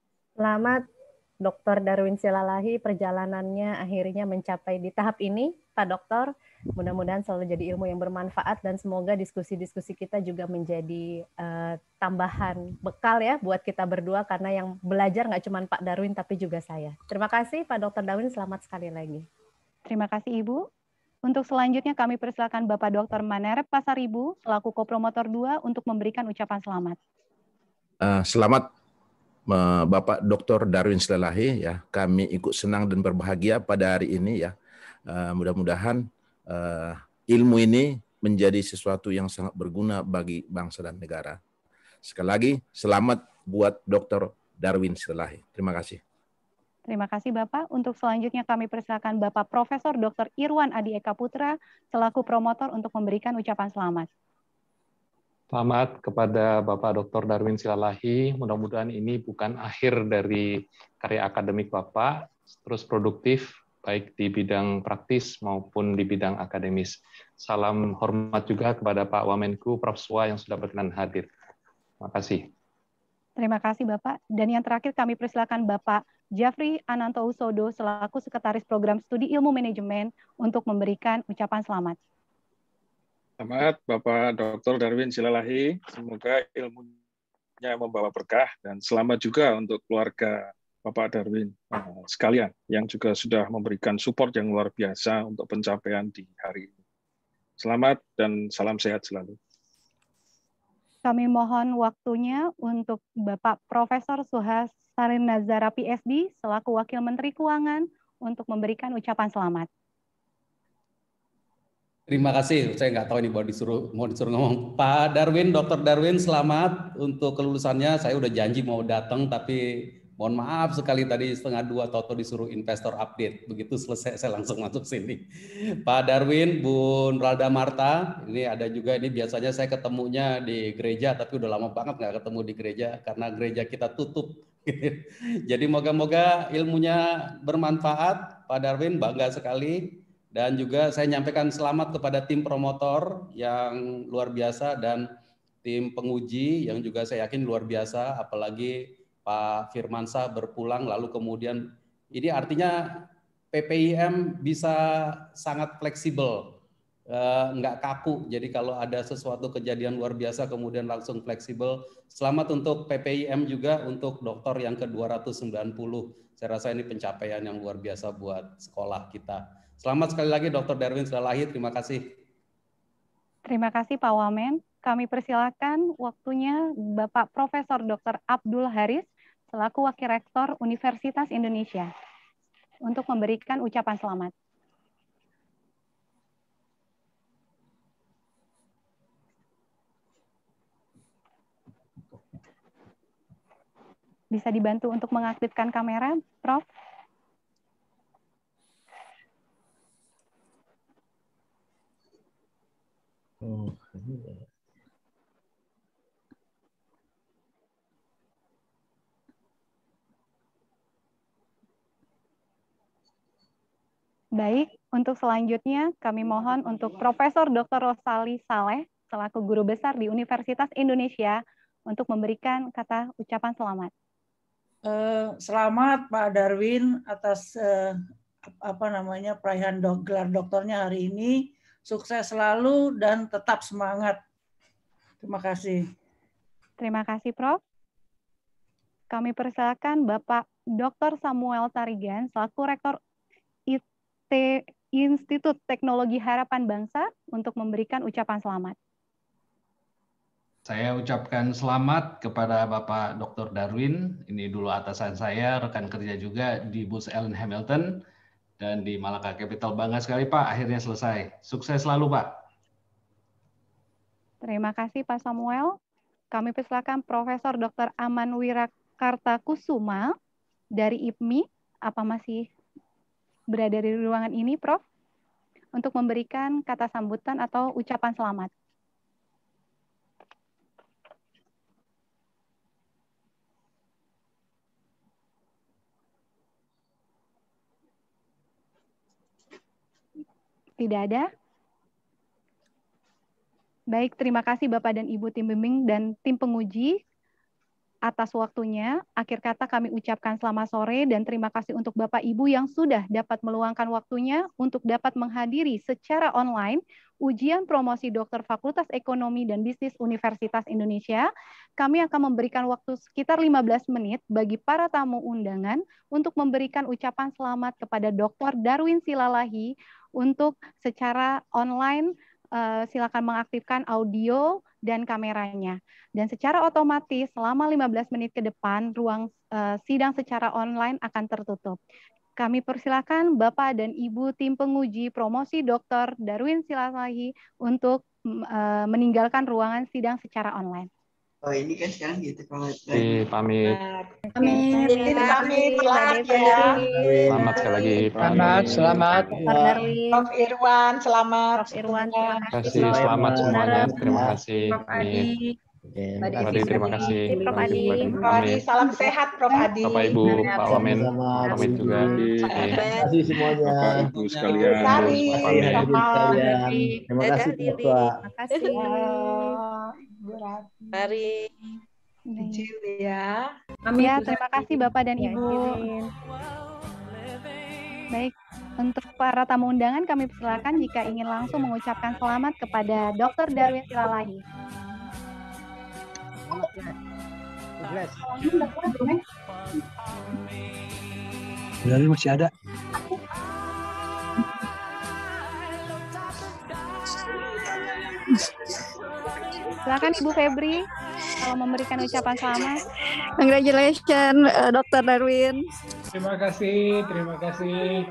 Selamat Dr. Darwin Silalahi, perjalanannya akhirnya mencapai di tahap ini. Pak Dokter. Mudah-mudahan selalu jadi ilmu yang bermanfaat dan semoga diskusi-diskusi kita juga menjadi tambahan bekal ya buat kita berdua, karena yang belajar nggak cuma Pak Darwin tapi juga saya. Terima kasih Pak Dr. Darwin, selamat sekali lagi. Terima kasih Ibu. Untuk selanjutnya kami persilakan Bapak Dr. Manerep Pasaribu selaku kopromotor 2 untuk memberikan ucapan selamat. Selamat Bapak Dr. Darwin Silalahi ya. Kami ikut senang dan berbahagia pada hari ini ya. Mudah-mudahan ilmu ini menjadi sesuatu yang sangat berguna bagi bangsa dan negara. Sekali lagi selamat buat Dr. Darwin Silalahi. Terima kasih. Terima kasih Bapak. Untuk selanjutnya kami persilakan Bapak Profesor Dr. Irwan Adi Eka Putra selaku promotor untuk memberikan ucapan selamat. Selamat kepada Bapak Dr. Darwin Silalahi. Mudah-mudahan ini bukan akhir dari karya akademik Bapak, terus produktif baik di bidang praktis maupun di bidang akademis. Salam hormat juga kepada Pak Wamenku, Prof. Swa yang sudah berkenan hadir. Terima kasih. Terima kasih Bapak. Dan yang terakhir kami persilakan Bapak Jafri Ananto Usodo selaku Sekretaris Program Studi Ilmu Manajemen untuk memberikan ucapan selamat. Selamat Bapak Dr. Darwin Silalahi. Semoga ilmunya membawa berkah dan selamat juga untuk keluarga Bapak Darwin sekalian yang juga sudah memberikan support yang luar biasa untuk pencapaian di hari ini. Selamat dan salam sehat selalu. Kami mohon waktunya untuk Bapak Profesor Suhas Sarin Nazara PhD selaku Wakil Menteri Keuangan untuk memberikan ucapan selamat. Terima kasih. Saya nggak tahu ini mau disuruh ngomong. Pak Darwin, Dr. Darwin, selamat untuk kelulusannya. Saya udah janji mau datang, tapi mohon maaf sekali tadi 1:30 atau disuruh investor update. Begitu selesai saya langsung masuk sini. Pak Darwin, Bun Ralda Marta, ini ada juga, ini biasanya saya ketemunya di gereja, tapi udah lama banget nggak ketemu di gereja karena gereja kita tutup. Jadi moga-moga ilmunya bermanfaat, Pak Darwin, bangga sekali. Dan juga saya nyampaikan selamat kepada tim promotor yang luar biasa dan tim penguji yang juga saya yakin luar biasa, apalagi Pak Firmansyah berpulang lalu kemudian ini artinya PPIM bisa sangat fleksibel, nggak kaku. Jadi kalau ada sesuatu kejadian luar biasa kemudian langsung fleksibel. Selamat untuk PPIM juga untuk dokter yang ke-290. Saya rasa ini pencapaian yang luar biasa buat sekolah kita. Selamat sekali lagi Dr. Darwin Silalahi, terima kasih. Terima kasih Pak Wamen. Kami persilakan waktunya Bapak Profesor Dr. Abdul Haris selaku Wakil Rektor Universitas Indonesia untuk memberikan ucapan selamat. Bisa dibantu untuk mengaktifkan kamera, Prof? Baik, untuk selanjutnya kami mohon untuk Profesor Dr. Rosali Saleh selaku Guru Besar di Universitas Indonesia untuk memberikan kata ucapan selamat. Selamat Pak Darwin atas perayaan gelar doktornya hari ini. Sukses selalu dan tetap semangat. Terima kasih. Terima kasih, Prof. Kami persilakan Bapak Dr. Samuel Tarigan selaku Rektor Institut Teknologi Harapan Bangsa untuk memberikan ucapan selamat. Saya ucapkan selamat kepada Bapak Dr. Darwin. Ini dulu atasan saya, rekan kerja juga di Booz Allen Hamilton dan di Malaka Capital. Bangga sekali Pak, akhirnya selesai. Sukses selalu Pak. Terima kasih Pak Samuel. Kami persilakan Profesor Dr. Aman Wirakarta Kusuma dari IPMI. Apa masih berada di ruangan ini, Prof? Untuk memberikan kata sambutan atau ucapan selamat. Tidak ada? Baik, terima kasih Bapak dan Ibu tim bimbing dan tim penguji. atas waktunya. Akhir kata kami ucapkan selamat sore dan terima kasih untuk Bapak Ibu yang sudah dapat meluangkan waktunya untuk dapat menghadiri secara online ujian promosi dokter Fakultas Ekonomi dan Bisnis Universitas Indonesia. Kami akan memberikan waktu sekitar 15 menit bagi para tamu undangan untuk memberikan ucapan selamat kepada Dr. Darwin Silalahi untuk secara online. Silakan mengaktifkan audio dan kameranya. Dan secara otomatis selama 15 menit ke depan ruang sidang secara online akan tertutup. Kami persilakan Bapak dan Ibu tim penguji promosi Dr. Darwin Silalahi untuk meninggalkan ruangan sidang secara online. Oh ini kan sekarang gitu kalau pamit. Pamit, selamat ya. Selamat sekali lagi. Selamat. Prof. Irwan, selamat. Prof. Irwan, terima kasih. Selamat semuanya. Terima kasih. Prof. Adi, terima kasih. Prof. Adi. Prof. Adi, salam sehat Prof. Adi. Bapak Ibu, Pak Wamen, pamit juga. Terima kasih semuanya. Bapak Ibu sekalian. Terima kasih Bapak. Terima kasih. Mari. Ya. Ya, terima kasih Bapak dan Ibu. Baik, untuk para tamu undangan kami persilakan jika ingin langsung mengucapkan selamat kepada Dr. Darwin Silalahi. Darwin masih ada. Silakan Ibu Febri kalau memberikan ucapan selamat. Congratulations, Dr. Darwin. Terima kasih, terima kasih.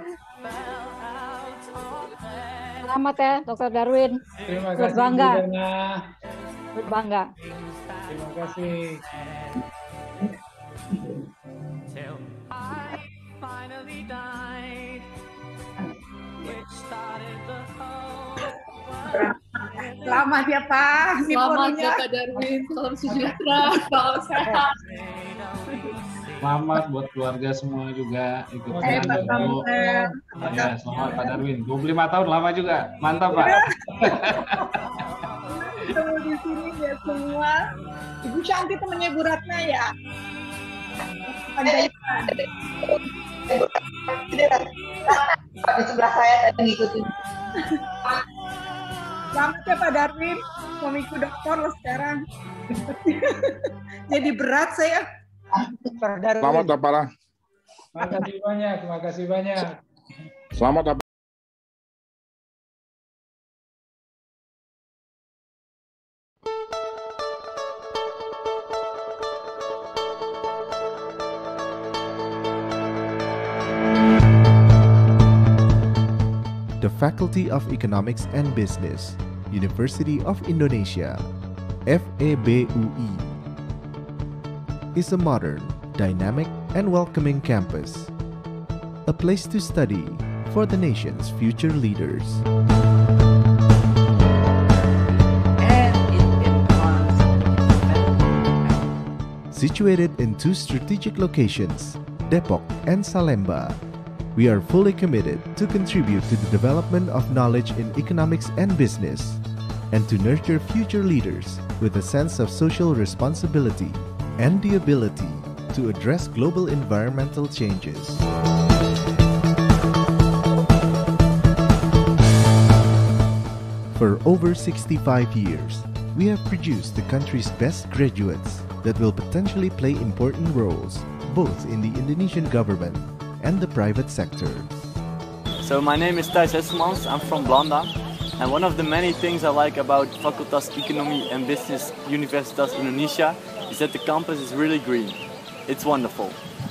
Selamat ya, Dr. Darwin. Terima kasih. Berbangga. Berbangga. Berbangga. Terima kasih. Selamat ya Pak. Selamat ya Pak Darwin. Salam sejahtera, salam sehat. Selamat buat keluarga semua juga ikutnya. Ya, selamat Pak Darwin. 25 tahun lama juga. Mantap Pak. Ketemu di sini ya semua. Ibu Shanti temannya Bu Ratna ya. Di sebelah saya tadi ngikutin. Selamat ya Pak Darwin, suamiku dokter loh sekarang. Jadi berat saya. Pak Darwin. Selamat Bapak. Terima kasih banyak, terima kasih banyak. Selamat Bapak. The Faculty of Economics and Business, University of Indonesia, FEBUI, is a modern, dynamic, and welcoming campus, a place to study for the nation's future leaders. Situated in two strategic locations, Depok and Salemba, we are fully committed to contribute to the development of knowledge in economics and business, and to nurture future leaders with a sense of social responsibility and the ability to address global environmental changes. For over 65 years, we have produced the country's best graduates that will potentially play important roles both in the Indonesian government and the private sector. So my name is Thijs Hesselmans, I'm from Blanda, and one of the many things I like about Fakultas Ekonomi and Business Universitas Indonesia is that the campus is really green. It's wonderful.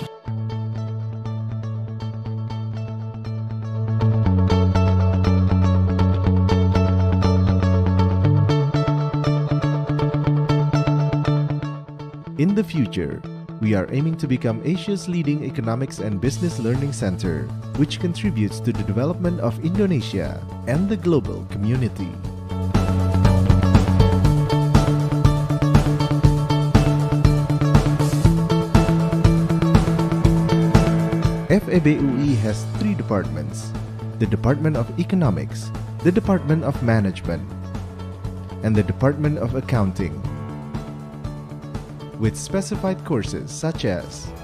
In the future, we are aiming to become Asia's leading economics and business learning center, which contributes to the development of Indonesia and the global community. FEBUI has three departments: the Department of Economics, the Department of Management, and the Department of Accounting. with specified courses such as